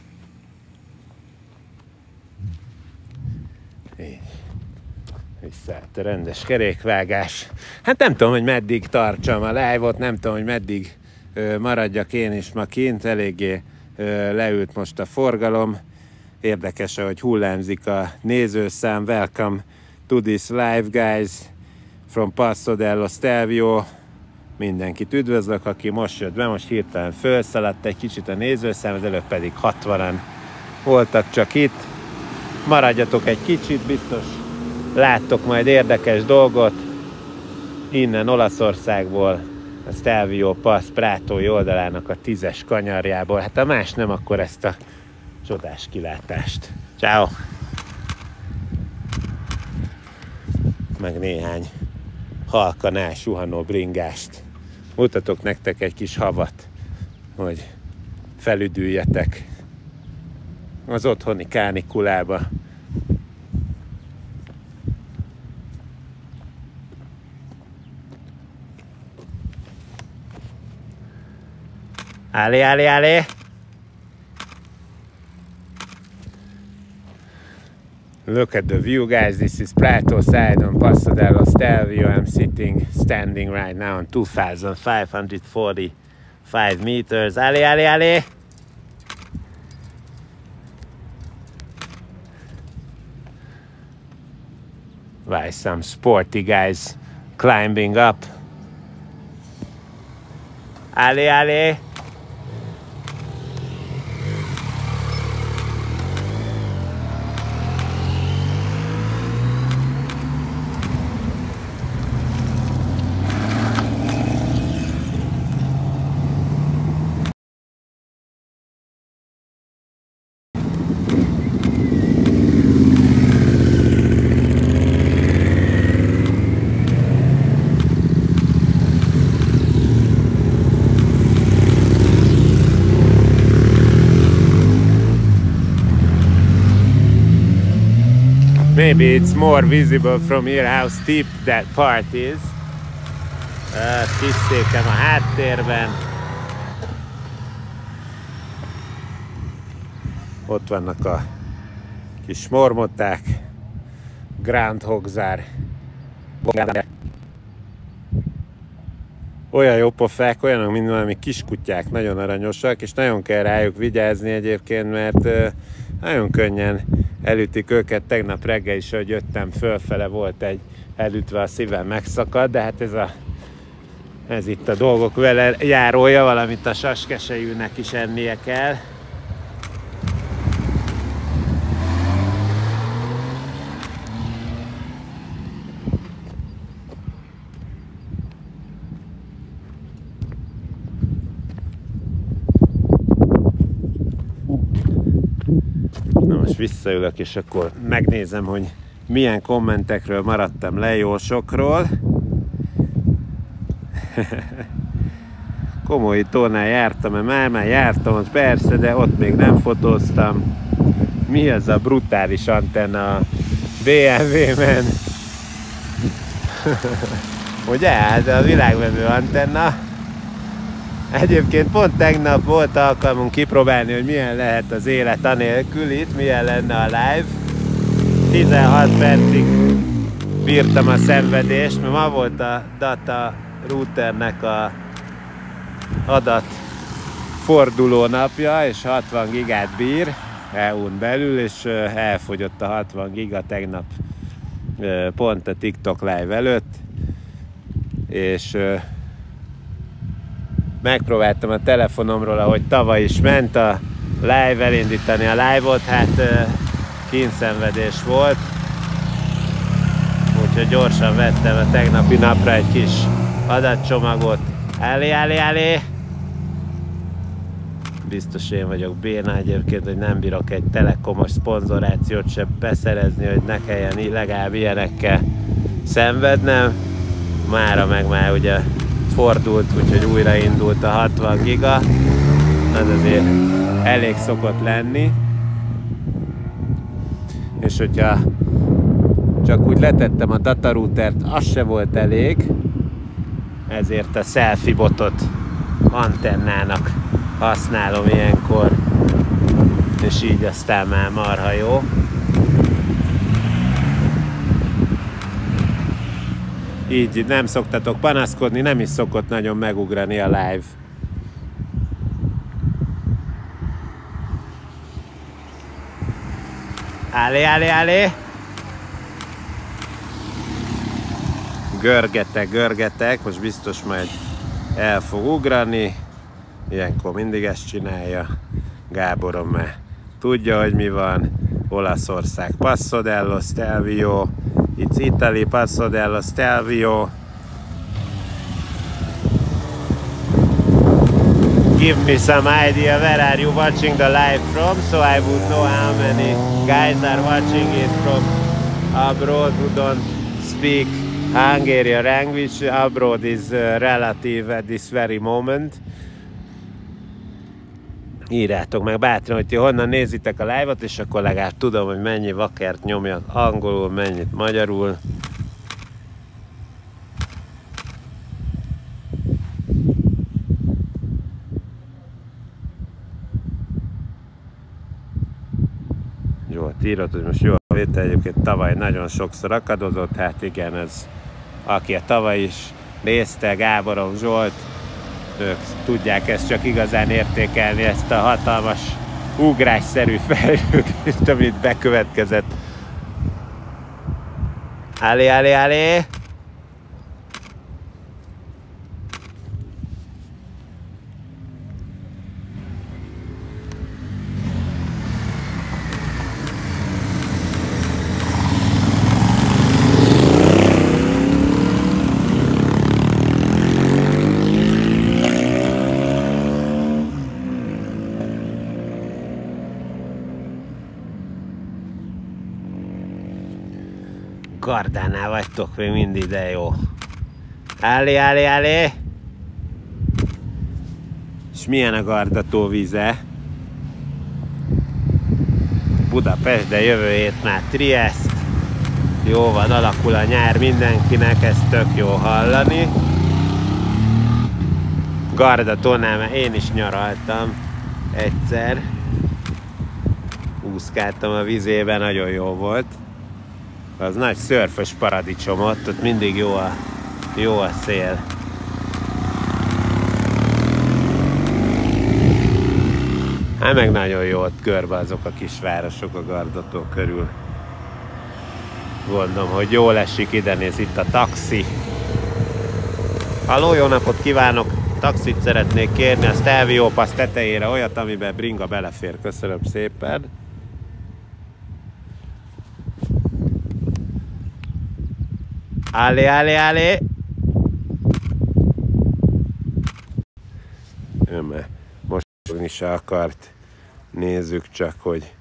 Így. Visszaállt a rendes kerékvágás. Hát nem tudom, hogy meddig tartsam a live-ot, nem tudom, hogy meddig ö, maradjak én is ma kint, eléggé ö, leült most a forgalom. Érdekes, hogy hullámzik a nézőszám. Welcome to this live, guys, from Passo dello Stelvio. Mindenkit üdvözlök, aki most jött be, most hirtelen felszaladt egy kicsit a nézőszám, az előbb pedig hatvanan voltak csak itt. Maradjatok egy kicsit, biztos láttok majd érdekes dolgot innen Olaszországból, a Stelvio Pass Prátói oldalának a tízes kanyarjából. Hát a más nem, akkor ezt a csodás kilátást. Ciao. Meg néhány halkan elsuhanó bringást. Mutatok nektek egy kis havat, hogy felüdüljetek az otthoni kánikulába. Állé, állé, állé! Look at the view, guys. This is Prato side on Passo dello Stelvio. I'm sitting, standing right now on two thousand five hundred forty-five meters. Allé, allé, allé! By some sporty guys climbing up. Allé, allé! Maybe it's more visible from here how steep that part is. Uh, kis széken a háttérben. Ott vannak a kis mormoták. Groundhogzár. Olyan jó pofák, olyanok, mint valami kiskutyák, nagyon aranyosak, és nagyon kell rájuk vigyázni egyébként, mert uh, nagyon könnyen elütik őket. Tegnap reggel is, hogy jöttem fölfele, volt egy elütve, a szívem megszakadt, de hát ez, a, ez itt a dolgok vele járója, valamint a saskesejűnek is ennie kell. Na most visszaülök, és akkor megnézem, hogy milyen kommentekről maradtam le, jó sokról. Komoly tónál jártam-e már? Már jártam ott, persze, de ott még nem fotóztam. Mi az a brutális antenna a bé em vé-ben? Ugye? Hát a világvevő antenna. Egyébként pont tegnap volt alkalmunk kipróbálni, hogy milyen lehet az élet anélkül itt, milyen lenne a live. tizenhat percig bírtam a szenvedést, mert ma volt a data routernek a adat forduló napja, és hatvan gigát bír é u-n belül, és elfogyott a hatvan giga tegnap pont a TikTok live előtt, és megpróbáltam a telefonomról, ahogy tavaly is ment a live, elindítani a live-ot, hát kínszenvedés volt, úgyhogy gyorsan vettem a tegnapi napra egy kis adatcsomagot. Állé, állé, állé! Biztos én vagyok béna egyébként, hogy nem bírok egy telekomos szponzorációt sem beszerezni, hogy ne kelljen legalább ilyenekkel szenvednem. Mára meg már ugye fordult, úgyhogy újraindult a hatvan giga. Az azért elég szokott lenni. és hogyha csak úgy letettem a data routert, az se volt elég, ezért a selfie botot antennának használom ilyenkor, és így aztán már marha jó. Így nem szoktatok panaszkodni, nem is szokott nagyon megugrani a live. Állé, állé, állé! Görgetek, görgetek, most biztos majd el fog ugrani. Ilyenkor mindig ezt csinálja Gáborom, mert tudja, hogy mi van. Olaszország, Passo dello Stelvio. It's Italy, Passo dello Stelvio. Give me some idea where are you watching the live from, so I would know how many guys are watching it from abroad who don't speak Hungarian language. Abroad is uh, relative at this very moment. Írjátok meg bátran, hogy ti honnan nézitek a live-ot, és akkor legalább tudom, hogy mennyi vakert nyomja angolul, mennyit magyarul. Jó, írott, hogy most jó a vétel, egyébként tavaly nagyon sokszor akadozott, hát igen, ez aki a tavaly is nézte, Gáborom, Zsolt, ők tudják ezt csak igazán értékelni, ezt a hatalmas ugrásszerű fejlődést, amit bekövetkezett. Állé, állé, állé! Gardánál vagytok még mindig, de jó. Állé, állé, állé! És milyen a Gardató vize? Budapest, de jövő hét már Triest. Jó van, alakul a nyár mindenkinek, ez tök jó hallani. Gardatónál már én is nyaraltam egyszer. Úszkáltam a vizében, nagyon jó volt. Az nagy szörfös paradicsom ott, ott mindig jó a, jó a szél. Hát meg nagyon jó ott körbe azok a kisvárosok a Gardató körül. Gondolom, hogy jól esik, ide néz itt a taxi. Halló, jó napot kívánok! Taxit szeretnék kérni a Stelvio Pass tetejére, olyat, amiben bringa belefér. Köszönöm szépen! Állé, állé, állé! Öme, most fogni se akart. Nézzük csak, hogy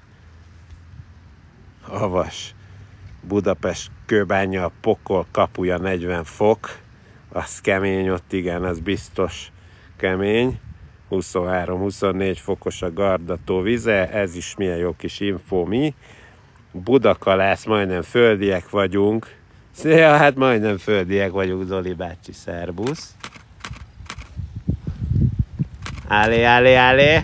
havas Budapest Kőbánya, a pokol kapuja negyven fok. Az kemény ott, igen, az biztos kemény. huszonhárom-huszonnégy fokos a Gardató vize, ez is milyen jó kis info mi. Budakalász, majdnem földiek vagyunk. Szia, hát majdnem földiek vagyunk, Zoli bácsi, szerbusz. Állé, állé, állé!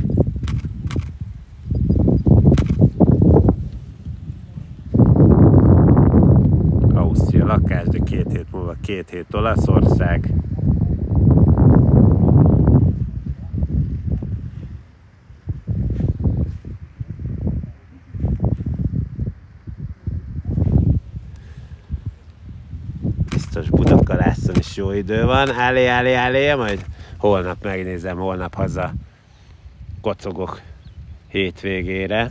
Ausztria lakás, de két hét múlva két hét Olaszország. Biztos Budakalászon is jó idő van. Állé, állé, állé, majd holnap megnézem, holnap haza kocogok hétvégére.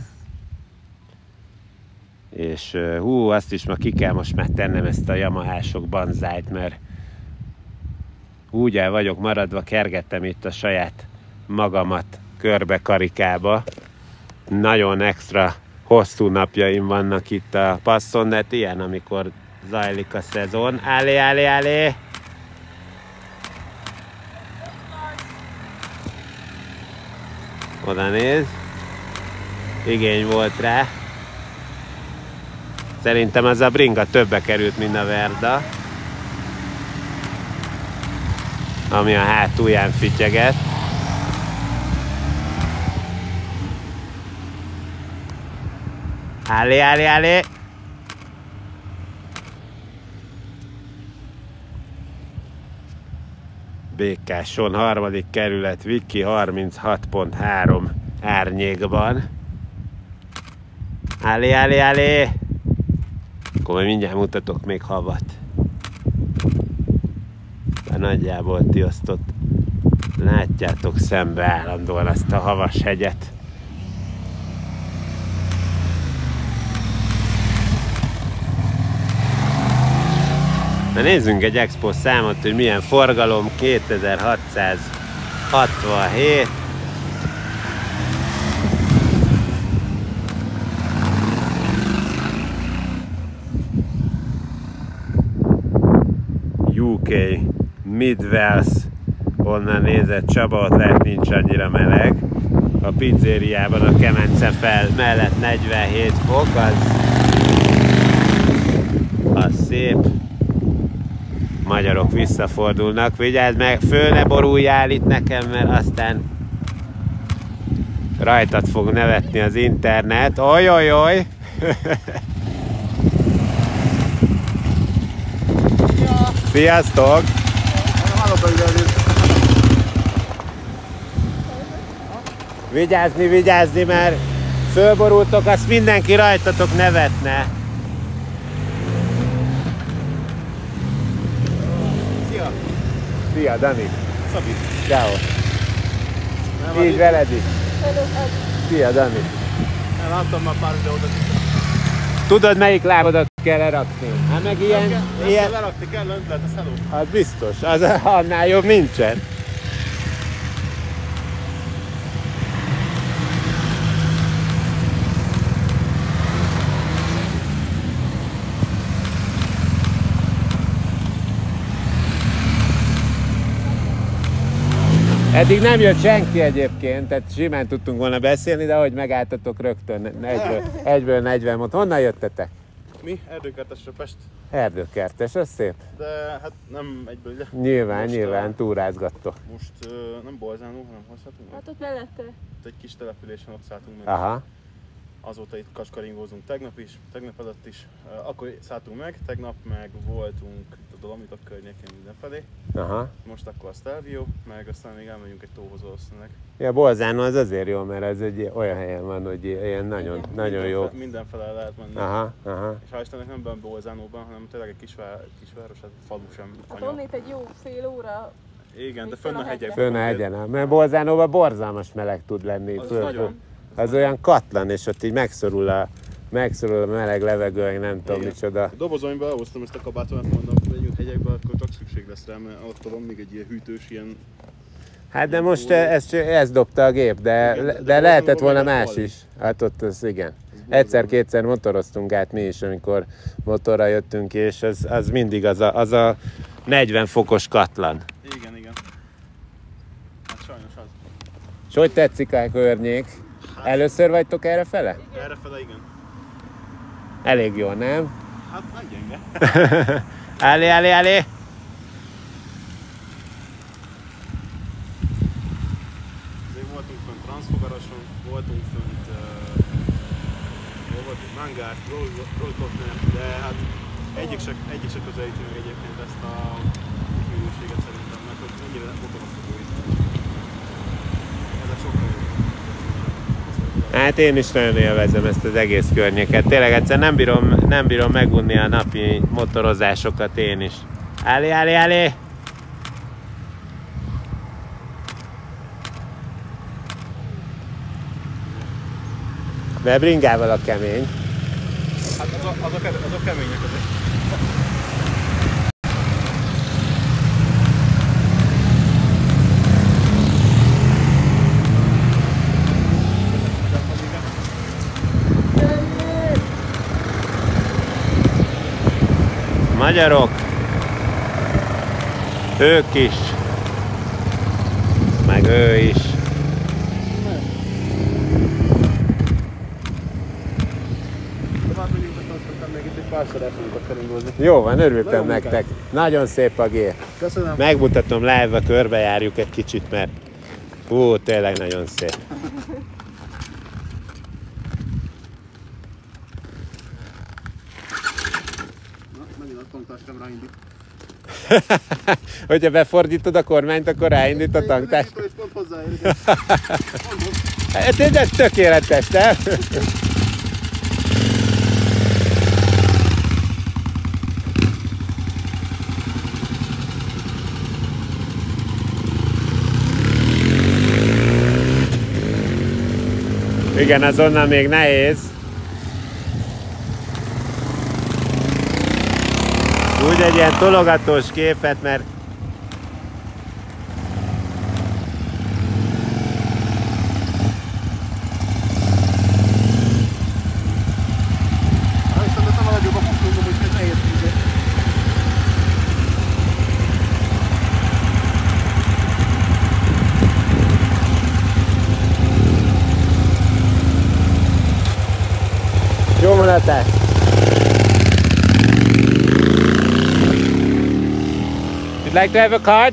És hú, azt is ma ki kell most már tennem, ezt a Yamahások banzájt, mert úgy el vagyok maradva, kergettem itt a saját magamat körbe karikába. Nagyon extra hosszú napjaim vannak itt a passzon, de ilyen, amikor zajlik a szezon. Állé, állé, állé! Oda néz. Igény volt rá. Szerintem az a bringa többe került, mint a Verda, ami a hátulján fityeget. Állé, állé, állé! Békáson, harmadik kerület, Viki harminchat pont három árnyékban. Állé, állé, állé! Akkor majd mindjárt mutatok még havat. De nagyjából ti azt ott látjátok szembe állandóan azt a havas hegyet. Na nézzünk egy expo számot, hogy milyen forgalom. kétezer-hatszázhatvanhét. U K, Mid-Wales, onnan nézett Csaba, ott lehet nincs annyira meleg. A pizzériában a kemence fel mellett negyvenhét fok, az, az szép. Magyarok visszafordulnak, vigyázz meg, föl ne boruljál itt nekem, mert aztán rajtad fog nevetni az internet. Ojojoj! Sziasztok! Vigyázni, vigyázni, mert fölborultok, azt mindenki rajtatok nevetne. Szia! Szia, Dani! Szabi! Ciao! Így veled is! Szia, Dani! Láttam már pár videót. Tudod, melyik lábadat kell lerakni? Hát meg ilyen... Nem ilyen... kell lerakni, kell lent lehet, ez hello. Az biztos, az annál jobb nincsen. Eddig nem jött senki egyébként, tehát simán tudtunk volna beszélni, de ahogy megálltatok rögtön egyből, egyből negyven mond. Honnan jöttetek? Mi? Erdőkertesre Pest. Erdőkertes, az szép. De hát nem egyből ide. Nyilván, Most, nyilván, uh, túrázgattok. Most uh, nem Bolzánó, hanem hol szálltunk meg? Hát ott mellette. Ott egy kis településen ott szálltunk meg. Aha. Azóta itt kaskaringózunk tegnap is, tegnap előtt is. Uh, akkor szálltunk meg, tegnap meg voltunk a Dolomitok környékén mindenfelé. Aha. Most akkor a Stelvio, meg aztán még elmegyünk egy tóhoz valószínűleg. Ja, Bolzánó az azért jó, mert ez egy olyan helyen van, hogy ilyen nagyon, nagyon jó. Mindenfele lehet menni. Aha, aha. És hál' Istennek nem benne Bolzánóban, hanem tényleg egy kisvá, kisváros, hát falu sem. Hát anya. onnét egy jó fél óra. Igen, de Fönn fönn a a hegyek. Fönn a hegyen, mert Bolzánóban borzalmas meleg tud lenni. Az Föl, nagyon. az olyan katlan, és ott így megszorul a, megszorul a meleg levegő, nem tudom Igen. micsoda. A dobozomba elhoztam ezt a kabátot, mondom, hogy megyünk hegyekbe, akkor csak szükség lesz rá, mert ott van még egy ilyen hűtős, ilyen... Hát de most ez, ez dobta a gép, de, Igen, de, de de lehetett Bolzánóban volna meg más fal is. Hát ott az igen. borzalmas. Egyszer-kétszer motoroztunk át mi is, amikor motorra jöttünk ki, és az, az mindig az a, az a negyven fokos katlan. Igen, igen. Hát sajnos az. És hogy tetszik a környék? Először vagytok erre fele? Errefele igen. Elég jó, nem? Hát nagy gyenge. Állé, állé, állé! Még voltunk fönt Transfogarason, voltunk fönt... Uh, hol voltunk? Mangárt, Rollkotner, de hát egyik se, egyik se közelíti meg egyébként ezt a hűséget szerintem, mert hogy mennyire motorozható itt. Ezek sokkal jobb. Hát én is nagyon élvezem ezt az egész környéket. Tényleg egyszer nem bírom, nem bírom megunni a napi motorozásokat én is. Állé, állé, állé! De bringával a kemény. Hát az a, az a, az a kemények azért. Magyarok, ők is, meg ő is. Tovább megyünk, aztán még itt egy párszor el fogunk keringózni. Jó van, örültem Nagyon nektek. munkás. Nagyon szép a gép. Köszönöm. Megmutatom live-ba, körbejárjuk egy kicsit, mert hú, tényleg nagyon szép. Na, megint a tanktásra ráindít. Hogyha befordítod a kormányt, akkor ráindít a tanktás. És pont hozzáér. Hát ez tökéletes, nem? Igen, azonnal még nehéz. Úgy egy ilyen tologatós képet, mert Viszont nem a nagyobb a futózom, úgyhogy nehéz húzni. jó mulatás! You'd like to have a card?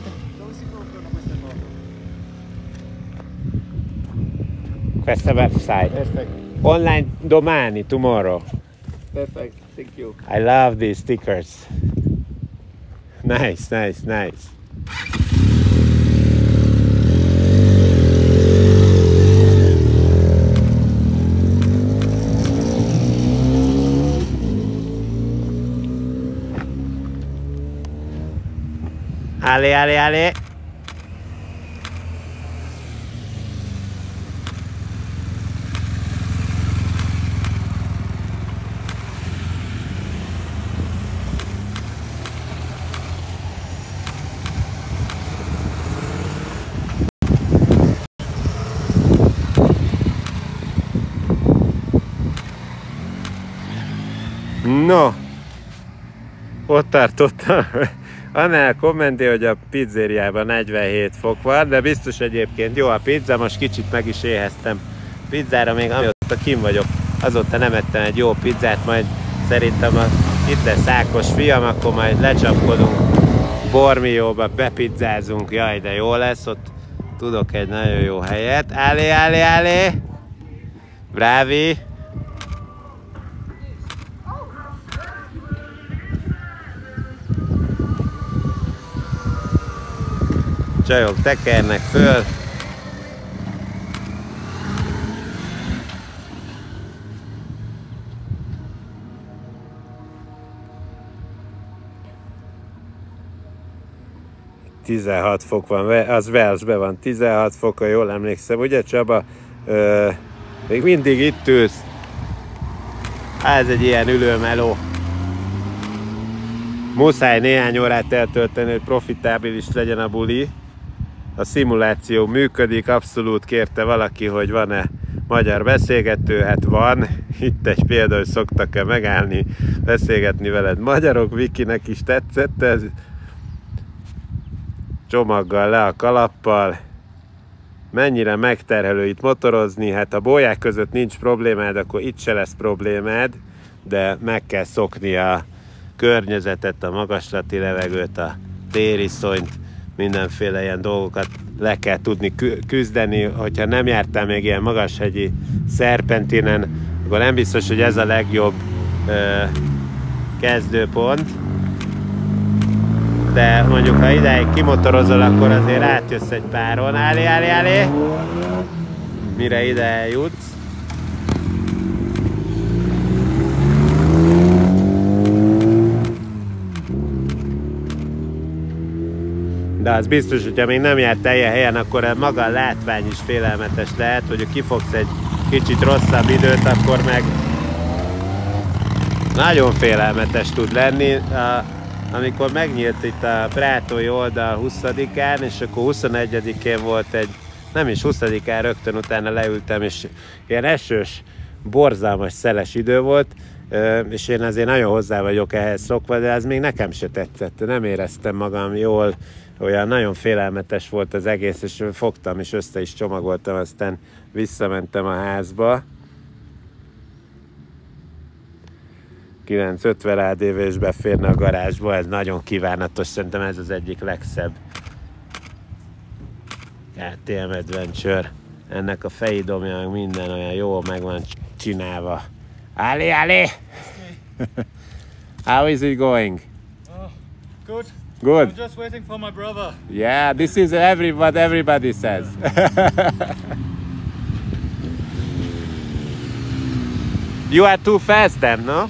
Questa website. Perfect. Online domani, tomorrow. Perfect. Thank you. I love these stickers. Nice, nice, nice. Ale, ale, ale. No, ott tartottam. Annál kommenti, hogy a pizzériában negyvenhét fok van, de biztos egyébként jó a pizza, most kicsit meg is éheztem pizzára, még amióta kim vagyok, azóta nem ettem egy jó pizzát, majd szerintem a, itt lesz Ákos fiam, akkor majd lecsapkodunk Bormióba, bepizzázunk, jaj de jó lesz, ott tudok egy nagyon jó helyet. Állé, állé, állé! Brávi! Csajok tekernek föl. tizenhat fok van, az Walesben van, tizenhat fok, ha jól emlékszem, ugye Csaba? Ö, még mindig itt ülsz. Ez egy ilyen ülőmeló. Muszáj néhány órát eltölteni, hogy profitábilis legyen a buli. A szimuláció működik, abszolút kérte valaki, hogy van-e magyar beszélgető, hát van. Itt egy példa, hogy szoktak-e megállni, beszélgetni veled magyarok, Vikinek is tetszett ez. Csomaggal le a kalappal. Mennyire megterhelő itt motorozni, hát a bóják között nincs problémád, akkor itt se lesz problémád, de meg kell szokni a környezetet, a magaslati levegőt, a tériszonyt, mindenféle ilyen dolgokat le kell tudni küzdeni. Hogyha nem jártál még ilyen magashegyi szerpentinen, akkor nem biztos, hogy ez a legjobb ö, kezdőpont. De mondjuk, ha ideig kimotorozol, akkor azért átjössz egy páron. Állé, állé, állé! Mire ide eljutsz. De az biztos, hogyha még nem járt ilyen helyen, akkor maga a látvány is félelmetes lehet, hogy kifogsz egy kicsit rosszabb időt, akkor meg nagyon félelmetes tud lenni. A, amikor megnyílt itt a Prátói oldal huszadikán, és akkor huszonegyedikén volt egy, nem is huszadikán, rögtön utána leültem, és ilyen esős, borzalmas, szeles idő volt, és én azért nagyon hozzá vagyok ehhez szokva, de ez még nekem se tetszett, nem éreztem magam jól, olyan nagyon félelmetes volt az egész, és fogtam, és össze is csomagoltam, aztán visszamentem a házba. kilencszázötven á dé vé is beférne a garázsba, ez nagyon kívánatos, szerintem ez az egyik legszebb ká té em Adventure. Ennek a fejidomja, meg minden olyan jól meg van csinálva. Ali, Ali! How is it going? Oh, good. Good. I'm just waiting for my brother. Yeah, this is every, what everybody says. You are too fast then, no?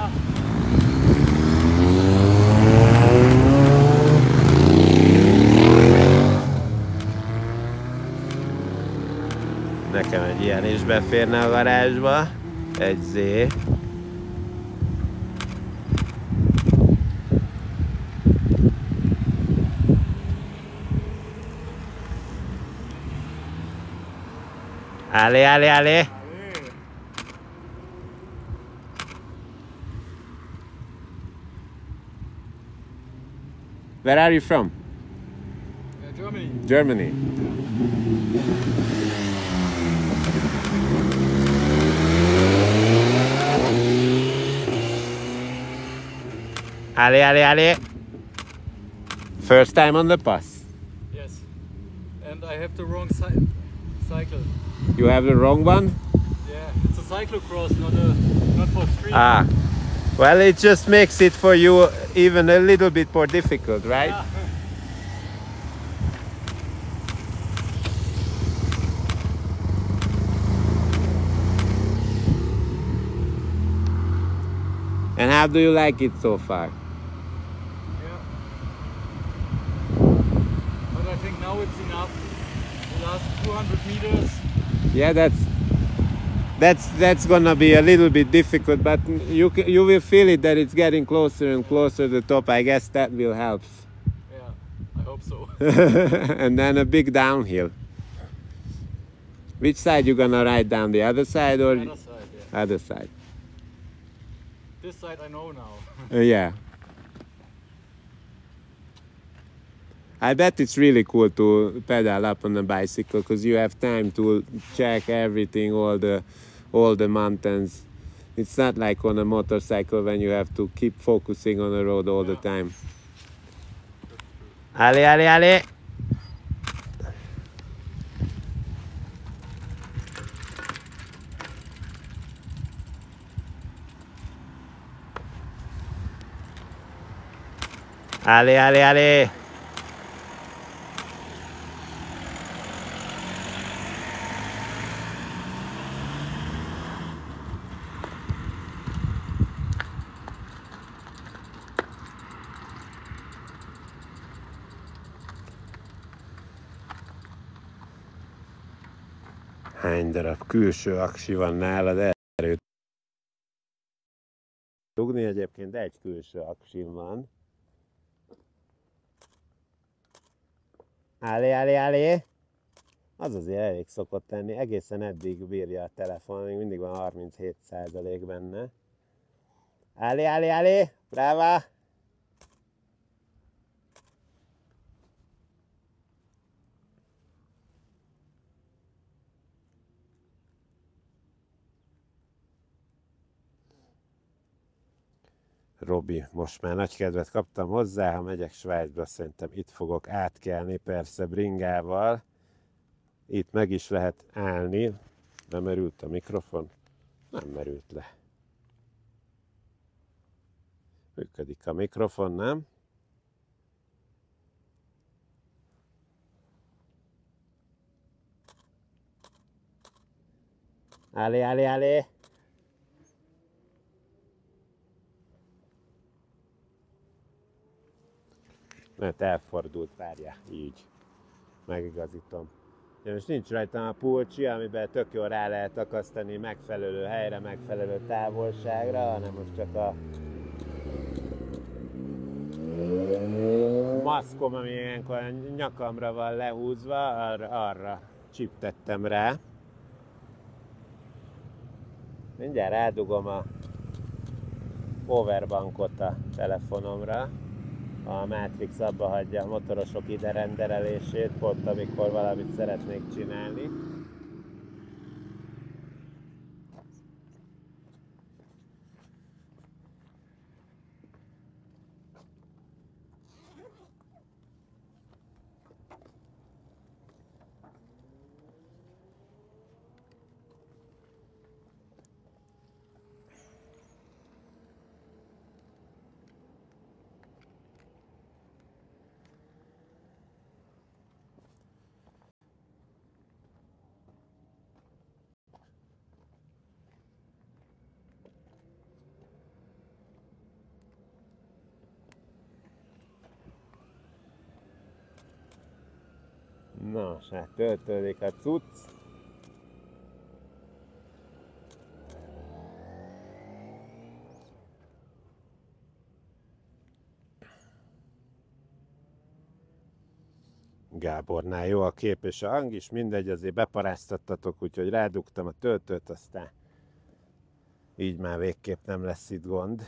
Nekem egy ilyen is beférne a garázsba. Egy Z. Allez, allez, allez! Where are you from? Yeah, Germany. Germany. Allez, allez, allez! First time on the bus. Yes. And I have the wrong si cycle. You have the wrong one? Yeah, it's a cyclocross, not a not for street. Ah. Well, it just makes it for you even a little bit more difficult, right? Yeah. And how do you like it so far? Yeah. But I think now it's enough. The last two hundred meters. Yeah, that's that's that's gonna be a little bit difficult, but you ca- you will feel it that it's getting closer and closer to the top. I guess that will help. Yeah, I hope so. And then a big downhill. Which side you gonna ride down? The other side or Other side, yeah. other side? This side I know now. Uh, yeah. I bet it's really cool to pedal up on a bicycle because you have time to check everything, all the all the mountains. It's not like on a motorcycle when you have to keep focusing on the road all the time. Allez, allez, allez! Allez, allez, allez! Hány darab külső aksi van nálad? Erőt dugni, egyébként egy külső aksim van. Állé, állé, állé! Az azért elég szokott lenni, egészen eddig bírja a telefon, még mindig van harminchét százalék benne. Állé, állé, állé! Brava! Robi, most már nagy kedvet kaptam hozzá, ha megyek Svájcba, szerintem itt fogok átkelni, persze bringával. Itt meg is lehet állni. Nem merült a mikrofon? Nem merült le. Működik a mikrofon, nem? Állé, állé, állé! Mert elfordult, várja, így. Megigazítom. De most nincs rajtam a pulcsi, amiben tök jól rá lehet akasztani megfelelő helyre, megfelelő távolságra, hanem most csak a maszkom, ami ilyenkor a nyakamra van lehúzva, arra, arra csiptettem rá. Mindjárt rádugom a powerbankot a telefonomra. A Matrix abba hagyja a motorosok ide renderelését, pont amikor valamit szeretnék csinálni. Nos, hát töltődik a cucc. Gábornál jó a kép és a hang is, mindegy, azért beparáztattatok, úgyhogy rádugtam a töltőt, aztán így már végképp nem lesz itt gond.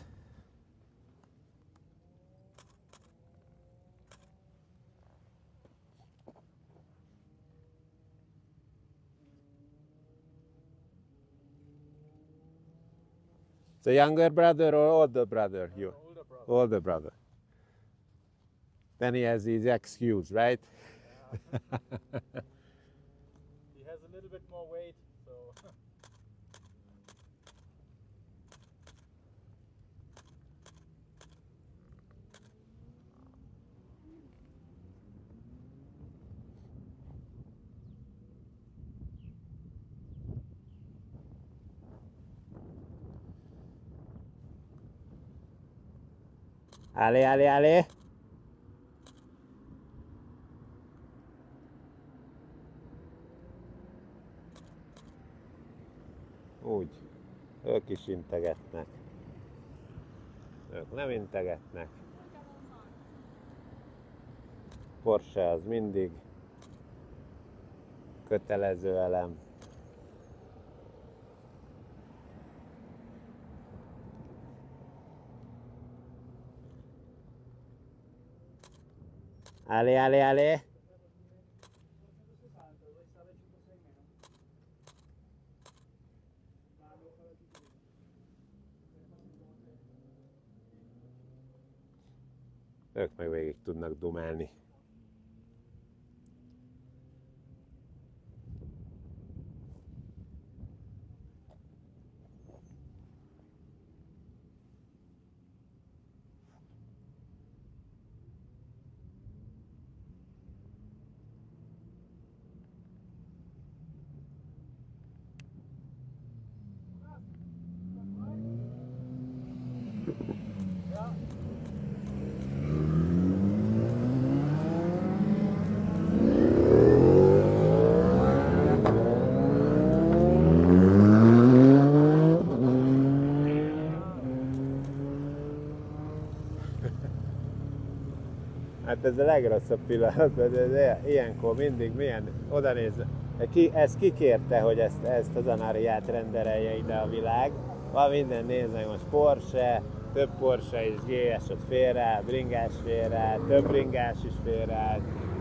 The younger brother or older brother? You? Older brother. Older brother. Then he has his excuse, right? He has a little bit more weight, so. Allez, allez, allez! Úgy. Ők is integetnek. Ők nem integetnek. Porsche az mindig kötelező elem. Allez, allez, allez! Ők meg végig tudnak dumálni. Hát ez a legrosszabb pillanat, de ilyenkor mindig milyen oda nézve. Ki, ezt kikérte, hogy ezt, ezt az Anariát renderelje ide a világ. Van minden, néznek most Porsche, több Porsche is, gé es ott félreáll, bringás félreáll, több bringás is félreáll.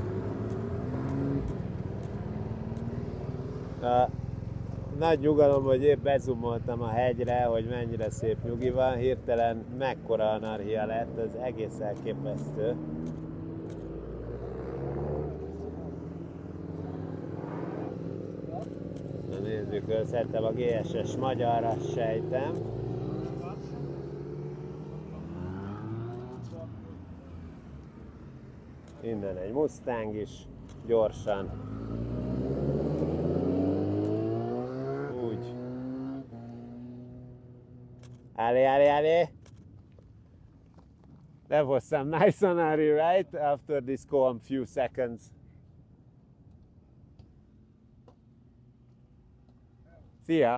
A nagy nyugalom, hogy épp bezumoltam a hegyre, hogy mennyire szép nyugi van, hirtelen mekkora anarchia lett, ez egész elképesztő. Na nézzük, szerintem a gé es es magyar, azt sejtem. Innen egy Mustang is, gyorsan. Úgy. Allez, allez, allez! That was some nice Anari, right? After this calm few seconds. Szia!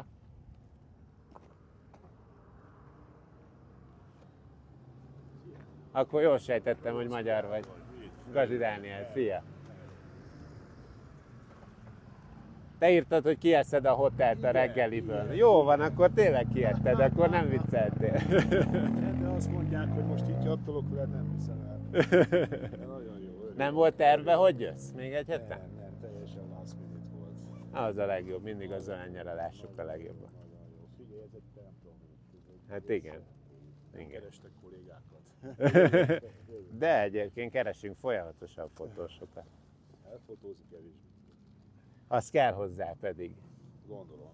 Akkor jól sejtettem, hogy magyar vagy. Gazi Dániel, szia! Te írtad, hogy kieszed a hotelt a reggeliből. Jó van, akkor tényleg kietted, akkor nem vicceltél. De azt mondják, hogy most így attolok veled, nem hiszem el. De nagyon jó. Örülök. Nem volt terve, hogy jössz? Még egy héten? Nem, nem, teljesen last minute volt. Az a legjobb, mindig az elnyaralások a legjobbak. Nagyon jó. Figyelj, ez egy temptom. Hát igen. Igen. Kerestek kollégákat. De egyébként keresünk folyamatosan fotósokat. Elfotózik el is. Az kell hozzá pedig. Gondolom.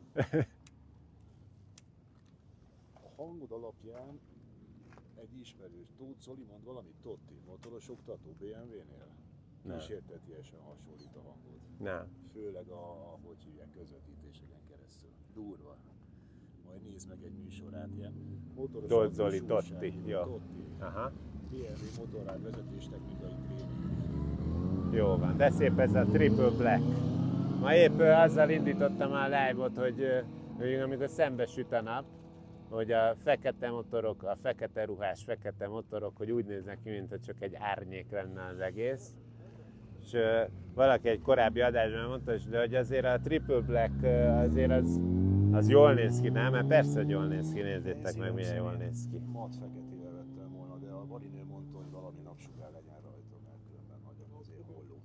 A hangod alapján egy ismerős, Tóth Zoli mond valamit, Totti, motoros oktató bé em vé-nél? Kísértetiesen hasonlít a hangod. Nem. Főleg a, a hogy hívják, közvetítéseken keresztül. Durva. Majd nézd meg egy műsorát, ilyen motoros Tóth Zoli, autós Totti, újság, jó. Totti. Aha. bé em vé motorrád vezetéstechnikai tréning. Jó van, de szép ez a Triple Black. Ma épp azzal indítottam a live-ot, hogy, hogy amikor szembesüt a nap, hogy a fekete motorok, a fekete ruhás, fekete motorok, hogy úgy néznek ki, mintha csak egy árnyék lenne az egész. És uh, valaki egy korábbi adásban mondta, de hogy azért a Triple Black azért az, az jól néz ki, nem? Mert persze, hogy jól néz ki, nézzétek meg, milyen jól néz ki. Mat feketével vettem volna, de a Barinő mondta, hogy valami napsugár legyen rajta, mert különben nagyon azért holló.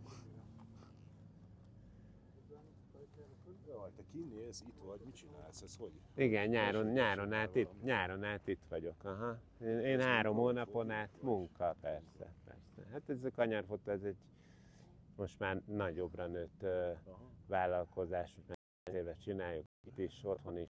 Jaj, te kinnéz, itt vagy, mit csinálsz, ez hogy? Igen, nyáron, nyáron, át itt, nyáron át itt vagyok. Aha. Én, én három hónapon át munka, persze, persze. Hát ez a kanyarfotó, ez egy most már nagyobbra nőtt uh, vállalkozás, mert éve csináljuk itt is, otthon is.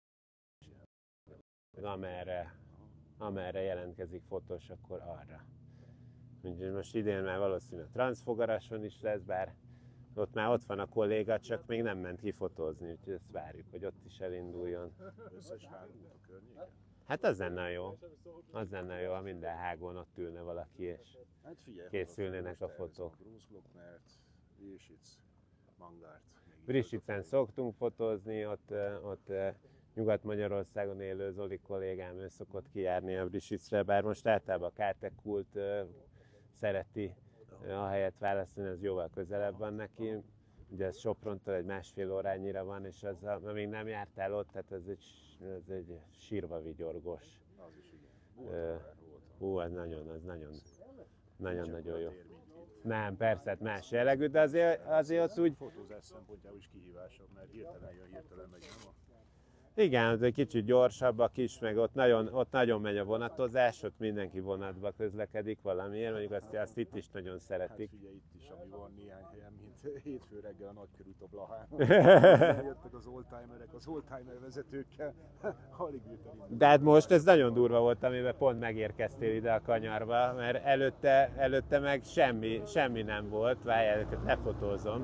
Amerre, amerre jelentkezik fotós, akkor arra. Úgyhogy most idén már valószínűleg a Transfogarason is lesz, bár ott már ott van a kolléga, csak még nem ment kifotózni, úgyhogy ezt várjuk, hogy ott is elinduljon. Összes hágult a környéken? Hát az lenne jó. Az lenne jó, ha minden hágon ott ülne valaki, és Hát figyelj, készülnének a fotók. Brunsglocknert, Risic, Mangárt. Brisicen szoktunk fotózni, ott, ott Nyugat-Magyarországon élő Zoli kollégám, ő szokott kijárni a Brisicre, bár most általában a Kátekult szereti a helyet választani, az jóval közelebb van neki. Ugye ez Soprontól egy másfél órányira van, és az, amíg nem jártál ott, tehát ez egy, ez egy sírva vigyorgos. Az is igen. Volt, volt. Hú, az nagyon, az nagyon, nagyon, nagyon jó. Nem, persze, hát más jellegű, de azért, azért ott úgy... Fotózás szempontjából is kihívásabb, mert hirtelen jön, hirtelen megy, nem? Igen, az egy kicsit gyorsabbak is, meg ott nagyon, ott nagyon megy a vonatozás, ott mindenki vonatba közlekedik valamiért, mondjuk azt, azt itt is nagyon szeretik. Hát figyelj, itt is, ami van néhány helyen, mint hétfő reggel a nagykörút a Blahán. Jöttek az oldtimerek, az oldtimer vezetőkkel, alig bírtam indulni. De hát most ez nagyon durva volt, amiben pont megérkeztél ide a kanyarba, mert előtte, előtte meg semmi, semmi nem volt, várjál, őket lefotózom.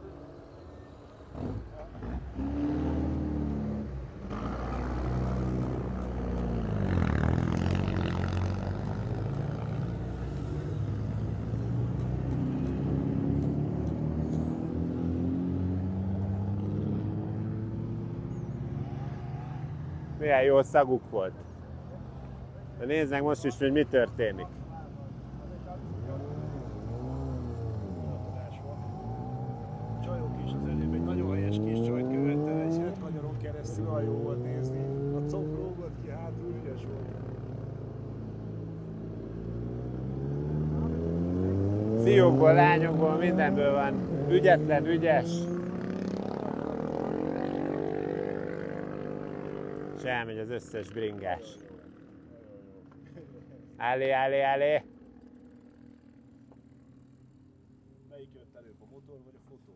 Milyen jó szaguk volt. De nézd meg most is, hogy mi történik. Csajok is az előbb egy nagyon helyes kis csajt követtem, egy öt kanyaron keresztül, olyan jó volt nézni. A comb lógott ki hátul, ügyes volt. Fiúkból, lányokból, mindenből van ügyetlen, ügyes. És elmegy az összes bringás. Állé, állé, állé! Melyik jött előbb, a motor vagy a fotó?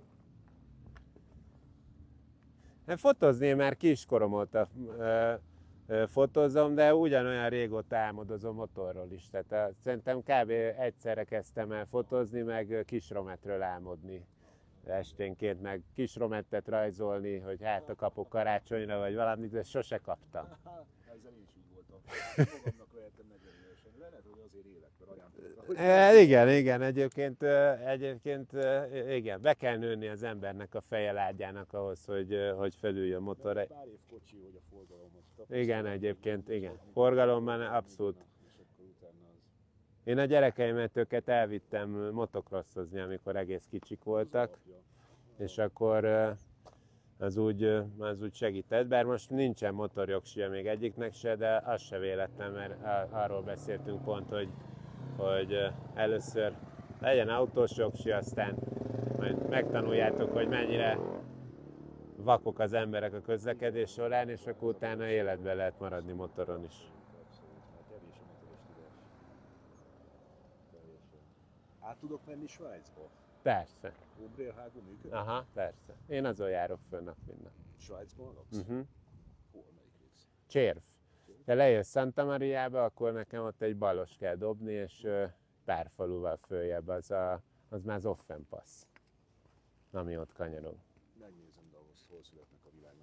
Hát fotózni már kiskorom óta ö, ö, fotózom, de ugyanolyan régóta álmodozom motorról is. Tehát a, szerintem kb. Egyszerre kezdtem el fotózni, meg kisrometről álmodni esténként, meg kisromettet rajzolni, hogy hát a kapok karácsonyra, vagy valamit, de sose kaptam. Ezzel én is így voltam. Magamnak vehettem negyven évesen. Lehet, hogy azért élek, mert ajándékra. E, igen, igen, egyébként, egyébként igen, be kell nőni az embernek a feje lágyának ahhoz, hogy, hogy felüljön motorra. Pár év kocsi, hogy a forgalomhoz tapasztal. Igen, egyébként, igen. Forgalomban abszolút. És akkor utána az. Én a gyerekeimet őket elvittem motocrossozni, amikor egész kicsik voltak, és akkor az úgy, az úgy segített, bár most nincsen motorjogsia még egyiknek se, de az se véletlen, mert arról beszéltünk pont, hogy, hogy először legyen autós jogsi, aztán majd megtanuljátok, hogy mennyire vakok az emberek a közlekedés során, és akkor utána életben lehet maradni motoron is. Kevés a motoros tudás. Teljesen. Át tudok menni Svájcba? Persze. Obrélhágó működik? Aha, persze. Én azon járok föl nap, mint nap. Svájcban laksz? Uh-huh. Hol, melyik rész? Csérv. Te lejössz Santa Mariába, akkor nekem ott egy balos kell dobni, és ö, pár faluval följebb, az, a, az már az Offenpass, ami ott kanyarog. Megnézem, de ahhoz hol születnek a világ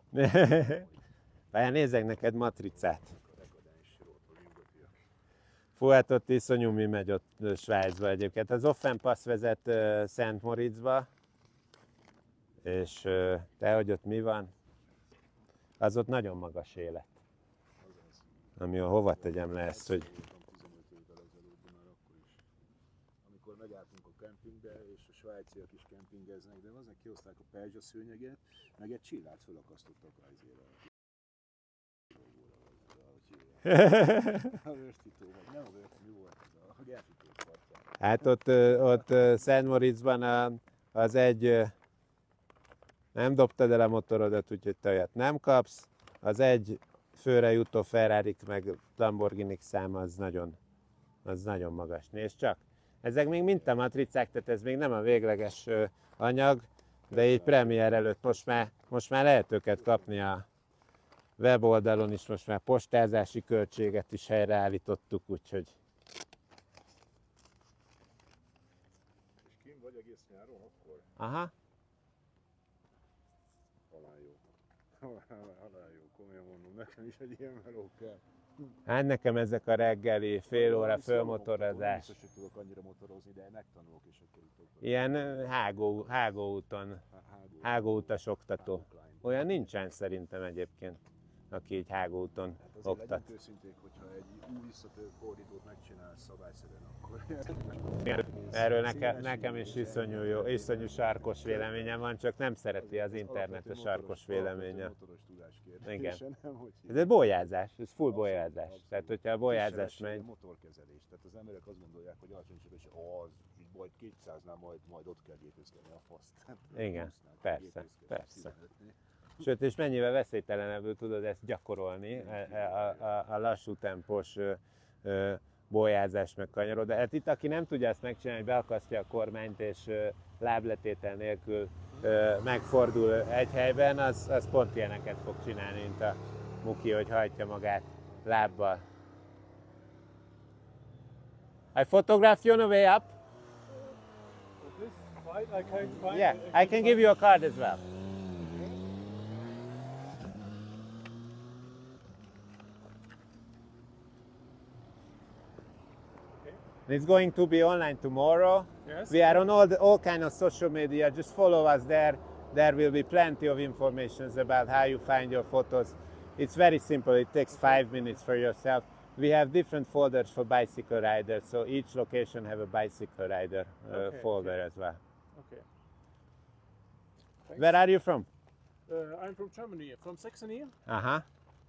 megdöntései. Várjál, nézzek neked matricát. A dekadáns rótor nyugatiak. Fú, hát ott iszonyú mi megy ott ö, Svájcba egyébként. Az Offenpass vezet uh, Szent Moritzba, és uh, te, hogy ott mi van? Az ott nagyon magas élet. Ami a hova tegyem le ezt, hogy... tizenöt évvel ezelőtt, már akkor is. Amikor megálltunk a kempingbe, és a svájciak is kempingeznek, de azért kihozták a perzsa szőnyeget, meg egy csillát felakasztottak rajzére. A vörstító, vagy nem a vörstító, mi volt ez a gertító partján. Hát ott, ö, ott ö, Szent Moritzban a, az egy... ö, Nem dobtad el a motorodat, úgyhogy te olyat nem kapsz. Az egy főre jutó ferrari meg Lamborghini szám az nagyon, az nagyon magas. Nézd csak! Ezek még mintamatricák, tehát ez még nem a végleges ö, anyag, de így premier előtt most már, most már lehet őket kapni a weboldalon is, most már postázási költséget is helyreállítottuk, úgyhogy És kim vagy egész nyáron akkor? aha. Halál jó. Halál jó, komolyan mondom, nekem is egy ilyen meló kell. Hát nekem ezek a reggeli fél óra Valami fölmotorozás. Biztos, hogy tudok annyira motorozni, de megtanulok és akkor utóbb. Ilyen ö, hágó, hágóúton, hágóutas oktató. Olyan nincsen szerintem egyébként, aki így hágóúton Hát azért oktat. legyünk őszinték, hogyha egy új visszatérő fordítót megcsinálsz szabályszerűen, akkor... Erről nekem, nekem is iszonyú jó, iszonyú sarkos véleményem van, csak nem szereti az internet a sarkos véleménye. Motoros tudás kérdése, Igen. nem, hogy Ez egy bolyázás, ez full bolyázás. Tehát, hogyha a bolyázás Kisebb megy, a motorkezelés. Tehát az emberek azt gondolják, hogy alacsony sebesség, ó, az így majd kétszáznál majd, majd ott kell gépészkedni a faszt. Igen, húsznál kell persze, gépészkedni, persze. tizenötnél. Sőt, és mennyivel veszélytelenebbül tudod ezt gyakorolni, a, a, a lassú tempós ö, ö, bolyázás meg kanyarod. De hát itt, aki nem tudja ezt megcsinálni, beakasztja a kormányt és ö, lábletétel nélkül ö, megfordul egy helyben, az, az pont ilyeneket fog csinálni, mint a Muki, hogy hajtja magát lábbal. I photograph you on the way up? This side I can find. Yeah, I can give you a card as well. It's going to be online tomorrow. Yes. We are on all the, all kind of social media. Just follow us there. There will be plenty of information about how you find your photos. It's very simple. It takes five minutes for yourself. We have different folders for bicycle riders, so each location have a bicycle rider uh, Okay, folder as well. Okay. Where are you from? Uh, I'm from Germany, from Saxony, Uh huh.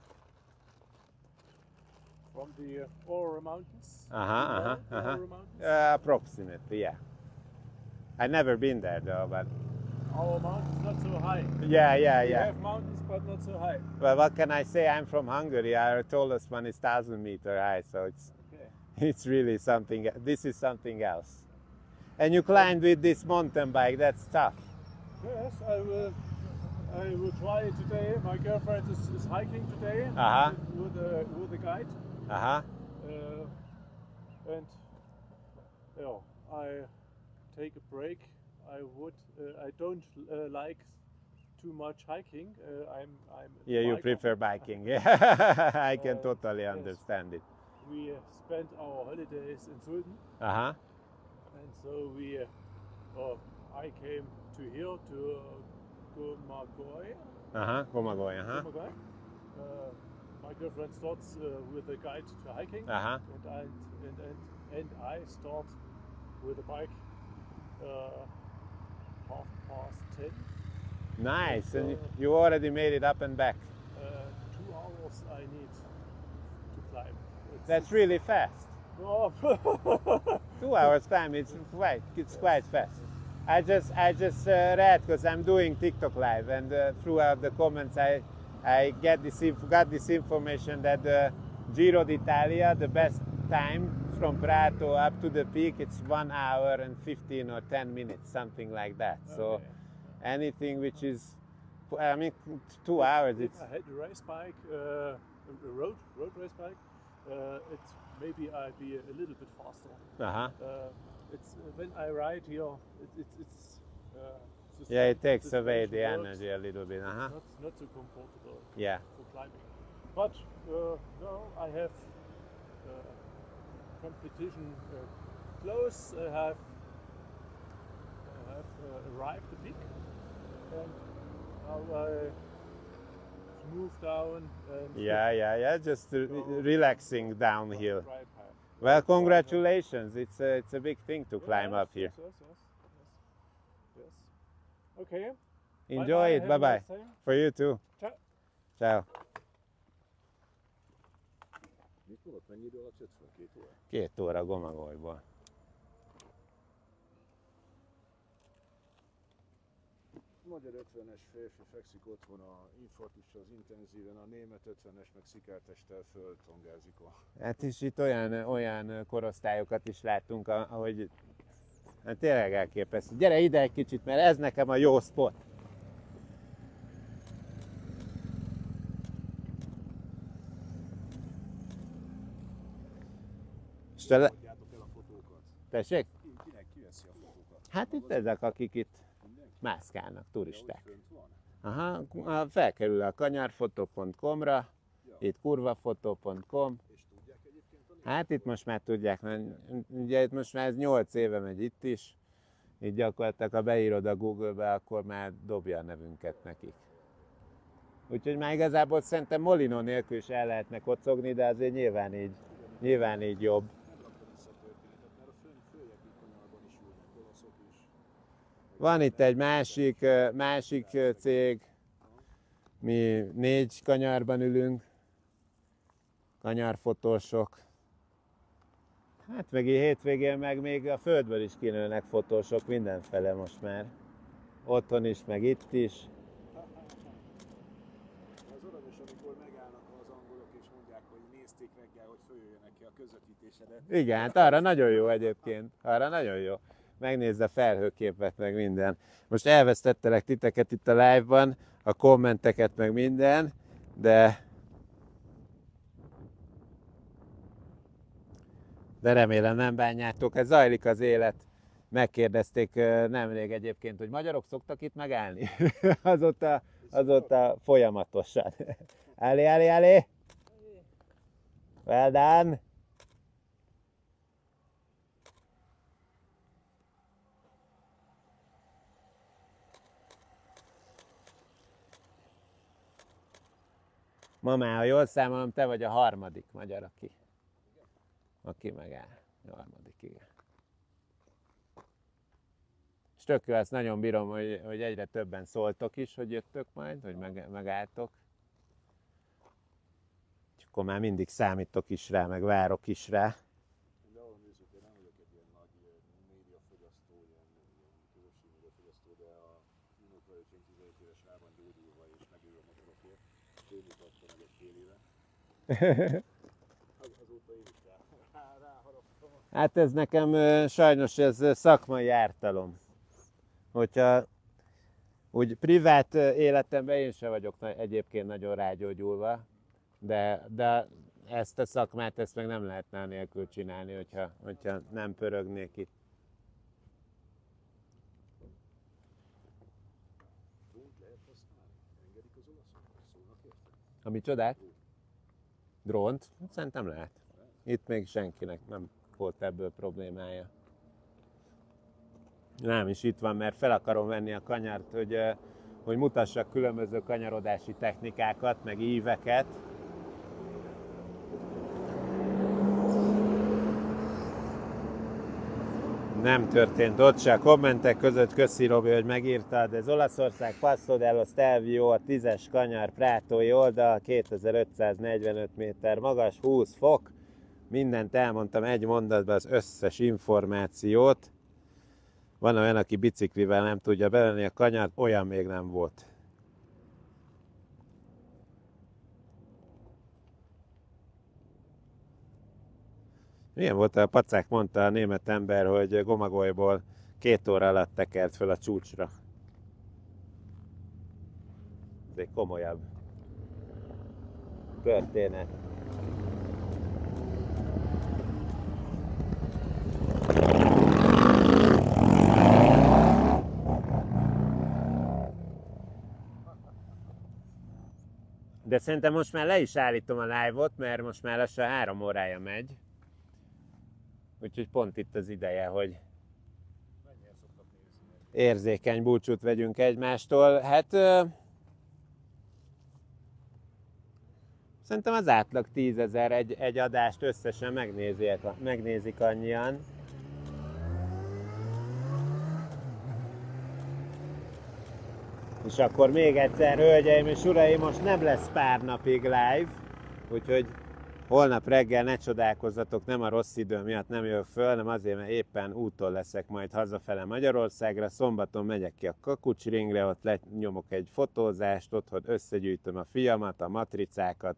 from the uh, Aurora Mountains. Uh huh. Uh huh. The Uh huh. Aurora Mountains. Uh, approximately, yeah. I've never been there though, but Our mountains not so high. yeah, yeah, We yeah. have mountains, but not so high. Well, what can I say? I'm from Hungary. Our tallest one is thousand meter high, so it's Okay. it's really something. This is something else. And you climbed with this mountain bike. That's tough. Yes, I will. I will try it today. My girlfriend is, is hiking today Uh-huh. with a with a guide, Uh huh. uh, and yeah, I take a break. I would. Uh, I don't uh, like too much hiking. Uh, I'm. I'm. a Yeah, you biker. prefer biking. Yeah, I can Uh, totally yes. understand it. We uh, spent our holidays in Sultan, Uh huh. and so we. Uh, oh, I came to here to uh, Gomagoy. Uh huh. Gomagoy. Uh huh. Gomagoy. Uh, my girlfriend starts uh, with a guide to hiking, Uh huh. and, I, and and and I start with a bike. Uh, half past ten. Nice. And So- you already made it up and back. Uh, two hours I need to climb. It's, That's really fast. Oh, Two hours time. It's quite. It's quite fast. I just I just uh, read because I'm doing TikTok live, and uh, throughout the comments I I get this inf- got this information that the Giro d'Italia, the best time from Prato up to the peak, it's one hour and fifteen or ten minutes, something like that. So Okay. anything which is, I mean, two hours. If It's I had a race bike, uh, a a road road race bike, uh, it's maybe I'd be a, a little bit faster. uh huh. Uh, it's uh, when I ride here, it, it's it's. Uh, the Yeah, it suspension- takes away the suspension works. energy a little bit. Uh huh. Not not so comfortable Yeah. for climbing. But uh, no, I have uh, competition uh, close. I have I have uh, arrived the peak, and now I move down and Yeah, yeah, yeah. Just re- go relaxing downhill. right high. Well, congratulations. It's a, it's a big thing to Yeah, climb yes, up here. Yes, yes, yes, yes. Okay. Enjoy it. Have Bye a bye. nice time. For you too. Ciao. Ciao. Mit mondott, mennyi idő alatt jött fel? Két óra? Két óra Gomagolyból. Magyar ötvenes férfi fekszik otthon a infarktussal az intenzíven, a német ötvenes meg szikártesttel föltongázik a... Hát is itt olyan, olyan korosztályokat is láttunk, ahogy hát tényleg elképesztő. Gyere ide egy kicsit, mert ez nekem a jó spot. És te le... Adjátok el a fotókat. Tessék? Ki, kinek kiveszi a fotókat? Hát itt ezek, akik itt Mindenki? mászkálnak, De hogy turisták. fönt van? Aha, felkerül a kanyarfotó pont com-ra, itt kurvafotó pont com. És tudják egyébként a német? Hát itt most már tudják, mert ugye itt most már ez nyolc éve megy itt is, így gyakorlatilag ha beírod a Google-be, akkor már dobja a nevünket nekik. Úgyhogy már igazából szerintem Molino nélkül is el lehetne kocogni, de azért nyilván így, nyilván így jobb. Nem rakta vissza a történetet, mert a fönn följebbi kanyarban is ülnek olaszok is. Van itt egy másik, ö, másik ö, cég, mi négy kanyarban ülünk, kanyarfotósok. Hát meg így hétvégén meg még a földből is kinőnek fotósok mindenfele most már. Otthon is, meg itt is. Az aranyos, amikor megállnak az angolok és mondják, hogy nézték reggel, hogy följöjjenek ki a közvetítésedet. Igen, hát arra nagyon jó egyébként. Arra nagyon jó. Megnézd a felhőképet, meg minden. Most elvesztettelek titeket itt a live-ban, a kommenteket, meg minden, de de remélem nem bánjátok, ez zajlik az élet. Megkérdezték ö, nemrég egyébként, hogy magyarok szoktak itt megállni. azóta, azóta folyamatosan. Állé, állé, állé! Well done! Mamá, ha jól számolom, te vagy a harmadik magyar, aki, aki megáll. A harmadik, igen. És tök jó, ezt nagyon bírom, hogy, hogy egyre többen szóltok is, hogy jöttök majd, hogy meg, megálltok. És akkor már mindig számítok is rá, meg várok is rá. De ahol nézzük, én nem vagyok egy ilyen nagy ilyen médiafogyasztó, ilyen, ilyen közösségi médiafogyasztó, de a unokahölgyém tizenöt éves rá van gyógyulva és megőr a motorokért. Ő mutatta meg egy fél éve. Az, azóta én is rá, rá, ráharaptam. Hát ez nekem ö, sajnos ez ö, szakmai ártalom. Hogyha úgy privát ö, életemben én sem vagyok na- egyébként nagyon rágyógyulva, de, de ezt a szakmát ezt meg nem lehetne nélkül csinálni, hogyha, hogyha nem pörögnék itt. Drónt lehet használni? Engedik az olaszok? Szólnak érte? A micsodák? Drónt? Szerintem lehet. Itt még senkinek nem volt ebből problémája. Nem is itt van, mert fel akarom venni a kanyart, hogy, ö, hogy mutassak különböző kanyarodási technikákat, meg íveket. Nem történt ott se. A kommentek között köszi Robi, hogy megírtad. Ez Olaszország, Passo dello Stelvio, a tízes kanyar Prátói oldal, kétezer-ötszáznegyvenöt méter magas, húsz fok. Mindent elmondtam egy mondatban, az összes információt. Van olyan, aki biciklivel nem tudja bevenni a kanyart, olyan még nem volt. Milyen volt, a pacák mondta a német ember, hogy Gomagolyból két óra alatt tekert föl a csúcsra. Ez egy komolyabb történet. De szerintem most már le is állítom a live-ot, mert most már lassan három órája megy. Úgyhogy pont itt az ideje, hogy érzékeny búcsút vegyünk egymástól. Hát ö, szerintem az átlag tízezer egy, egy adást összesen megnézik, megnézik annyian. És akkor még egyszer, hölgyeim és uraim, most nem lesz pár napig live, úgyhogy holnap reggel ne csodálkozzatok, nem a rossz idő miatt nem jövök föl, hanem azért, mert éppen úton leszek majd hazafele Magyarországra. Szombaton megyek ki a Kakucsringre, ott lenyomok egy fotózást, otthon összegyűjtöm a fiamat, a matricákat.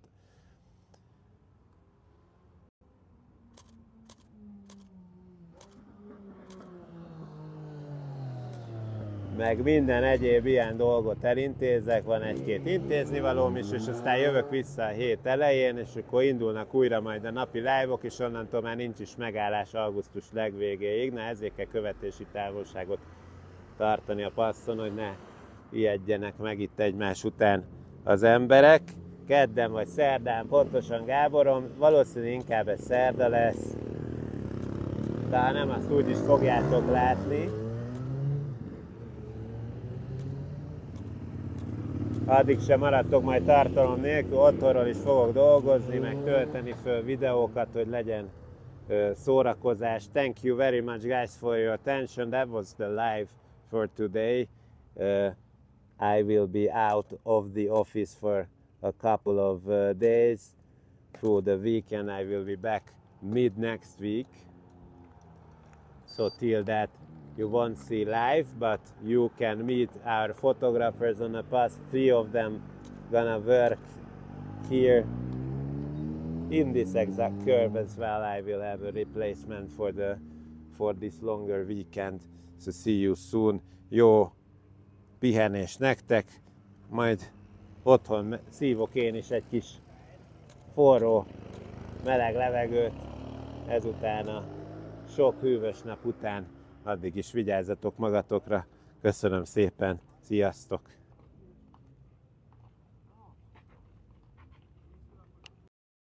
Meg minden egyéb ilyen dolgot elintézek, van egy-két intéznivalóm is, és aztán jövök vissza a hét elején, és akkor indulnak újra majd a napi live-ok, és onnantól már nincs is megállás augusztus legvégéig, na ezért kell követési távolságot tartani a passzon, hogy ne ijedjenek meg itt egymás után az emberek. Kedden vagy szerdán, pontosan Gáborom, valószínűleg inkább ez szerda lesz, de ha nem, azt úgy is fogjátok látni. Addig sem maradtok majd tartalom nélkül, otthonról is fogok dolgozni, meg tölteni föl videókat, hogy legyen uh, szórakozás. Thank you very much guys for your attention. That was the live for today. Uh, I will be out of the office for a couple of uh, days. Through the weekend I will be back mid next week. So till that you won't see live, but you can meet our photographers on the past. Three of them gonna work here in this exact curve as well. I will have a replacement for the for this longer weekend. So see you soon. Jó pihenés nektek, majd otthon szívok én is egy kis forró, meleg levegőt ezután a sok hűvös nap után. Addig is vigyázzatok magatokra. Köszönöm szépen. Sziasztok!